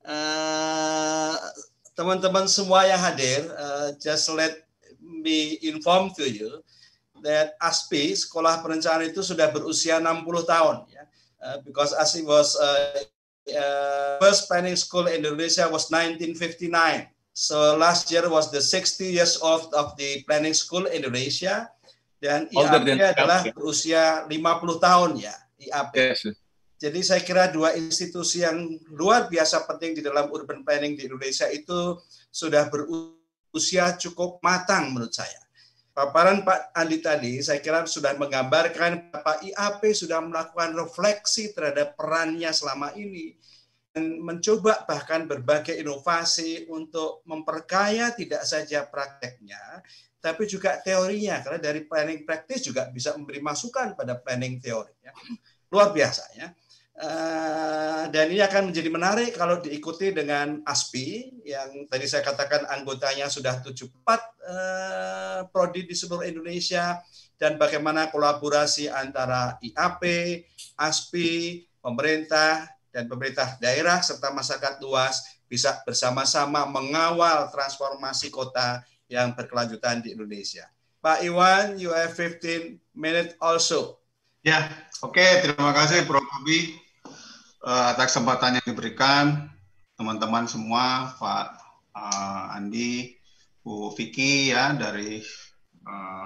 Uh, teman-teman semua yang hadir, uh, just let me inform to you that A S P I, Sekolah Perencanaan itu sudah berusia enam puluh tahun. Ya. Uh, because A S P I was uh, Uh, first planning school in Indonesia was nineteen fifty-nine. So last year was the sixty years old of the planning school Indonesia. Dan I A P adalah berusia lima puluh tahun ya, I A P. Yes. Jadi saya kira dua institusi yang luar biasa penting di dalam urban planning di Indonesia itu sudah berusia cukup matang menurut saya. Paparan Pak Andi tadi saya kira sudah menggambarkan bahwa I A P sudah melakukan refleksi terhadap perannya selama ini dan mencoba bahkan berbagai inovasi untuk memperkaya tidak saja prakteknya tapi juga teorinya, karena dari planning practice juga bisa memberi masukan pada planning teori. Luar biasa ya. Uh, dan ini akan menjadi menarik kalau diikuti dengan A S P I yang tadi saya katakan anggotanya sudah tujuh puluh empat uh, prodi di seluruh Indonesia, dan bagaimana kolaborasi antara I A P, A S P I, pemerintah dan pemerintah daerah serta masyarakat luas bisa bersama-sama mengawal transformasi kota yang berkelanjutan di Indonesia. Pak Iwan, you have fifteen minutes also. Ya, oke, okay, terima kasih Prof Bobi uh, atas kesempatan yang diberikan, teman-teman semua, Pak uh, Andi, Bu Vicky ya dari uh,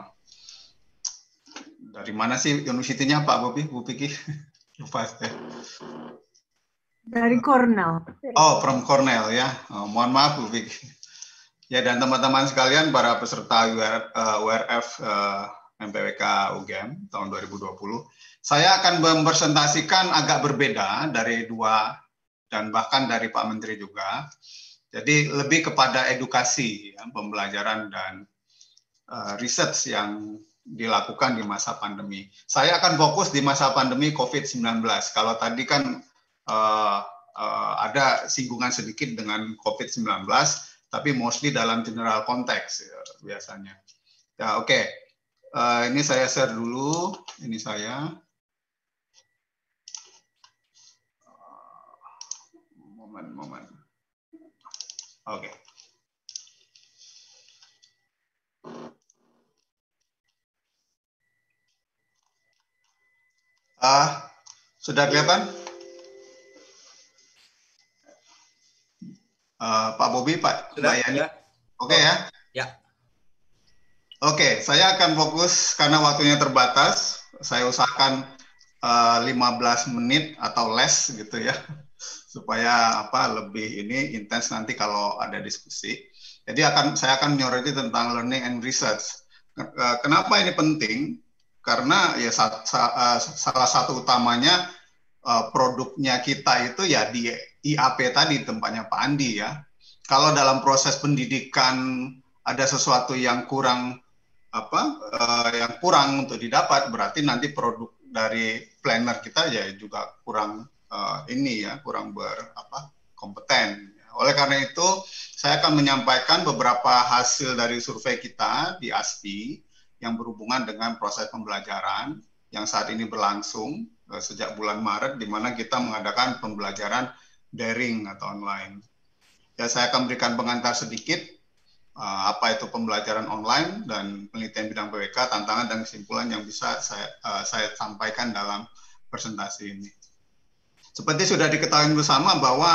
dari mana sih universitinya Pak Bobi, Bu Vicky? Lupa saya. Dari Cornell. Oh, from Cornell ya. Oh, mohon maaf Bu Vicky. Ya, dan teman-teman sekalian, para peserta U R F uh, M P W K U G M tahun dua ribu dua puluh. Saya akan mempresentasikan agak berbeda dari dua dan bahkan dari Pak Menteri juga. Jadi lebih kepada edukasi, ya, pembelajaran dan uh, research yang dilakukan di masa pandemi. Saya akan fokus di masa pandemi COVID sembilan belas. Kalau tadi kan uh, uh, ada singgungan sedikit dengan COVID sembilan belas, tapi mostly dalam general konteks ya, biasanya. Ya, oke. Okay. Uh, ini saya share dulu. Ini saya. Momen, momen. Oke. Okay. Uh, sudah kelihatan? Uh, Pak Bobi, Pak Mbak Yani. Oke okay, ya? Ya. Oke, saya akan fokus karena waktunya terbatas. Saya usahakan uh, lima belas menit atau less gitu ya, supaya apa lebih ini intens nanti kalau ada diskusi. Jadi akan saya akan menyoroti tentang learning and research. Uh, kenapa ini penting? Karena ya sa sa uh, salah satu utamanya uh, produknya kita itu ya di I A P tadi, tempatnya Pak Andi ya. Kalau dalam proses pendidikan ada sesuatu yang kurang apa uh, yang kurang untuk didapat, berarti nanti produk dari planner kita ya juga kurang uh, ini ya kurang ber apa kompeten. Oleh karena itu saya akan menyampaikan beberapa hasil dari survei kita di A S P I yang berhubungan dengan proses pembelajaran yang saat ini berlangsung uh, sejak bulan Maret, di mana kita mengadakan pembelajaran daring atau online. Ya, saya akan berikan pengantar sedikit uh, apa itu pembelajaran online dan penelitian bidang P W K, tantangan dan kesimpulan yang bisa saya, uh, saya sampaikan dalam presentasi ini. Seperti sudah diketahui bersama bahwa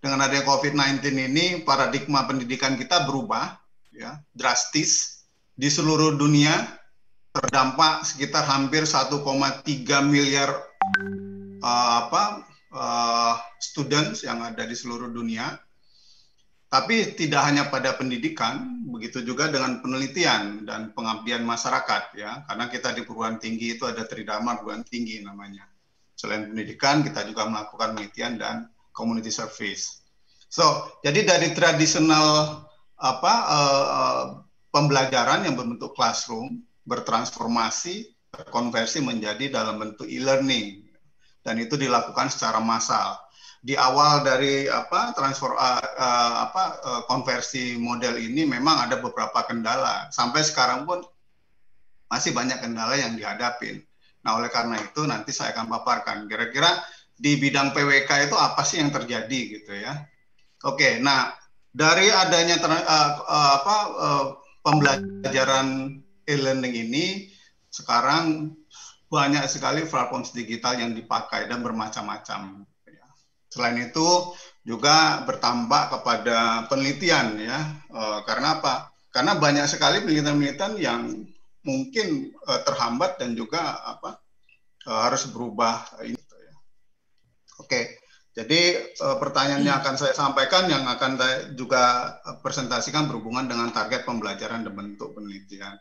dengan adanya COVID sembilan belas ini paradigma pendidikan kita berubah, ya, drastis di seluruh dunia. Terdampak sekitar hampir satu koma tiga miliar uh, apa uh, students yang ada di seluruh dunia. Tapi tidak hanya pada pendidikan, begitu juga dengan penelitian dan pengabdian masyarakat, ya. Karena kita di perguruan tinggi itu ada tridharma perguruan tinggi namanya. Selain pendidikan, kita juga melakukan penelitian dan community service. So, jadi dari tradisional apa uh, pembelajaran yang berbentuk classroom bertransformasi, berkonversi menjadi dalam bentuk e-learning, dan itu dilakukan secara massal. Di awal dari apa transfer uh, uh, apa uh, konversi model ini memang ada beberapa kendala. Sampai sekarang pun masih banyak kendala yang dihadapin. Nah, oleh karena itu nanti saya akan paparkan kira-kira di bidang P W K itu apa sih yang terjadi gitu ya. Oke, nah dari adanya ter, uh, uh, apa uh, pembelajaran e-learning ini sekarang banyak sekali platform digital yang dipakai dan bermacam-macam. Selain itu juga bertambah kepada penelitian, ya, e, karena apa? Karena banyak sekali penelitian-penelitian yang mungkin e, terhambat dan juga apa e, harus berubah. Gitu, ya. Oke, jadi e, pertanyaan yang akan saya sampaikan yang akan saya juga presentasikan berhubungan dengan target pembelajaran dan bentuk penelitian.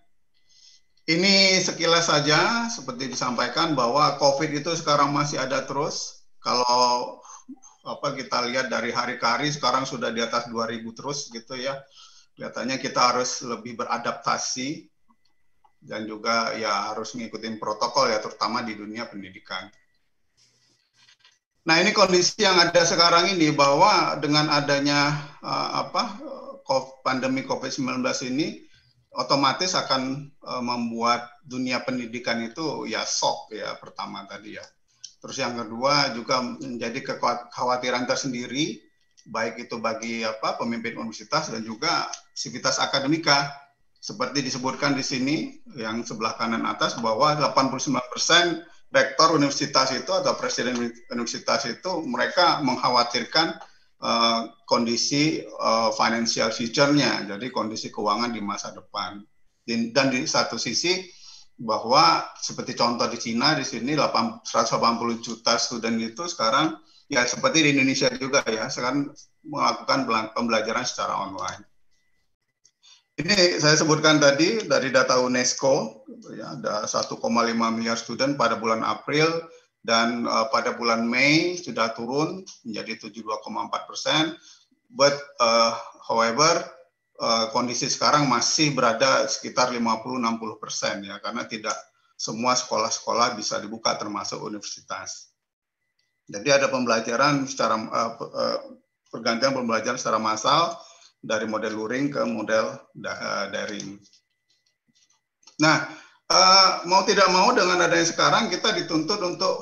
Ini sekilas saja seperti disampaikan bahwa COVID itu sekarang masih ada terus. Kalau apa kita lihat dari hari ke hari sekarang sudah di atas dua ribu terus gitu ya. Kelihatannya kita harus lebih beradaptasi dan juga ya harus ngikutin protokol ya, terutama di dunia pendidikan. Nah, ini kondisi yang ada sekarang ini bahwa dengan adanya uh, apa pandemi COVID sembilan belas ini otomatis akan uh, membuat dunia pendidikan itu ya shock ya pertama tadi ya. Terus yang kedua juga menjadi kekhawatiran tersendiri, baik itu bagi apa pemimpin universitas dan juga sivitas akademika. Seperti disebutkan di sini, yang sebelah kanan atas, bahwa delapan puluh sembilan persen rektor universitas itu atau presiden universitas itu mereka mengkhawatirkan uh, kondisi uh, financial future-nya, jadi kondisi keuangan di masa depan. Dan di satu sisi, bahwa seperti contoh di Cina di sini seratus delapan puluh juta student itu sekarang ya seperti di Indonesia juga ya sekarang melakukan pembelajaran secara online. Ini saya sebutkan tadi dari data UNESCO ya, ada satu koma lima miliar student pada bulan April dan uh, pada bulan Mei sudah turun menjadi tujuh puluh dua koma empat persen. But uh, however Uh, kondisi sekarang masih berada sekitar lima puluh sampai enam puluh persen ya, karena tidak semua sekolah-sekolah bisa dibuka termasuk universitas. Jadi ada pembelajaran secara uh, uh, pergantian pembelajaran secara massal dari model luring ke model da uh, daring. Nah, uh, mau tidak mau dengan adanya sekarang kita dituntut untuk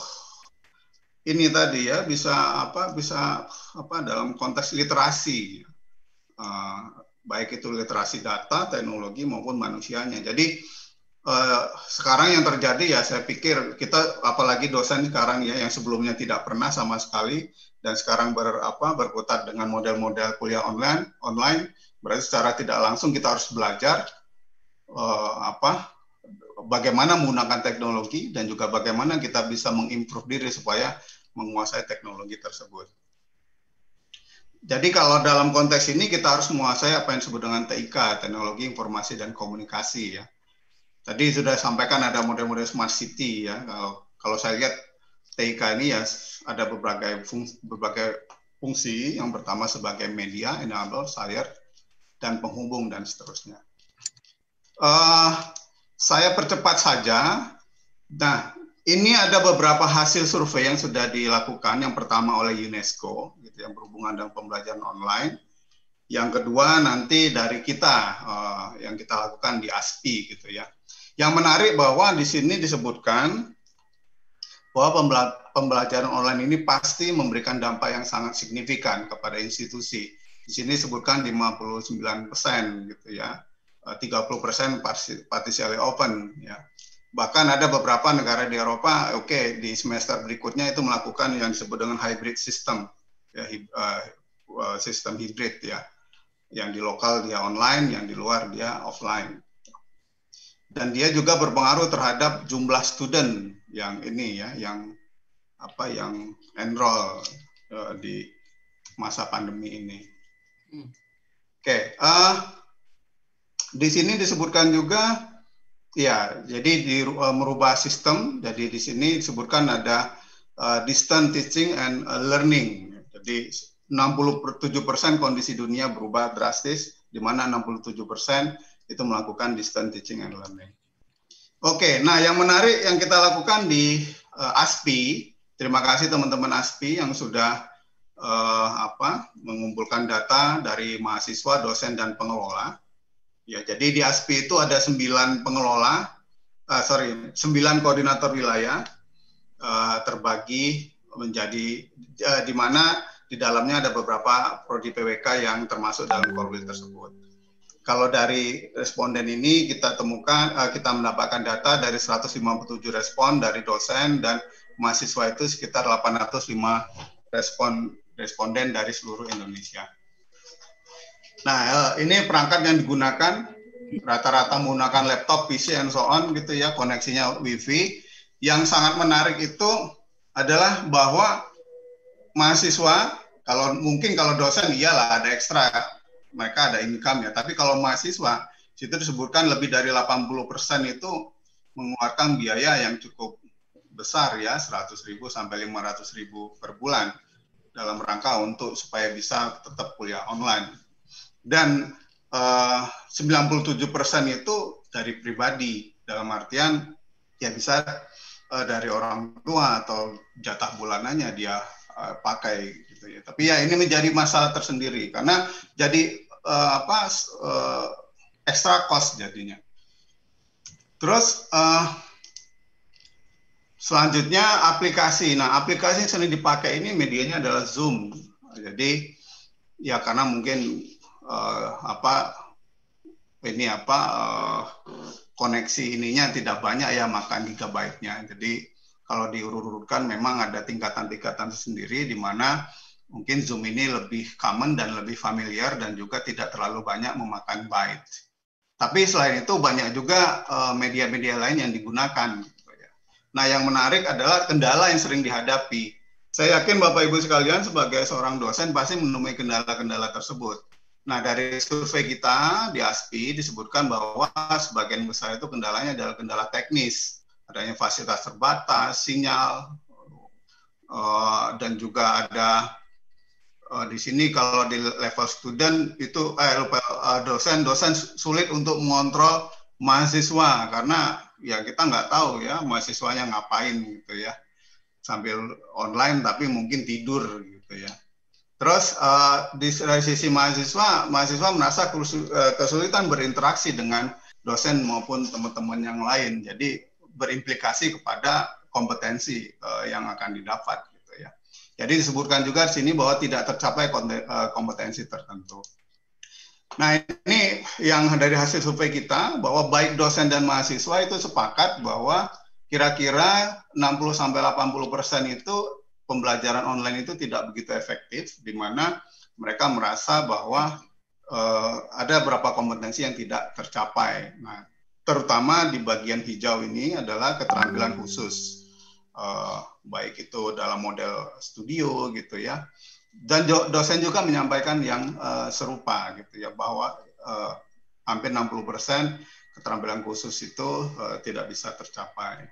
ini tadi ya bisa apa bisa apa dalam konteks literasi. Uh, baik itu literasi data, teknologi maupun manusianya. Jadi eh, sekarang yang terjadi ya saya pikir kita apalagi dosen sekarang ya yang sebelumnya tidak pernah sama sekali dan sekarang ber, apa, berkutat dengan model-model kuliah online, online berarti secara tidak langsung kita harus belajar eh, apa bagaimana menggunakan teknologi dan juga bagaimana kita bisa mengimprove diri supaya menguasai teknologi tersebut. Jadi kalau dalam konteks ini kita harus menguasai apa yang disebut dengan T I K, teknologi informasi dan komunikasi ya. Tadi sudah sampaikan ada model-model smart city ya. Kalau kalau saya lihat T I K ini ya ada berbagai fungsi, berbagai fungsi. Yang pertama sebagai media, enabler, share, dan penghubung dan seterusnya. Uh, saya percepat saja. Nah, ini ada beberapa hasil survei yang sudah dilakukan. Yang pertama oleh UNESCO, gitu, yang berhubungan dengan pembelajaran online. Yang kedua nanti dari kita, uh, yang kita lakukan di A S P I, gitu ya. Yang menarik bahwa di sini disebutkan bahwa pembelajaran online ini pasti memberikan dampak yang sangat signifikan kepada institusi. Di sini disebutkan lima puluh sembilan persen, gitu ya. tiga puluh persen partially open, ya. Bahkan ada beberapa negara di Eropa, oke, okay, di semester berikutnya itu melakukan yang disebut dengan hybrid system, ya, uh, uh, sistem hibrid ya. Yang di lokal dia online, yang di luar dia offline. Dan dia juga berpengaruh terhadap jumlah student yang ini ya, yang apa yang enroll uh, di masa pandemi ini. Hmm. Oke, okay, uh, di sini disebutkan juga, ya, jadi di uh, merubah sistem. Jadi di sini disebutkan ada uh, distance teaching and uh, learning. Jadi enam puluh tujuh persen kondisi dunia berubah drastis, di mana enam puluh tujuh persen itu melakukan distance teaching and learning. Oke, nah yang menarik yang kita lakukan di uh, A S P I, terima kasih teman-teman A S P I yang sudah uh, apa mengumpulkan data dari mahasiswa, dosen, dan pengelola. Ya, jadi di A S P I itu ada sembilan pengelola, uh, sorry, sembilan koordinator wilayah uh, terbagi menjadi uh, di mana di dalamnya ada beberapa prodi P W K yang termasuk dalam Korwil tersebut. Kalau dari responden ini kita temukan, uh, kita mendapatkan data dari seratus lima puluh tujuh respon dari dosen dan mahasiswa itu sekitar delapan ratus lima respon responden dari seluruh Indonesia. Nah, uh, ini perangkat yang digunakan rata-rata menggunakan laptop, P C, and so on gitu ya, koneksinya Wi-Fi. Yang sangat menarik itu adalah bahwa mahasiswa, kalau mungkin kalau dosen iyalah ada ekstra, mereka ada income ya, tapi kalau mahasiswa situ disebutkan lebih dari delapan puluh persen itu mengeluarkan biaya yang cukup besar ya, seratus ribu sampai lima ratus ribu per bulan dalam rangka untuk supaya bisa tetap kuliah online. Dan eh, sembilan puluh tujuh persen itu dari pribadi, dalam artian ya bisa eh, dari orang tua atau jatah bulanannya dia eh, pakai gitu ya. Tapi ya ini menjadi masalah tersendiri karena jadi uh, apa uh, extra cost jadinya. Terus uh, selanjutnya aplikasi. Nah, aplikasi yang sering dipakai ini medianya adalah Zoom. Jadi ya karena mungkin uh, apa ini apa uh, koneksi ininya tidak banyak ya, maka gigabyte-nya. Jadi kalau diurut-urutkan memang ada tingkatan-tingkatan sendiri di mana mungkin Zoom ini lebih common dan lebih familiar dan juga tidak terlalu banyak memakan byte. Tapi selain itu banyak juga media-media uh, lain yang digunakan. Nah, yang menarik adalah kendala yang sering dihadapi. Saya yakin Bapak Ibu sekalian sebagai seorang dosen pasti menemui kendala-kendala tersebut. Nah, dari survei kita di A S P I disebutkan bahwa sebagian besar itu kendalanya adalah kendala teknis. Adanya fasilitas terbatas, sinyal, uh, dan juga ada Uh, di sini kalau di level student itu eh, uh, dosen dosen sulit untuk mengontrol mahasiswa karena ya kita nggak tahu ya mahasiswanya ngapain gitu ya sambil online tapi mungkin tidur gitu ya. Terus uh, di dari sisi mahasiswa mahasiswa merasa kesulitan berinteraksi dengan dosen maupun teman-teman yang lain, jadi berimplikasi kepada kompetensi uh, yang akan didapat. Jadi disebutkan juga di sini bahwa tidak tercapai kompetensi tertentu. Nah, ini yang dari hasil survei kita, bahwa baik dosen dan mahasiswa itu sepakat bahwa kira-kira enam puluh sampai delapan puluh persen itu pembelajaran online itu tidak begitu efektif, di mana mereka merasa bahwa eh, ada beberapa kompetensi yang tidak tercapai. Nah, terutama di bagian hijau ini adalah keterampilan khusus. Uh, baik itu dalam model studio gitu ya, dan dosen juga menyampaikan yang uh, serupa gitu ya, bahwa uh, hampir enam puluh persen keterampilan khusus itu uh, tidak bisa tercapai.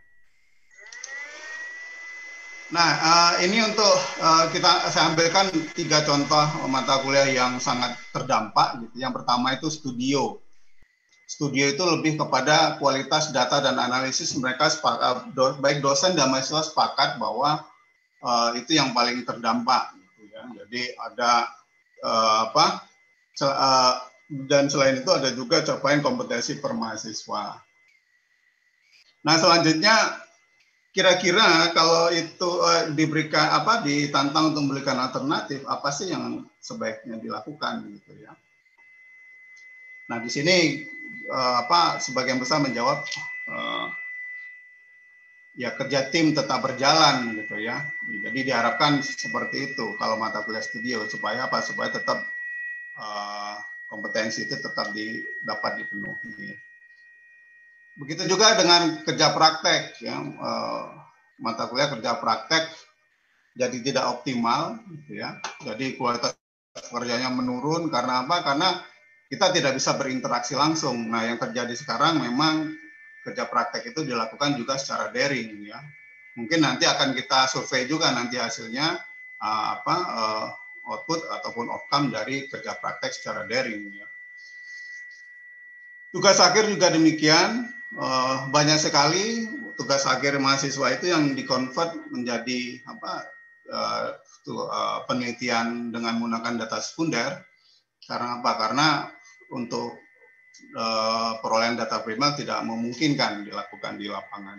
Nah, uh, ini untuk uh, kita saya ambilkan tiga contoh mata kuliah yang sangat terdampak gitu. Yang pertama itu studio. Studio itu lebih kepada kualitas data dan analisis. Mereka sepakat, do, baik dosen dan mahasiswa sepakat bahwa uh, itu yang paling terdampak. Gitu ya. Jadi ada uh, apa? Sel, uh, dan selain itu ada juga capaian kompetensi per mahasiswa. Nah, selanjutnya kira-kira kalau itu uh, diberikan apa ditantang untuk memberikan alternatif, apa sih yang sebaiknya dilakukan gitu ya. Nah, di sini Uh, apa sebagian besar menjawab uh, ya kerja tim tetap berjalan gitu ya. Jadi diharapkan seperti itu kalau mata kuliah studio, supaya apa? Supaya tetap uh, kompetensi itu tetap di, dapat dipenuhi. Begitu juga dengan kerja praktek, ya, uh, mata kuliah kerja praktek jadi tidak optimal, ya. Jadi kualitas kerjanya menurun karena apa? Karena kita tidak bisa berinteraksi langsung. Nah, yang terjadi sekarang memang kerja praktek itu dilakukan juga secara daring, ya. Mungkin nanti akan kita survei juga nanti hasilnya uh, apa uh, output ataupun outcome dari kerja praktek secara daring, ya. Tugas akhir juga demikian, uh, banyak sekali tugas akhir mahasiswa itu yang dikonvert menjadi apa uh, tuh, uh, penelitian dengan menggunakan data sekunder. Karena apa? Karena untuk uh, perolehan data primer tidak memungkinkan dilakukan di lapangan.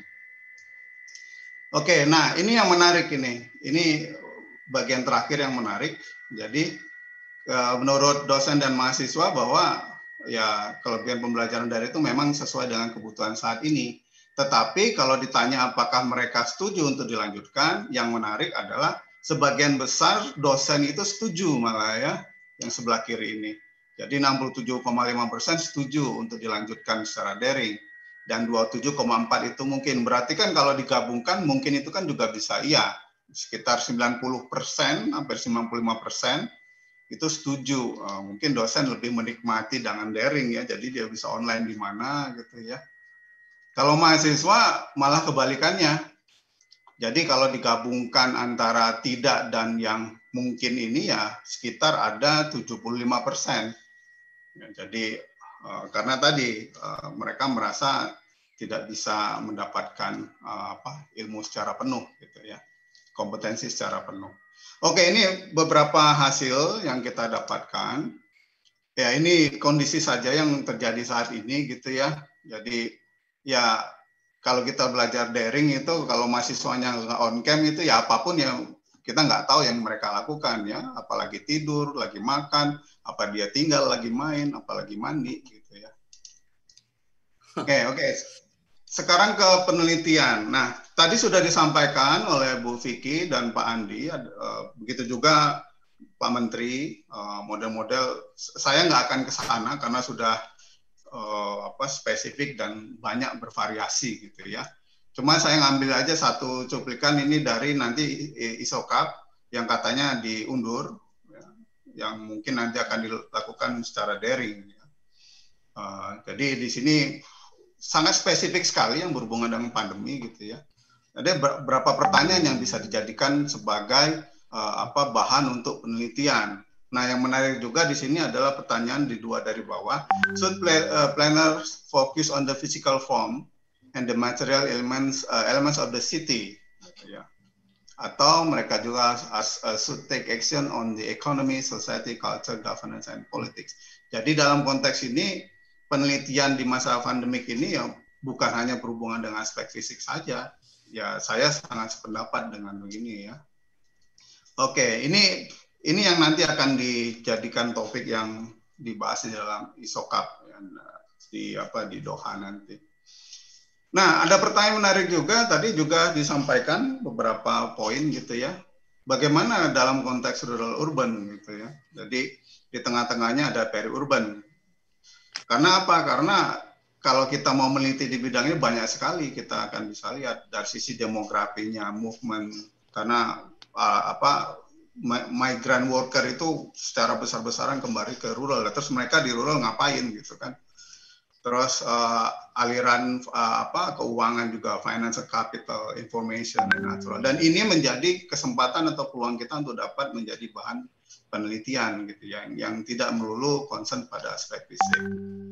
Oke, nah ini yang menarik ini. Ini bagian terakhir yang menarik. Jadi uh, menurut dosen dan mahasiswa bahwa ya kelebihan pembelajaran daring itu memang sesuai dengan kebutuhan saat ini. Tetapi kalau ditanya apakah mereka setuju untuk dilanjutkan, yang menarik adalah sebagian besar dosen itu setuju malah, ya, yang sebelah kiri ini. Jadi enam puluh tujuh koma lima persen setuju untuk dilanjutkan secara daring, dan dua puluh tujuh koma empat itu mungkin. Berarti kan kalau digabungkan mungkin itu kan juga bisa iya, sekitar sembilan puluh persen, hampir sembilan puluh lima persen itu setuju. Uh, mungkin dosen lebih menikmati dengan daring, ya, jadi dia bisa online di mana gitu, ya. Kalau mahasiswa malah kebalikannya. Jadi kalau digabungkan antara tidak dan yang mungkin ini, ya sekitar ada tujuh puluh lima persen. Ya, jadi uh, karena tadi uh, mereka merasa tidak bisa mendapatkan uh, apa ilmu secara penuh, gitu, ya, kompetensi secara penuh. Oke, ini beberapa hasil yang kita dapatkan. Ya, ini kondisi saja yang terjadi saat ini, gitu, ya. Jadi, ya kalau kita belajar daring itu, kalau mahasiswanya nggak on cam itu, ya apapun yang kita nggak tahu yang mereka lakukan, ya. Apalagi tidur, lagi makan, apa dia tinggal lagi main, apalagi mandi, gitu, ya. Oke, oke. Sekarang ke penelitian. Nah, tadi sudah disampaikan oleh Bu Vicky dan Pak Andi, begitu juga Pak Menteri, model-model. Saya nggak akan ke sana karena sudah apa spesifik dan banyak bervariasi, gitu, ya. Cuma saya ngambil aja satu cuplikan ini dari nanti ISOCAP yang katanya diundur, ya, yang mungkin nanti akan dilakukan secara daring, ya. Uh, jadi di sini sangat spesifik sekali yang berhubungan dengan pandemi, gitu, ya. Ada beberapa pertanyaan yang bisa dijadikan sebagai uh, apa bahan untuk penelitian. Nah, yang menarik juga di sini adalah pertanyaan di dua dari bawah. Should uh, planners focus on the physical form and the material elements uh, elements of the city, gitu, ya. Atau mereka juga as, uh, should take action on the economy, society, culture, governance, and politics. Jadi dalam konteks ini penelitian di masa pandemik ini ya bukan hanya berhubungan dengan aspek fisik saja. Ya, saya sangat sependapat dengan begini, ya. Oke, ini ini yang nanti akan dijadikan topik yang dibahas di dalam ISOCAP, ya, di apa di Doha nanti. Nah, ada pertanyaan menarik juga, tadi juga disampaikan beberapa poin, gitu, ya. Bagaimana dalam konteks rural urban, gitu, ya. Jadi di tengah-tengahnya ada peri-urban. Karena apa? Karena kalau kita mau meneliti di bidang ini banyak sekali kita akan bisa lihat dari sisi demografinya, movement, karena uh, apa migrant worker itu secara besar-besaran kembali ke rural, terus mereka di rural ngapain, gitu, kan? Terus uh, aliran uh, apa keuangan juga, financial capital, information, dan natural. Dan ini menjadi kesempatan atau peluang kita untuk dapat menjadi bahan penelitian, gitu, ya, yang tidak melulu concern pada aspek fisik.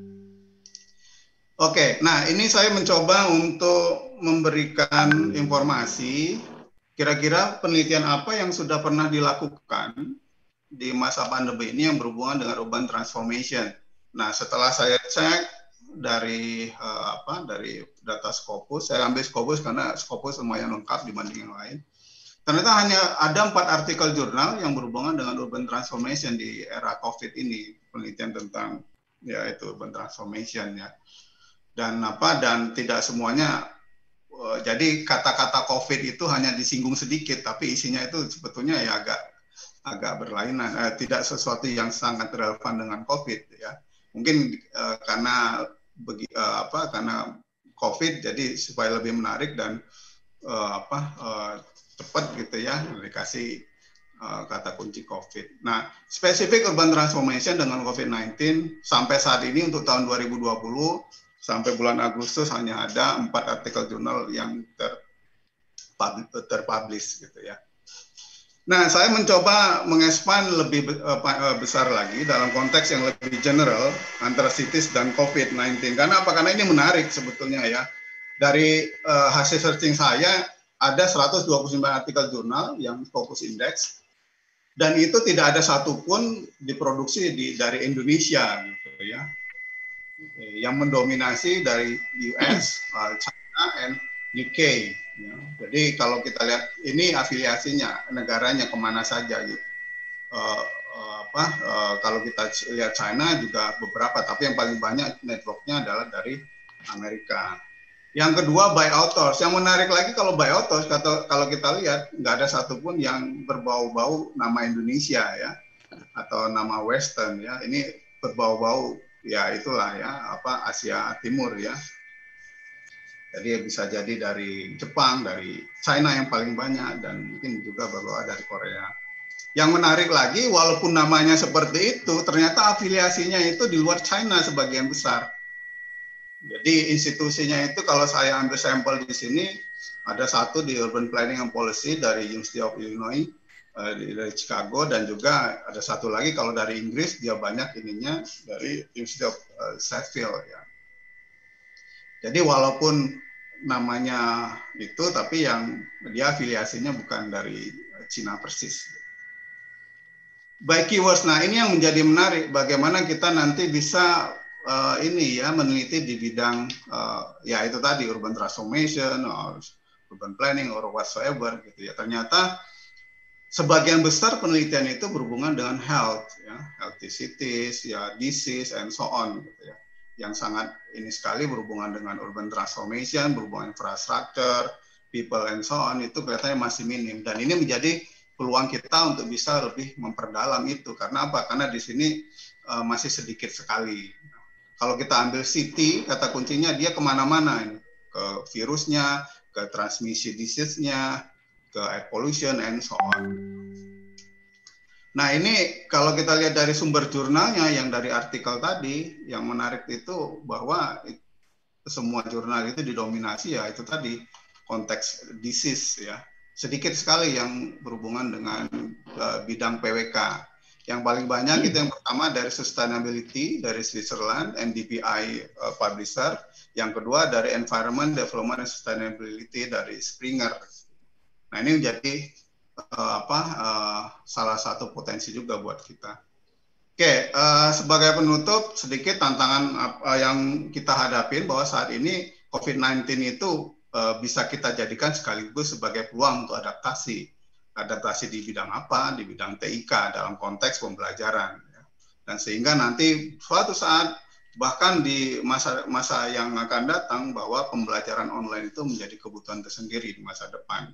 Oke, nah ini saya mencoba untuk memberikan informasi kira-kira penelitian apa yang sudah pernah dilakukan di masa pandemi ini yang berhubungan dengan urban transformation. Nah, setelah saya cek dari uh, apa dari data Scopus, saya ambil Scopus karena Scopus lumayan lengkap dibanding yang lain. Ternyata hanya ada empat artikel jurnal yang berhubungan dengan urban transformation di era COVID ini, penelitian tentang ya itu urban transformation, ya. Dan apa dan tidak semuanya uh, jadi kata-kata COVID itu hanya disinggung sedikit, tapi isinya itu sebetulnya ya agak agak berlainan, uh, tidak sesuatu yang sangat relevan dengan COVID ya. Mungkin uh, karena begi, uh, apa karena COVID jadi supaya lebih menarik dan uh, apa uh, cepat gitu ya dikasih uh, kata kunci COVID. Nah, spesifik urban transformation dengan COVID sembilan belas sampai saat ini untuk tahun dua ribu dua puluh sampai bulan Agustus hanya ada empat artikel jurnal yang ter terpublish gitu ya. Nah, saya mencoba mengekspan lebih uh, besar lagi dalam konteks yang lebih general antara cities dan COVID sembilan belas. Karena apa? Karena ini menarik sebetulnya ya. Dari uh, hasil searching saya ada seratus dua puluh sembilan artikel jurnal yang fokus indeks, dan itu tidak ada satupun diproduksi di, dari Indonesia, gitu ya. Yang mendominasi dari U S, China, and U K. Ya. Jadi kalau kita lihat ini afiliasinya, negaranya kemana saja, gitu. Uh, uh, apa? Uh, kalau kita lihat China juga beberapa, tapi yang paling banyak networknya adalah dari Amerika. Yang kedua, buy authors. Yang menarik lagi kalau buy authors, kalau kita lihat nggak ada satupun yang berbau-bau nama Indonesia ya, atau nama Western ya. Ini berbau-bau ya itulah ya apa Asia Timur ya. Jadi bisa jadi dari Jepang, dari China yang paling banyak, dan mungkin juga beberapa dari Korea. Yang menarik lagi, walaupun namanya seperti itu, ternyata afiliasinya itu di luar China sebagian besar. Jadi institusinya itu kalau saya ambil sampel di sini, ada satu di Urban Planning and Policy dari University of Illinois, dari Chicago, dan juga ada satu lagi kalau dari Inggris, dia banyak ininya dari University of Sheffield ya. Jadi walaupun namanya itu, tapi yang dia afiliasinya bukan dari Cina persis. By keywords, nah ini yang menjadi menarik, bagaimana kita nanti bisa uh, ini ya meneliti di bidang uh, ya itu tadi urban transformation, or urban planning, or whatsoever gitu ya. Ternyata sebagian besar penelitian itu berhubungan dengan health, ya, healthy cities, ya, disease, and so on gitu ya. Yang sangat ini sekali berhubungan dengan urban transformation, berhubungan infrastructure, people and so on, itu kelihatannya masih minim. Dan ini menjadi peluang kita untuk bisa lebih memperdalam itu. Karena apa? Karena di sini uh, masih sedikit sekali. Kalau kita ambil city, kata kuncinya dia kemana-mana ini. Ke virusnya, ke transmisi disease-nya, ke air pollution, and so on. Nah ini kalau kita lihat dari sumber jurnalnya yang dari artikel tadi, yang menarik itu bahwa itu, semua jurnal itu didominasi ya itu tadi konteks disease ya. Sedikit sekali yang berhubungan dengan uh, bidang P W K. Yang paling banyak itu yang pertama dari sustainability dari Switzerland, M D P I uh, publisher. Yang kedua dari environment development and sustainability dari Springer. Nah ini menjadi Uh, apa uh, salah satu potensi juga buat kita. Oke, uh, sebagai penutup sedikit tantangan uh, yang kita hadapin bahwa saat ini COVID sembilan belas itu uh, bisa kita jadikan sekaligus sebagai peluang untuk adaptasi. Adaptasi di bidang apa? Di bidang T I K dalam konteks pembelajaran. Ya. Dan sehingga nanti suatu saat bahkan di masa masa yang akan datang bahwa pembelajaran online itu menjadi kebutuhan tersendiri di masa depan.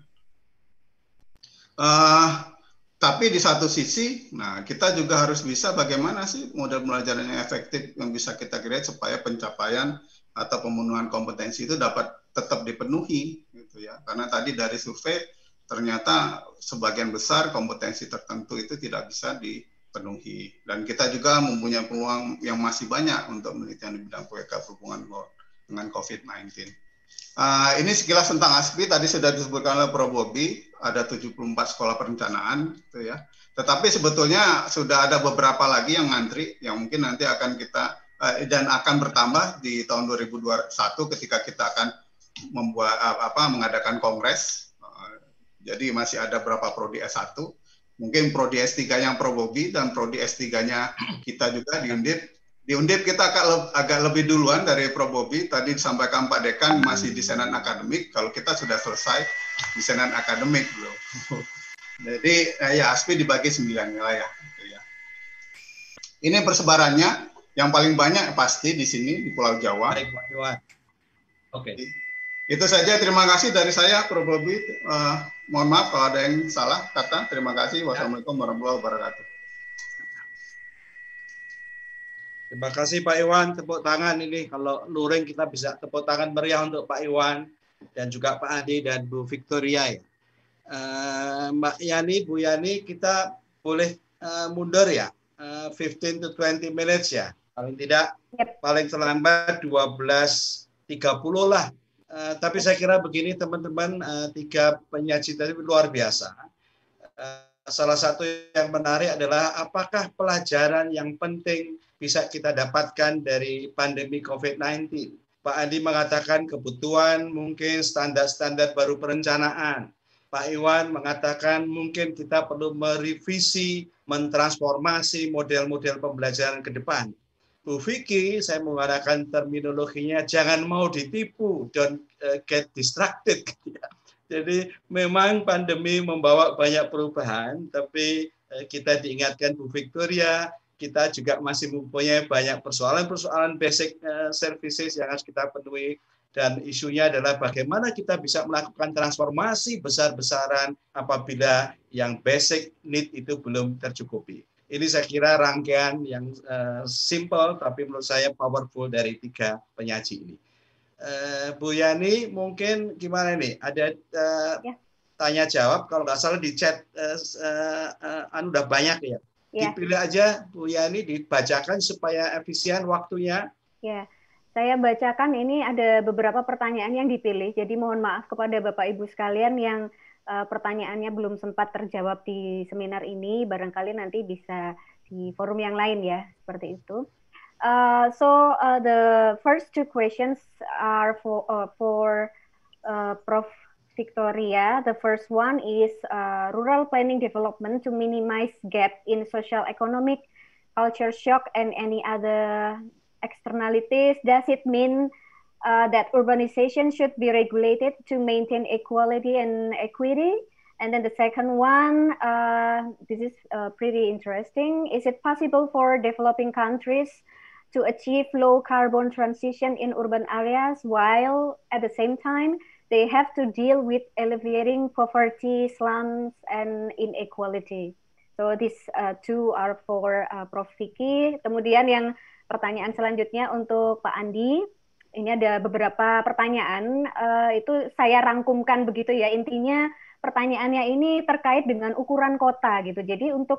Uh, tapi di satu sisi, nah kita juga harus bisa bagaimana sih model pembelajaran yang efektif yang bisa kita create supaya pencapaian atau pemenuhan kompetensi itu dapat tetap dipenuhi, gitu ya. Karena tadi dari survei ternyata sebagian besar kompetensi tertentu itu tidak bisa dipenuhi. Dan kita juga mempunyai peluang yang masih banyak untuk penelitian di bidang P W K berhubungan dengan COVID sembilan belas. Uh, ini sekilas tentang A S P I, tadi sudah disebutkan oleh Prof Bobby, ada tujuh puluh empat sekolah perencanaan, gitu ya. Tetapi sebetulnya sudah ada beberapa lagi yang ngantri, yang mungkin nanti akan kita, uh, dan akan bertambah di tahun dua ribu dua puluh satu ketika kita akan membuat, uh, apa, mengadakan kongres. Uh, jadi masih ada berapa prodi S satu, mungkin prodi S tiga yang Prof Bobby, dan prodi S tiga-nya kita juga di Undip. Di Undip kita agak, le agak lebih duluan dari Prof Bobby, tadi disampaikan Pak Dekan masih di Senan Akademik, kalau kita sudah selesai di Senan Akademik belum. Jadi ya A S P I dibagi sembilan wilayah. Gitu ya. Ini persebarannya, yang paling banyak pasti di sini, di Pulau Jawa. Baik, Pak Iwan. Oke. Itu saja, terima kasih dari saya, Prof Bobi. Uh, mohon maaf kalau ada yang salah kata. Terima kasih. Wassalamualaikum warahmatullahi wabarakatuh. Terima kasih Pak Iwan, tepuk tangan ini. Kalau luring kita bisa tepuk tangan meriah untuk Pak Iwan dan juga Pak Adi dan Bu Victoria. Ya. Uh, Mbak Yani, Bu Yani, kita boleh uh, mundur ya, uh, fifteen to twenty minutes ya. Paling tidak, yep. paling terlambat dua belas tiga puluh lah. Uh, tapi saya kira begini teman-teman, uh, tiga penyaji tadi luar biasa. Uh, salah satu yang menarik adalah apakah pelajaran yang penting bisa kita dapatkan dari pandemi COVID sembilan belas. Pak Andi mengatakan kebutuhan mungkin standar-standar baru perencanaan. Pak Iwan mengatakan mungkin kita perlu merevisi, mentransformasi model-model pembelajaran ke depan. Bu Vicky, saya menggunakan terminologinya, jangan mau ditipu, don't uh, get distracted. Jadi memang pandemi membawa banyak perubahan, tapi uh, kita diingatkan Bu Victoria, kita juga masih mempunyai banyak persoalan-persoalan basic uh, services yang harus kita penuhi. Dan isunya adalah bagaimana kita bisa melakukan transformasi besar-besaran apabila yang basic need itu belum tercukupi. Ini saya kira rangkaian yang uh, simple tapi menurut saya powerful dari tiga penyaji ini. Uh, Bu Yani mungkin gimana nih? Ada uh, ya. tanya jawab kalau nggak salah di chat uh, uh, uh, anu udah banyak ya. ya. Dipilih aja Bu Yani, dibacakan supaya efisien waktunya. Ya, saya bacakan ini ada beberapa pertanyaan yang dipilih. Jadi mohon maaf kepada Bapak Ibu sekalian yang Uh, pertanyaannya belum sempat terjawab di seminar ini, barangkali nanti bisa di forum yang lain ya, seperti itu. Uh, so uh, the first two questions are for uh, for uh, Prof Victoria. The first one is uh, rural planning development to minimize gap in social economic, culture shock, and any other externalities. Does it mean Uh, that urbanization should be regulated to maintain equality and equity? And then the second one, uh, this is uh, pretty interesting. Is it possible for developing countries to achieve low carbon transition in urban areas while at the same time they have to deal with alleviating poverty, slums, and inequality? So these uh, two are for uh, Prof Vicky. Kemudian yang pertanyaan selanjutnya untuk Pak Andi. Ini ada beberapa pertanyaan, uh, itu saya rangkumkan begitu ya, intinya pertanyaannya ini terkait dengan ukuran kota gitu. Jadi untuk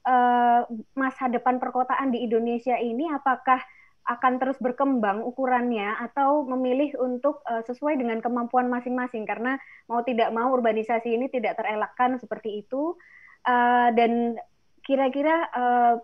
uh, masa depan perkotaan di Indonesia ini apakah akan terus berkembang ukurannya atau memilih untuk uh, sesuai dengan kemampuan masing-masing, karena mau tidak mau urbanisasi ini tidak terelakkan seperti itu, uh, dan kira-kira uh,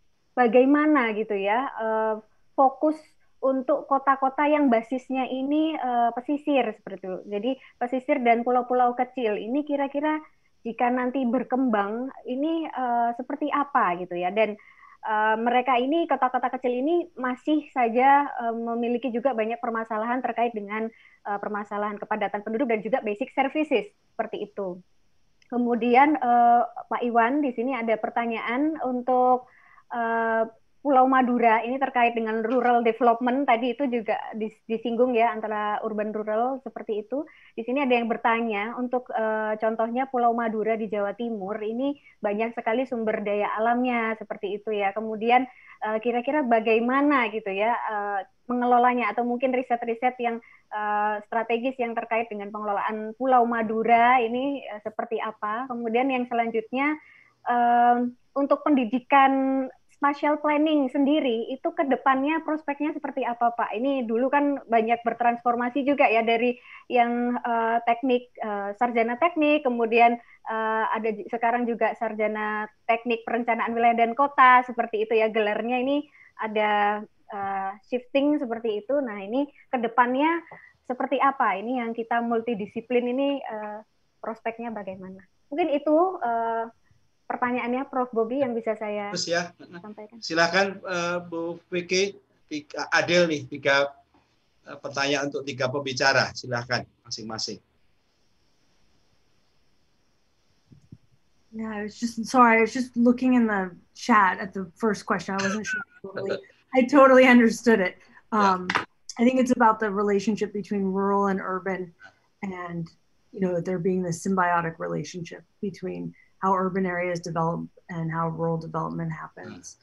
bagaimana gitu ya uh, fokus untuk kota-kota yang basisnya ini uh, pesisir seperti itu. Jadi pesisir dan pulau-pulau kecil ini kira-kira jika nanti berkembang ini uh, seperti apa gitu ya. Dan uh, mereka ini kota-kota kecil ini masih saja uh, memiliki juga banyak permasalahan terkait dengan uh, permasalahan kepadatan penduduk dan juga basic services seperti itu. Kemudian uh, Pak Iwan di sini ada pertanyaan untuk uh, Pulau Madura ini terkait dengan rural development, tadi itu juga disinggung ya antara urban rural seperti itu. Di sini ada yang bertanya untuk uh, contohnya Pulau Madura di Jawa Timur ini banyak sekali sumber daya alamnya seperti itu ya. Kemudian uh, kira-kira bagaimana gitu ya uh, mengelolanya atau mungkin riset-riset yang uh, strategis yang terkait dengan pengelolaan Pulau Madura ini uh, seperti apa. Kemudian yang selanjutnya uh, untuk pendidikan spatial planning sendiri itu ke depannya prospeknya seperti apa Pak? Ini dulu kan banyak bertransformasi juga ya dari yang uh, teknik uh, sarjana teknik, kemudian uh, ada sekarang juga sarjana teknik perencanaan wilayah dan kota seperti itu ya, gelarnya ini ada uh, shifting seperti itu. Nah ini ke depannya seperti apa? Ini yang kita multidisiplin ini uh, prospeknya bagaimana? Mungkin itu uh, pertanyaannya Prof Bobi yang bisa saya Terus ya, sampaikan. Silakan uh, Bu Vicky, tiga, adil nih tiga uh, pertanyaan untuk tiga pembicara, silakan masing-masing. Yeah, I was just sorry. I was just looking in the chat at the first question. I wasn't sure. Totally, I totally understood it. Um, I think it's about the relationship between rural and urban, and you know there being this symbiotic relationship between how urban areas develop and how rural development happens.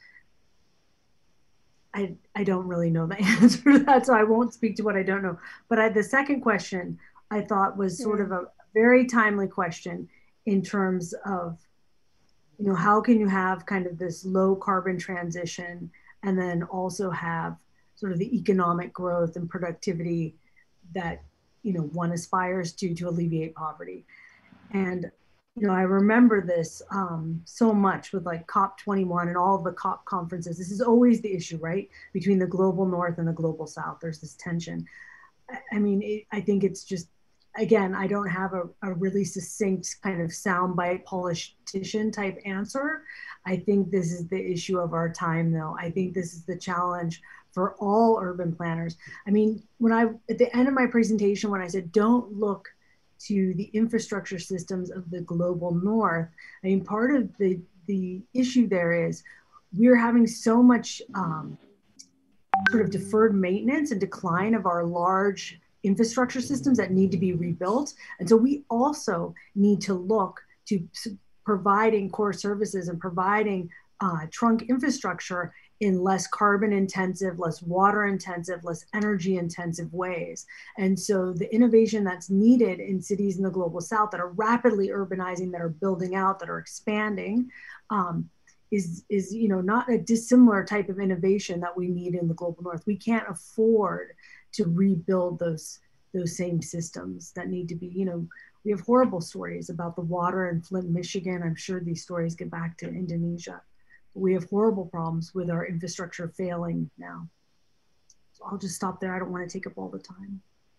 I, I don't really know the answer to that, so I won't speak to what I don't know. But I, the second question I thought was sort of a very timely question in terms of, you know, how can you have kind of this low carbon transition and then also have sort of the economic growth and productivity that, you know, one aspires to to alleviate poverty. And you know, I remember this um, so much with like COP twenty-one and all of the COP conferences. This is always the issue, right? Between the global north and the global south, there's this tension. I mean, it, I think it's just, again, I don't have a, a really succinct kind of soundbite politician type answer. I think this is the issue of our time though. I think this is the challenge for all urban planners. I mean, when I, at the end of my presentation, when I said, don't look to the infrastructure systems of the global north. I mean, part of the, the issue there is we're having so much um, sort of deferred maintenance and decline of our large infrastructure systems that need to be rebuilt. And so we also need to look to providing core services and providing uh, trunk infrastructure in less carbon intensive, less water intensive, less energy intensive ways. And so the innovation that's needed in cities in the global south that are rapidly urbanizing, that are building out, that are expanding, um, is, is you know, not a dissimilar type of innovation that we need in the global north. We can't afford to rebuild those, those same systems that need to be, you know, we have horrible stories about the water in Flint, Michigan. I'm sure these stories get back to Indonesia. We have horrible problems with our infrastructure failing now. So I'll just stop there. I don't want to take up all the time.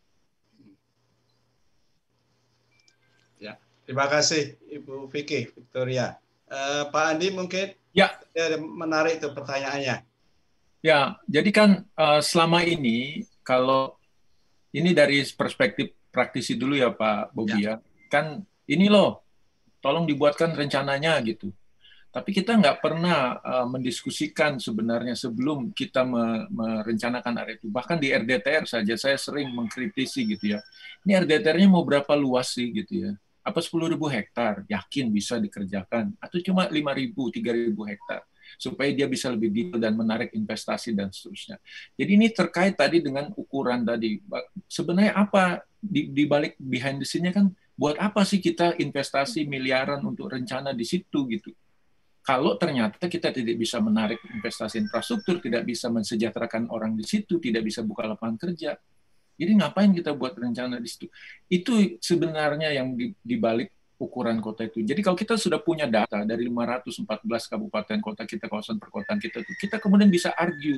Ya, terima kasih Ibu Vicky, Victoria. Uh, Pak Andi mungkin ya ada menarik itu pertanyaannya. Ya, jadi kan uh, selama ini kalau ini dari perspektif praktisi dulu ya Pak Bobi ya, ya. Kan ini loh, tolong dibuatkan rencananya gitu. Tapi kita nggak pernah uh, mendiskusikan sebenarnya sebelum kita me merencanakan area itu. Bahkan di R D T R saja saya sering mengkritisi gitu ya. Ini R D T R-nya mau berapa luas sih gitu ya? Apa sepuluh ribu hektar? Yakin bisa dikerjakan? Atau cuma lima ribu, tiga ribu hektar? Supaya dia bisa lebih detail dan menarik investasi dan seterusnya. Jadi ini terkait tadi dengan ukuran tadi. Sebenarnya apa di, di balik behind the scene-nya kan buat apa sih kita investasi miliaran untuk rencana di situ gitu? Kalau ternyata kita tidak bisa menarik investasi infrastruktur, tidak bisa mensejahterakan orang di situ, tidak bisa buka lapangan kerja, jadi ngapain kita buat rencana di situ? Itu sebenarnya yang dibalik ukuran kota itu. Jadi kalau kita sudah punya data dari lima ratus empat belas kabupaten kota kita, kawasan perkotaan kita, kita kemudian bisa argue.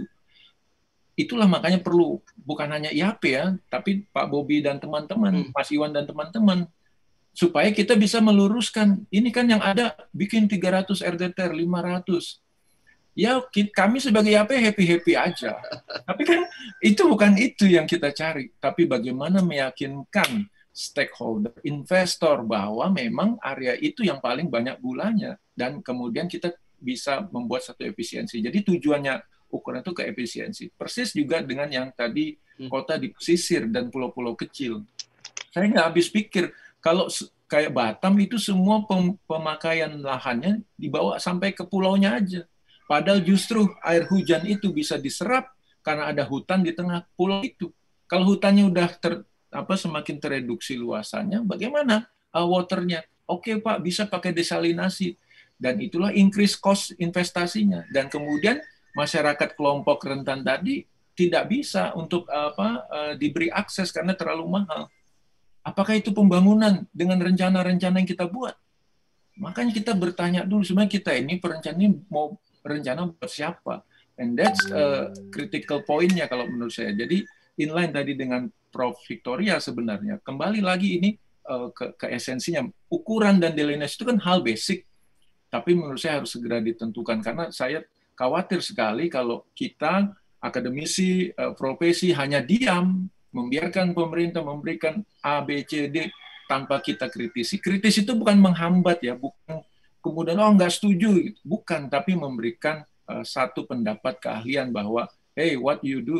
Itulah makanya perlu bukan hanya I A P ya, tapi Pak Bobi dan teman-teman, Mas Iwan dan teman-teman, supaya kita bisa meluruskan, ini kan yang ada bikin tiga ratus R D T R, lima ratus. Ya kami sebagai I A P happy-happy aja. Tapi kan itu bukan itu yang kita cari. Tapi bagaimana meyakinkan stakeholder, investor bahwa memang area itu yang paling banyak gulanya. Dan kemudian kita bisa membuat satu efisiensi. Jadi tujuannya ukuran itu ke efisiensi. Persis juga dengan yang tadi kota di pesisir dan pulau-pulau kecil. Saya nggak habis pikir, kalau kayak Batam itu semua pemakaian lahannya dibawa sampai ke pulaunya aja. Padahal justru air hujan itu bisa diserap karena ada hutan di tengah pulau itu. Kalau hutannya udah ter, apa, semakin tereduksi luasannya, bagaimana uh, waternya? Oke Pak, bisa pakai desalinasi. Dan itulah increase cost investasinya. Dan kemudian masyarakat kelompok rentan tadi tidak bisa untuk apa uh, diberi akses karena terlalu mahal. Apakah itu pembangunan dengan rencana-rencana yang kita buat? Makanya kita bertanya dulu, sebenarnya kita ini perencana ini mau rencana buat siapa? And that's a critical point-nya kalau menurut saya. Jadi inline tadi dengan Prof Victoria sebenarnya. Kembali lagi ini uh, ke, ke esensinya. Ukuran dan delineasi itu kan hal basic. Tapi menurut saya harus segera ditentukan. Karena saya khawatir sekali kalau kita, akademisi, uh, profesi hanya diam, membiarkan pemerintah memberikan A, B, C, D tanpa kita kritisi. Kritis itu bukan menghambat ya, bukan kemudian oh nggak setuju, bukan, tapi memberikan uh, satu pendapat keahlian bahwa hey, what you do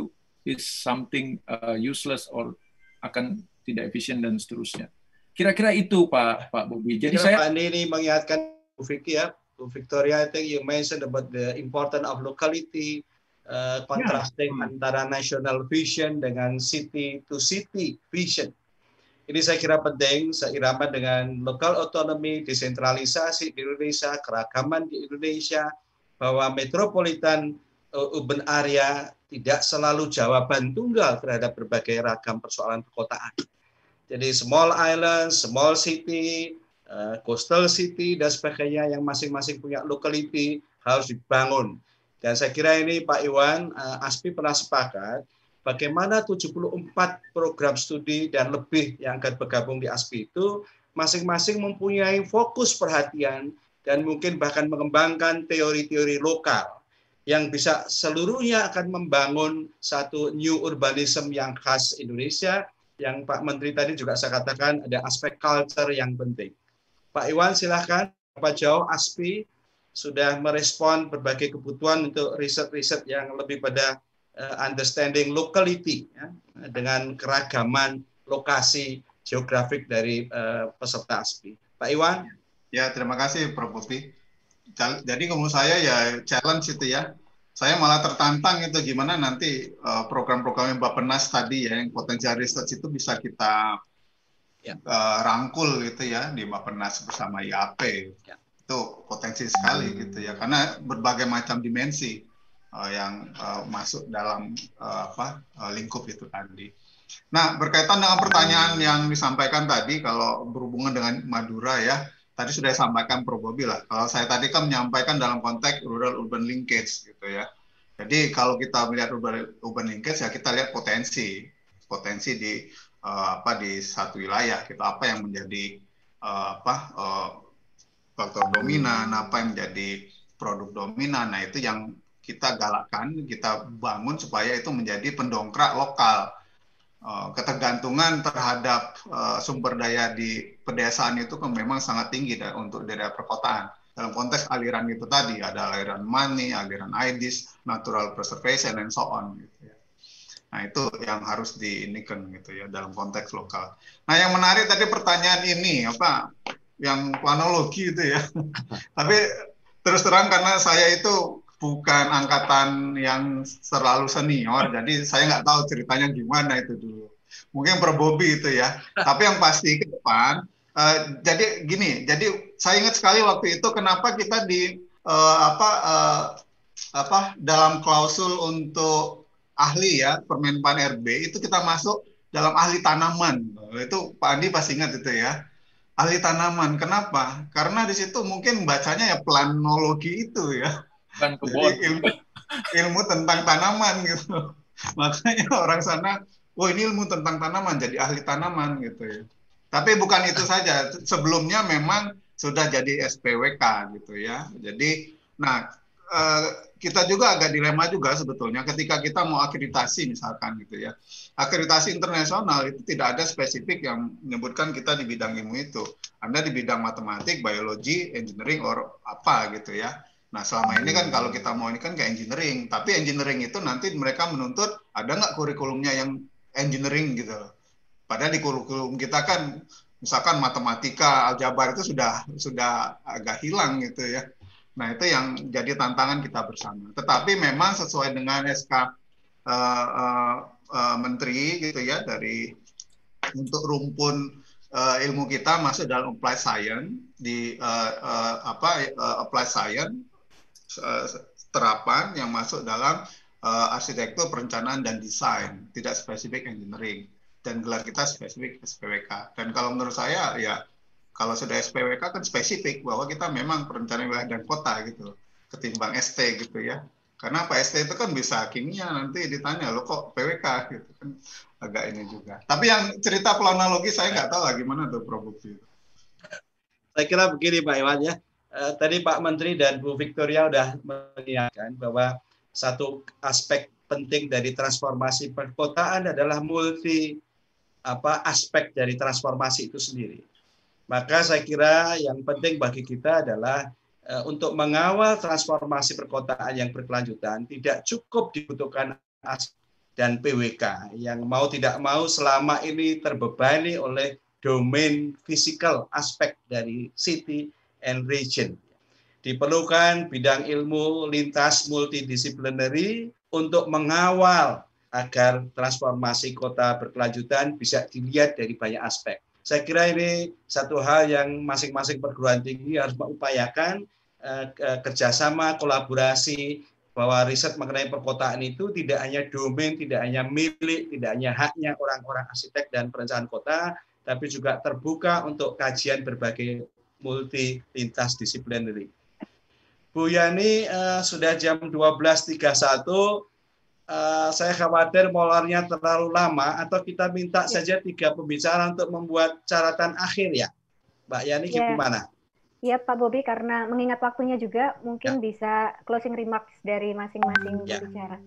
is something uh, useless or akan tidak efisien dan seterusnya. Kira-kira itu Pak Pak Bobi. Jadi saya Pak Andi ini mengingatkan Bu Vicky ya, Bu Victoria, I think you mentioned about the importance of locality, uh, contrasting yeah. antara national vision dengan city to city vision. Ini saya kira penting, seirama dengan local autonomy, desentralisasi di Indonesia, keragaman di Indonesia, bahwa metropolitan uh, urban area tidak selalu jawaban tunggal terhadap berbagai ragam persoalan perkotaan. Jadi small island, small city, uh, coastal city, dan sebagainya yang masing-masing punya locality harus dibangun. Dan saya kira ini Pak Iwan, uh, ASPI pernah sepakat, bagaimana tujuh puluh empat program studi dan lebih yang akan bergabung di ASPI itu masing-masing mempunyai fokus perhatian dan mungkin bahkan mengembangkan teori-teori lokal yang bisa seluruhnya akan membangun satu new urbanism yang khas Indonesia, yang Pak Menteri tadi juga saya katakan ada aspek culture yang penting. Pak Iwan silahkan, berapa jauh ASPI sudah merespon berbagai kebutuhan untuk riset-riset yang lebih pada uh, understanding locality, ya, dengan keragaman lokasi geografik dari uh, peserta ASPI. Pak Iwan? Ya, terima kasih Prof Bobi. Jadi kalau saya ya challenge itu ya. Saya malah tertantang itu gimana nanti uh, program-program yang Bappenas tadi ya, yang potensial research itu bisa kita ya. uh, rangkul gitu ya di Bappenas bersama I A P. Ya. Itu potensi sekali hmm. gitu ya, karena berbagai macam dimensi uh, yang uh, masuk dalam uh, apa uh, lingkup itu tadi. Nah, berkaitan dengan pertanyaan yang disampaikan tadi, kalau berhubungan dengan Madura ya, tadi sudah disampaikan Prof Bobi lah. Kalau saya tadi kan menyampaikan dalam konteks rural-urban linkage gitu ya. Jadi kalau kita melihat urban linkage ya kita lihat potensi, potensi di uh, apa di satu wilayah gitu, apa yang menjadi uh, apa uh, faktor dominan, apa yang menjadi produk dominan. Nah itu yang kita galakkan, kita bangun supaya itu menjadi pendongkrak lokal. Uh, ketergantungan terhadap uh, sumber daya di pedesaan itu kan memang sangat tinggi da- untuk daerah perkotaan. Dalam konteks aliran itu tadi, ada aliran money, aliran I D I S, natural preservation, and so on. Gitu ya. Nah itu yang harus diinikan gitu ya dalam konteks lokal. Nah yang menarik tadi pertanyaan ini, apa yang planologi itu ya. Tapi terus terang karena saya itu bukan angkatan yang terlalu senior, jadi saya nggak tahu ceritanya gimana itu dulu. Mungkin Prof Bobi itu ya. Tapi yang pasti ke depan, uh, jadi gini, jadi saya ingat sekali waktu itu kenapa kita di uh, apa uh, apa dalam klausul untuk ahli ya Permenpan R B itu kita masuk dalam ahli tanaman. Itu Pak Andi pasti ingat itu ya. Ahli tanaman. Kenapa? Karena di situ mungkin bacanya ya planologi itu ya. Jadi ilmu, ilmu tentang tanaman gitu. Makanya orang sana, oh ini ilmu tentang tanaman, jadi ahli tanaman gitu ya. Tapi bukan itu saja, sebelumnya memang sudah jadi S P W K gitu ya. Jadi, nah eh, kita juga agak dilema juga sebetulnya ketika kita mau akreditasi misalkan gitu ya. Akreditasi internasional itu tidak ada spesifik yang menyebutkan kita di bidang ilmu itu. Anda di bidang matematik, biologi, engineering, or apa gitu ya. Nah selama ini kan kalau kita mau ini kan ke engineering, tapi engineering itu nanti mereka menuntut ada nggak kurikulumnya yang engineering gitu loh. Padahal di kurikulum kita kan misalkan matematika, aljabar itu sudah sudah agak hilang gitu ya. Nah itu yang jadi tantangan kita bersama. Tetapi memang sesuai dengan S K uh, uh, uh, Menteri gitu ya dari untuk rumpun uh, ilmu kita masuk dalam applied science di uh, uh, apa uh, applied science. Terapan yang masuk dalam uh, arsitektur, perencanaan, dan desain, tidak spesifik engineering. Dan gelar kita spesifik S P W K. Dan kalau menurut saya, ya kalau sudah S P W K kan spesifik bahwa kita memang perencanaan wilayah dan kota gitu, ketimbang S T gitu ya. Karena apa S T itu kan bisa kimia, nanti ditanya, lo kok P W K gitu kan, agak ini juga. Tapi yang cerita planologi saya nggak tahu lah gimana tuh Prof Bobi. Saya kira begini Pak Iwan ya. Uh, tadi Pak Menteri dan Bu Victoria sudah mengingatkan bahwa satu aspek penting dari transformasi perkotaan adalah multi apa aspek dari transformasi itu sendiri. Maka saya kira yang penting bagi kita adalah uh, untuk mengawal transformasi perkotaan yang berkelanjutan tidak cukup dibutuhkan aspek dan P W K yang mau tidak mau selama ini terbebani oleh domain physical aspek dari city and region. Diperlukan bidang ilmu lintas multidisciplinary untuk mengawal agar transformasi kota berkelanjutan bisa dilihat dari banyak aspek. Saya kira ini satu hal yang masing-masing perguruan tinggi harus mengupayakan eh, kerjasama, kolaborasi, bahwa riset mengenai perkotaan itu tidak hanya domain, tidak hanya milik, tidak hanya haknya orang-orang arsitek dan perencanaan kota, tapi juga terbuka untuk kajian berbagai multi lintas disciplinary. Bu Yani, uh, sudah jam dua belas tiga puluh satu, uh, saya khawatir molornya terlalu lama, atau kita minta ya. saja tiga pembicara untuk membuat catatan akhir ya. Mbak Yani ya. Gimana? Ya Pak Bobi, karena mengingat waktunya juga, mungkin ya. bisa closing remarks dari masing-masing ya. pembicara.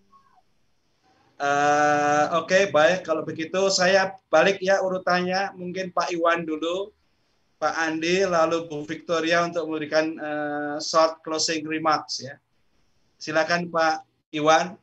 Uh, Oke, okay, baik. Kalau begitu saya balik ya urutannya. Mungkin Pak Iwan dulu, Pak Andi, lalu Bu Victoria untuk memberikan uh, short closing remarks ya. Silakan Pak Iwan.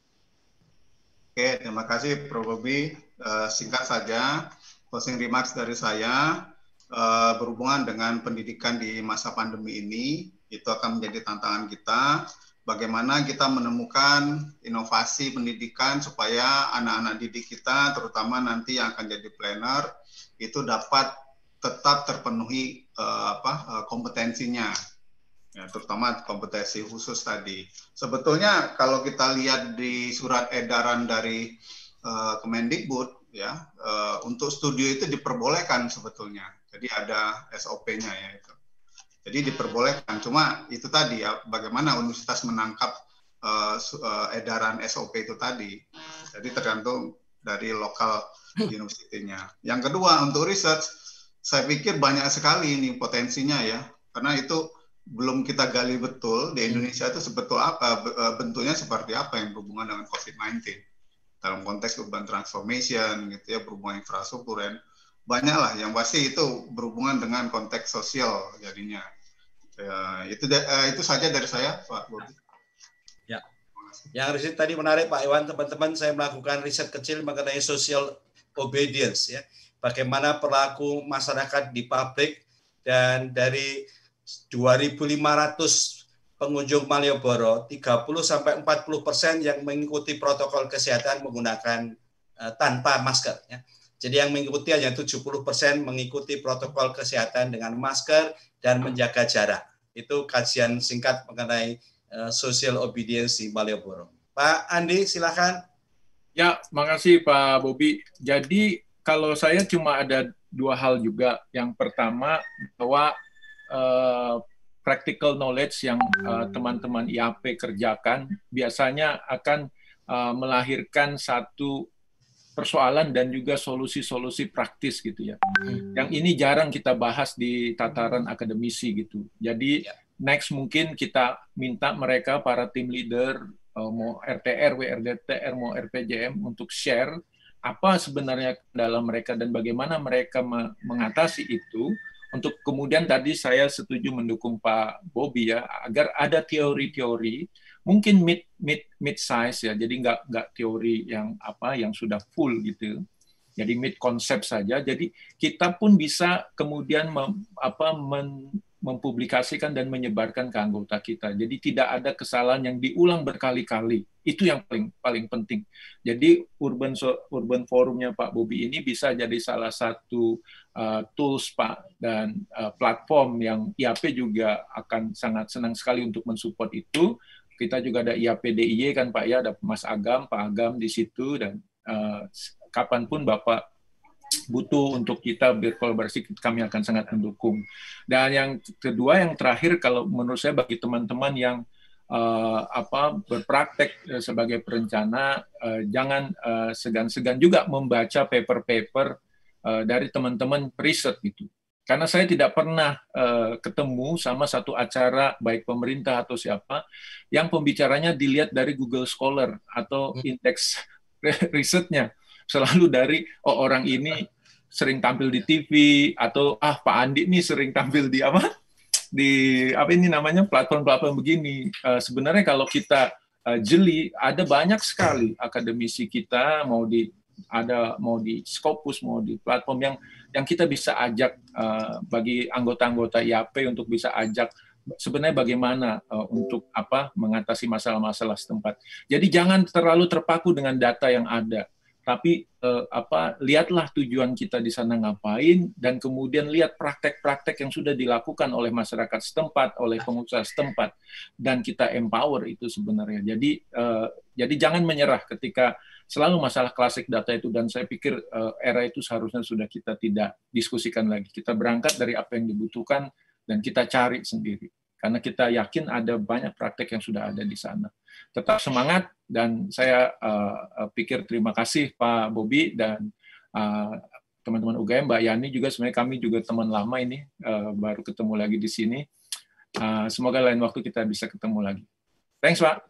Oke, terima kasih Prof Bobi. Uh, singkat saja, closing remarks dari saya uh, berhubungan dengan pendidikan di masa pandemi ini, itu akan menjadi tantangan kita. Bagaimana kita menemukan inovasi pendidikan supaya anak-anak didik kita, terutama nanti yang akan jadi planner, itu dapat tetap terpenuhi uh, apa uh, kompetensinya, ya, terutama kompetensi khusus tadi. Sebetulnya kalau kita lihat di surat edaran dari uh, Kemendikbud, ya uh, untuk studio itu diperbolehkan sebetulnya. Jadi ada S O P-nya ya itu. Jadi diperbolehkan. Cuma itu tadi ya, bagaimana universitas menangkap uh, uh, edaran S O P itu tadi. Jadi tergantung dari lokal universitinya. Yang kedua untuk research, saya pikir banyak sekali ini potensinya ya, karena itu belum kita gali betul di Indonesia itu sebetul apa, bentuknya seperti apa yang berhubungan dengan COVID sembilan belas dalam konteks urban transformation gitu ya, berhubungan infrastruktur dan banyaklah yang pasti itu berhubungan dengan konteks sosial jadinya. Ya, itu itu saja dari saya Pak Bobi. Ya, yang riset tadi menarik Pak Iwan, teman-teman, saya melakukan riset kecil mengenai social obedience ya. Bagaimana perilaku masyarakat di pabrik, dan dari dua ribu lima ratus pengunjung Malioboro, tiga puluh sampai empat puluh persen yang mengikuti protokol kesehatan menggunakan uh, tanpa masker ya. Jadi yang mengikuti hanya tujuh puluh persen mengikuti protokol kesehatan dengan masker dan menjaga jarak. Itu kajian singkat mengenai uh, social obedience di Malioboro. Pak Andi, silakan. Ya, makasih Pak Bobi. Jadi kalau saya cuma ada dua hal juga. Yang pertama, bahwa uh, practical knowledge yang uh, teman-teman I A P kerjakan biasanya akan uh, melahirkan satu persoalan dan juga solusi-solusi praktis gitu ya. Yang ini jarang kita bahas di tataran akademisi gitu. Jadi next mungkin kita minta mereka, para team leader, uh, mau R T R, W R D T R, mau R P J M, untuk share apa sebenarnya dalam mereka dan bagaimana mereka mengatasi itu, untuk kemudian tadi saya setuju mendukung Pak Bobi ya, agar ada teori-teori mungkin mid mid mid size ya, jadi nggak nggak teori yang apa yang sudah full gitu, jadi mid konsep saja, jadi kita pun bisa kemudian mem, apa men, mempublikasikan dan menyebarkan ke anggota kita. Jadi tidak ada kesalahan yang diulang berkali-kali. Itu yang paling paling penting. Jadi urban urban forumnya Pak Bobi ini bisa jadi salah satu uh, tools Pak, dan uh, platform yang I A P juga akan sangat senang sekali untuk mensupport itu. Kita juga ada I A P D I Y kan Pak ya, ada Mas Agam, Pak Agam di situ, dan uh, kapanpun Bapak butuh untuk kita berkolaborasi, kami akan sangat mendukung. Dan yang kedua, yang terakhir, kalau menurut saya bagi teman-teman yang uh, apa berpraktek uh, sebagai perencana, uh, jangan uh, segan-segan juga membaca paper-paper uh, dari teman-teman riset gitu. Karena saya tidak pernah uh, ketemu sama satu acara baik pemerintah atau siapa yang pembicaranya dilihat dari Google Scholar atau indeks risetnya. Selalu dari, oh orang ini sering tampil di T V, atau ah Pak Andi nih sering tampil di apa? Di apa ini namanya platform-platform begini. Uh, sebenarnya kalau kita uh, jeli, ada banyak sekali akademisi kita, mau di ada mau di Scopus, mau di platform yang yang kita bisa ajak uh, bagi anggota-anggota I A P untuk bisa ajak sebenarnya bagaimana uh, untuk apa mengatasi masalah-masalah setempat. Jadi jangan terlalu terpaku dengan data yang ada, tapi uh, apa lihatlah tujuan kita di sana ngapain, dan kemudian lihat praktek-praktek yang sudah dilakukan oleh masyarakat setempat, oleh pengusaha setempat, dan kita empower itu sebenarnya. Jadi uh, jadi jangan menyerah ketika selalu masalah klasik data itu, dan saya pikir uh, era itu seharusnya sudah kita tidak diskusikan lagi. Kita berangkat dari apa yang dibutuhkan dan kita cari sendiri. Karena kita yakin ada banyak praktek yang sudah ada di sana. Tetap semangat, dan saya uh, pikir terima kasih Pak Bobi dan uh, teman-teman U G M, Mbak Yani juga, sebenarnya kami juga teman lama ini, uh, baru ketemu lagi di sini. Uh, semoga lain waktu kita bisa ketemu lagi. Thanks, Pak.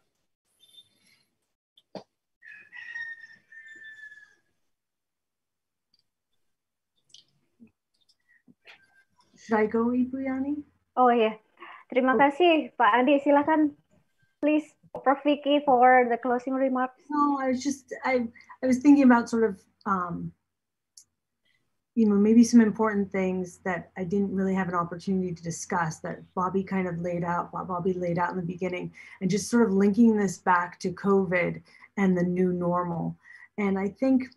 Should I go, Ibu Yani? Oh ya, terima kasih Pak Andi. Silakan, please, Prof Vicky, for the closing remarks. No, I was just I I was thinking about sort of um, you know, maybe some important things that I didn't really have an opportunity to discuss that Bobby kind of laid out. Bobby laid out in the beginning, and just sort of linking this back to COVID and the new normal. And I think,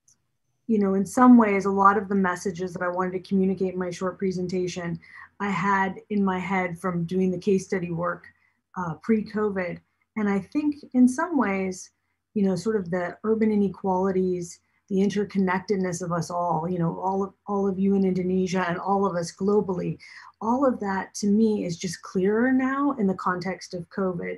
you know, in some ways, a lot of the messages that I wanted to communicate in my short presentation, I had in my head from doing the case study work uh, pre-COVID. And I think in some ways, you know, sort of the urban inequalities, the interconnectedness of us all, you know, all of, all of you in Indonesia and all of us globally, all of that to me is just clearer now in the context of COVID.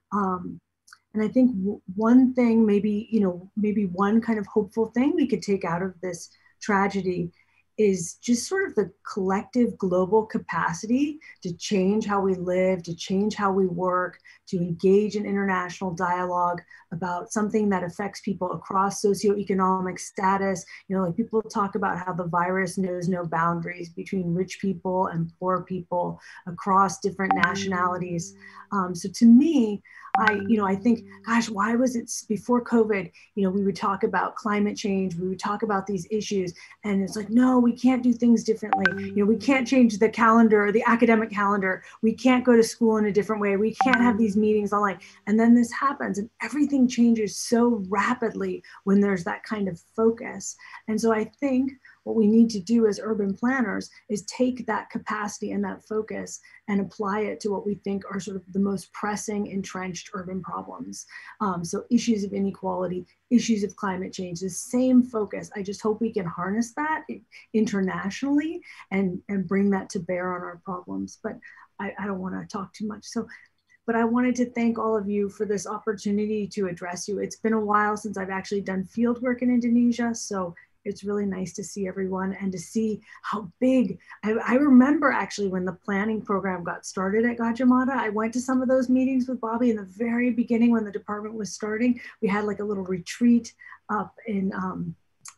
Um, And I think one thing, maybe, you know, maybe one kind of hopeful thing we could take out of this tragedy is just sort of the collective global capacity to change how we live, to change how we work, to engage in international dialogue about something that affects people across socioeconomic status. You know, like people talk about how the virus knows no boundaries between rich people and poor people across different nationalities. Um, so to me, I, you know, I think, gosh, why was it before COVID, you know, we would talk about climate change, we would talk about these issues, and it's like, no, we can't do things differently. You know, we can't change the calendar, the academic calendar. We can't go to school in a different way. We can't have these meetings online. And then this happens, and everything changes so rapidly when there's that kind of focus. And so I think what we need to do as urban planners is take that capacity and that focus and apply it to what we think are sort of the most pressing, entrenched urban problems. Um, so issues of inequality, issues of climate change, the same focus. I just hope we can harness that internationally and, and bring that to bear on our problems. But I, I don't want to talk too much. So, but I wanted to thank all of you for this opportunity to address you. It's been a while since I've actually done field work in Indonesia. So it's really nice to see everyone and to see how big. I, I remember actually when the planning program got started at Gajah Mada, I went to some of those meetings with Bobby in the very beginning when the department was starting. We had like a little retreat up in um,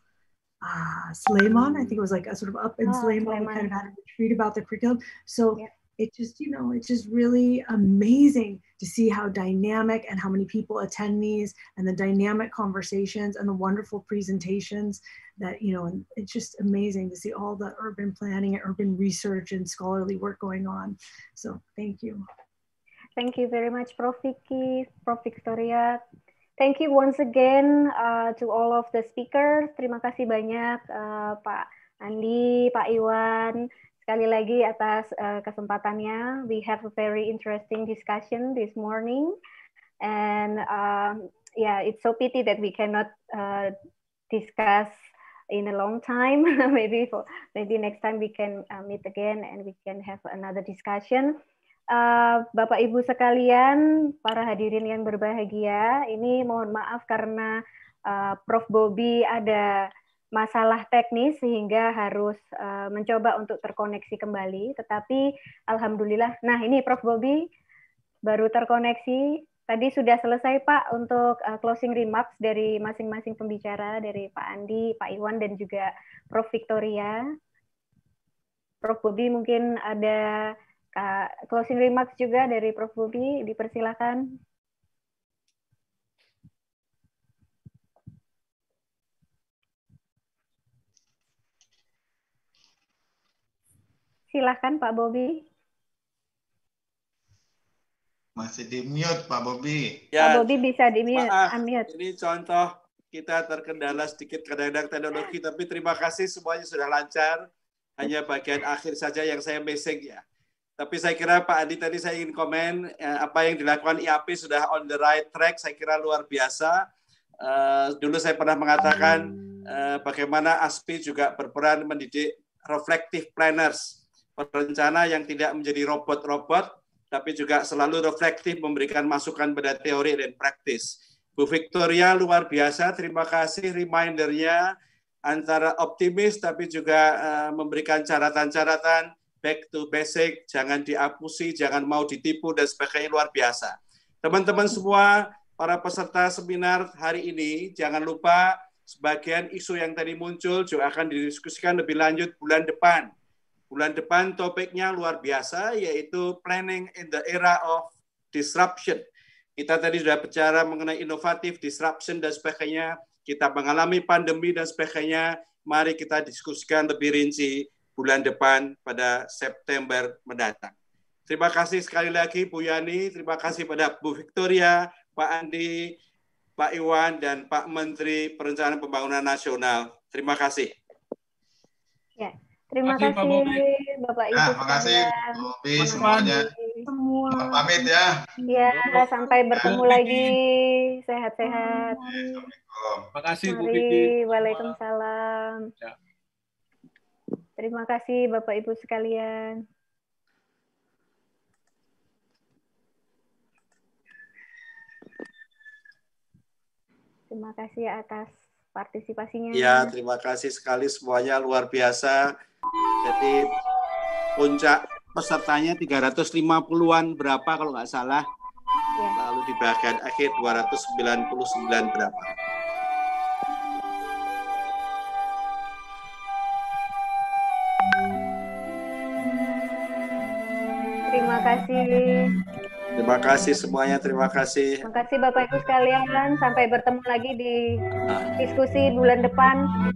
uh, Sleman. I think it was like a sort of up in Oh, Sleman. Sleman. We kind of had a retreat about the curriculum. So Yeah. it just, you know, it's just really amazing to see how dynamic and how many people attend these and the dynamic conversations and the wonderful presentations that, you know, and it's just amazing to see all the urban planning and urban research and scholarly work going on. So thank you. Thank you very much, Prof Vicky, Prof Victoria. Thank you once again uh, to all of the speakers. Terima kasih banyak uh, Pak Andi, Pak Iwan. Sekali lagi atas uh, kesempatannya. We have a very interesting discussion this morning. And um, yeah, it's so pity that we cannot uh, discuss in a long time. maybe for, maybe next time we can uh, meet again and we can have another discussion. Uh, Bapak Ibu sekalian, para hadirin yang berbahagia, ini mohon maaf karena uh, Prof Bobi ada masalah teknis sehingga harus uh, mencoba untuk terkoneksi kembali. Tetapi alhamdulillah, nah ini Prof Bobi baru terkoneksi. Tadi sudah selesai Pak untuk uh, closing remarks dari masing-masing pembicara, dari Pak Andi, Pak Iwan, dan juga Prof Victoria. Prof Bobi mungkin ada uh, closing remarks juga dari Prof Bobi, dipersilakan. Silahkan Pak Bobi. Masih di mute Pak Bobi. Ya, Pak Bobi bisa di mute. maaf, unmute. ini contoh kita terkendala sedikit kadang-kadang teknologi, tapi terima kasih semuanya sudah lancar. Hanya bagian akhir saja yang saya missing ya. Tapi saya kira Pak Andi tadi saya ingin komen, eh, apa yang dilakukan I A P sudah on the right track, saya kira luar biasa. Uh, dulu saya pernah mengatakan uh, bagaimana A S P I juga berperan mendidik reflective planners, perencana yang tidak menjadi robot-robot, tapi juga selalu reflektif memberikan masukan pada teori dan praktis. Bu Victoria luar biasa, terima kasih remindernya antara optimis tapi juga uh, memberikan catatan-catatan back to basic, jangan diapusi, jangan mau ditipu dan sebagainya, luar biasa. Teman-teman semua, para peserta seminar hari ini, jangan lupa sebagian isu yang tadi muncul juga akan didiskusikan lebih lanjut bulan depan. Bulan depan topiknya luar biasa, yaitu planning in the era of disruption. Kita tadi sudah bicara mengenai inovatif, disruption, dan sebagainya. Kita mengalami pandemi dan sebagainya. Mari kita diskusikan lebih rinci bulan depan pada September mendatang. Terima kasih sekali lagi Bu Yani, terima kasih pada Bu Victoria, Pak Andi, Pak Iwan, dan Pak Menteri Perencanaan Pembangunan Nasional. Terima kasih. Ya. Terima Terima kasih, kasih, Pak Bobi. Bapak Ibu Nah, terima kasih sekalian. Bu Bobi semuanya. Semua. Pamit ya. Ya, sampai bertemu lagi. Sehat-sehat. Assalamualaikum. Terima kasih Bu Vicky. Mari, waalaikumsalam. Ya. Terima kasih Bapak Ibu sekalian. Terima kasih atas partisipasinya. Ya, terima kasih sekali semuanya, luar biasa. Jadi puncak pesertanya tiga ratus lima puluhan berapa kalau nggak salah. Ya. Lalu di bagian akhir dua ratus sembilan puluh sembilan berapa. Terima kasih. Terima kasih semuanya, terima kasih. Terima kasih Bapak Ibu sekalian. Sampai bertemu lagi di diskusi bulan depan.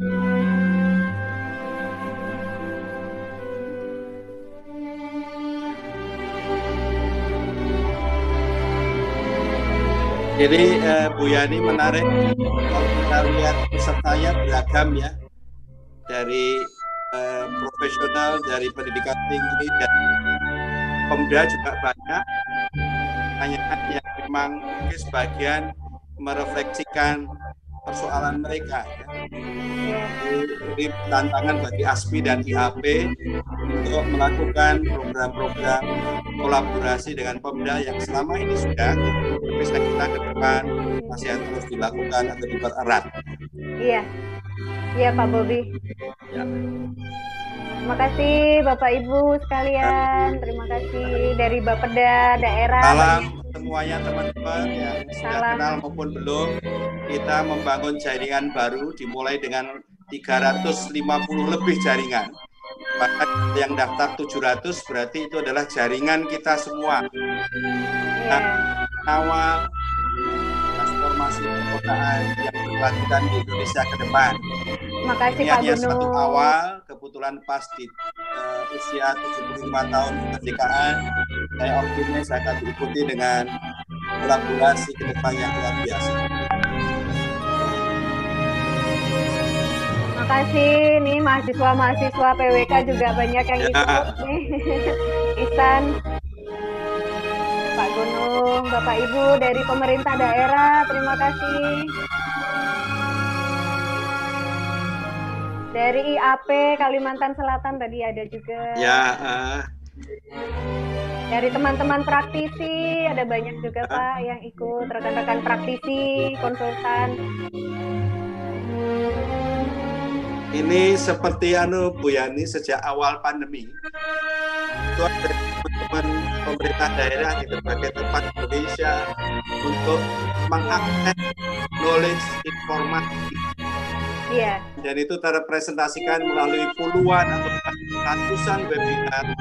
Jadi eh, Bu Yani menarik kalau kita lihat pesertanya beragam ya, dari eh, profesional, dari pendidikan tinggi, dan Pemda juga banyak. Hanya yang memang mungkin sebagian merefleksikan persoalan mereka. Ya. Ini tantangan bagi A S P I dan I A P untuk melakukan program-program kolaborasi dengan Pemda yang selama ini sudah, bisa kita ke depan masih terus dilakukan atau dipererat. Iya, iya Pak Bobi. Ya. Terima kasih Bapak Ibu sekalian. Terima kasih dari Bapeda daerah. Salam semuanya teman-teman yang sudah Salam. kenal maupun belum. Kita membangun jaringan baru dimulai dengan tiga ratus lima puluh lebih jaringan. Bahkan yang daftar tujuh ratus berarti itu adalah jaringan kita semua. Nah, awal transformasi perkotaan yang dilakukan di Indonesia ke depan. Terima kasih Ini Pak hanya Gunung. satu awal, kebetulan pas di uh, usia tujuh puluh lima tahun kemerdekaan. Saya optimis akan diikuti dengan kolaborasi ke depan yang luar biasa. Terima kasih nih mahasiswa-mahasiswa P W K juga banyak yang ikut nih. Ihsan, Pak Gunung, Bapak Ibu dari pemerintah daerah, terima kasih. Dari I A P Kalimantan Selatan tadi ada juga. Ya. Uh, Dari teman-teman praktisi ada banyak juga Pak yang ikut, rekan-rekan praktisi, konsultan. Ini seperti anu Bu Yani sejak awal pandemi itu ada teman-teman pemerintah daerah di berbagai tempat Indonesia untuk mengakses knowledge informasi. Iya. Dan itu terrepresentasikan melalui puluhan atau ratusan webinar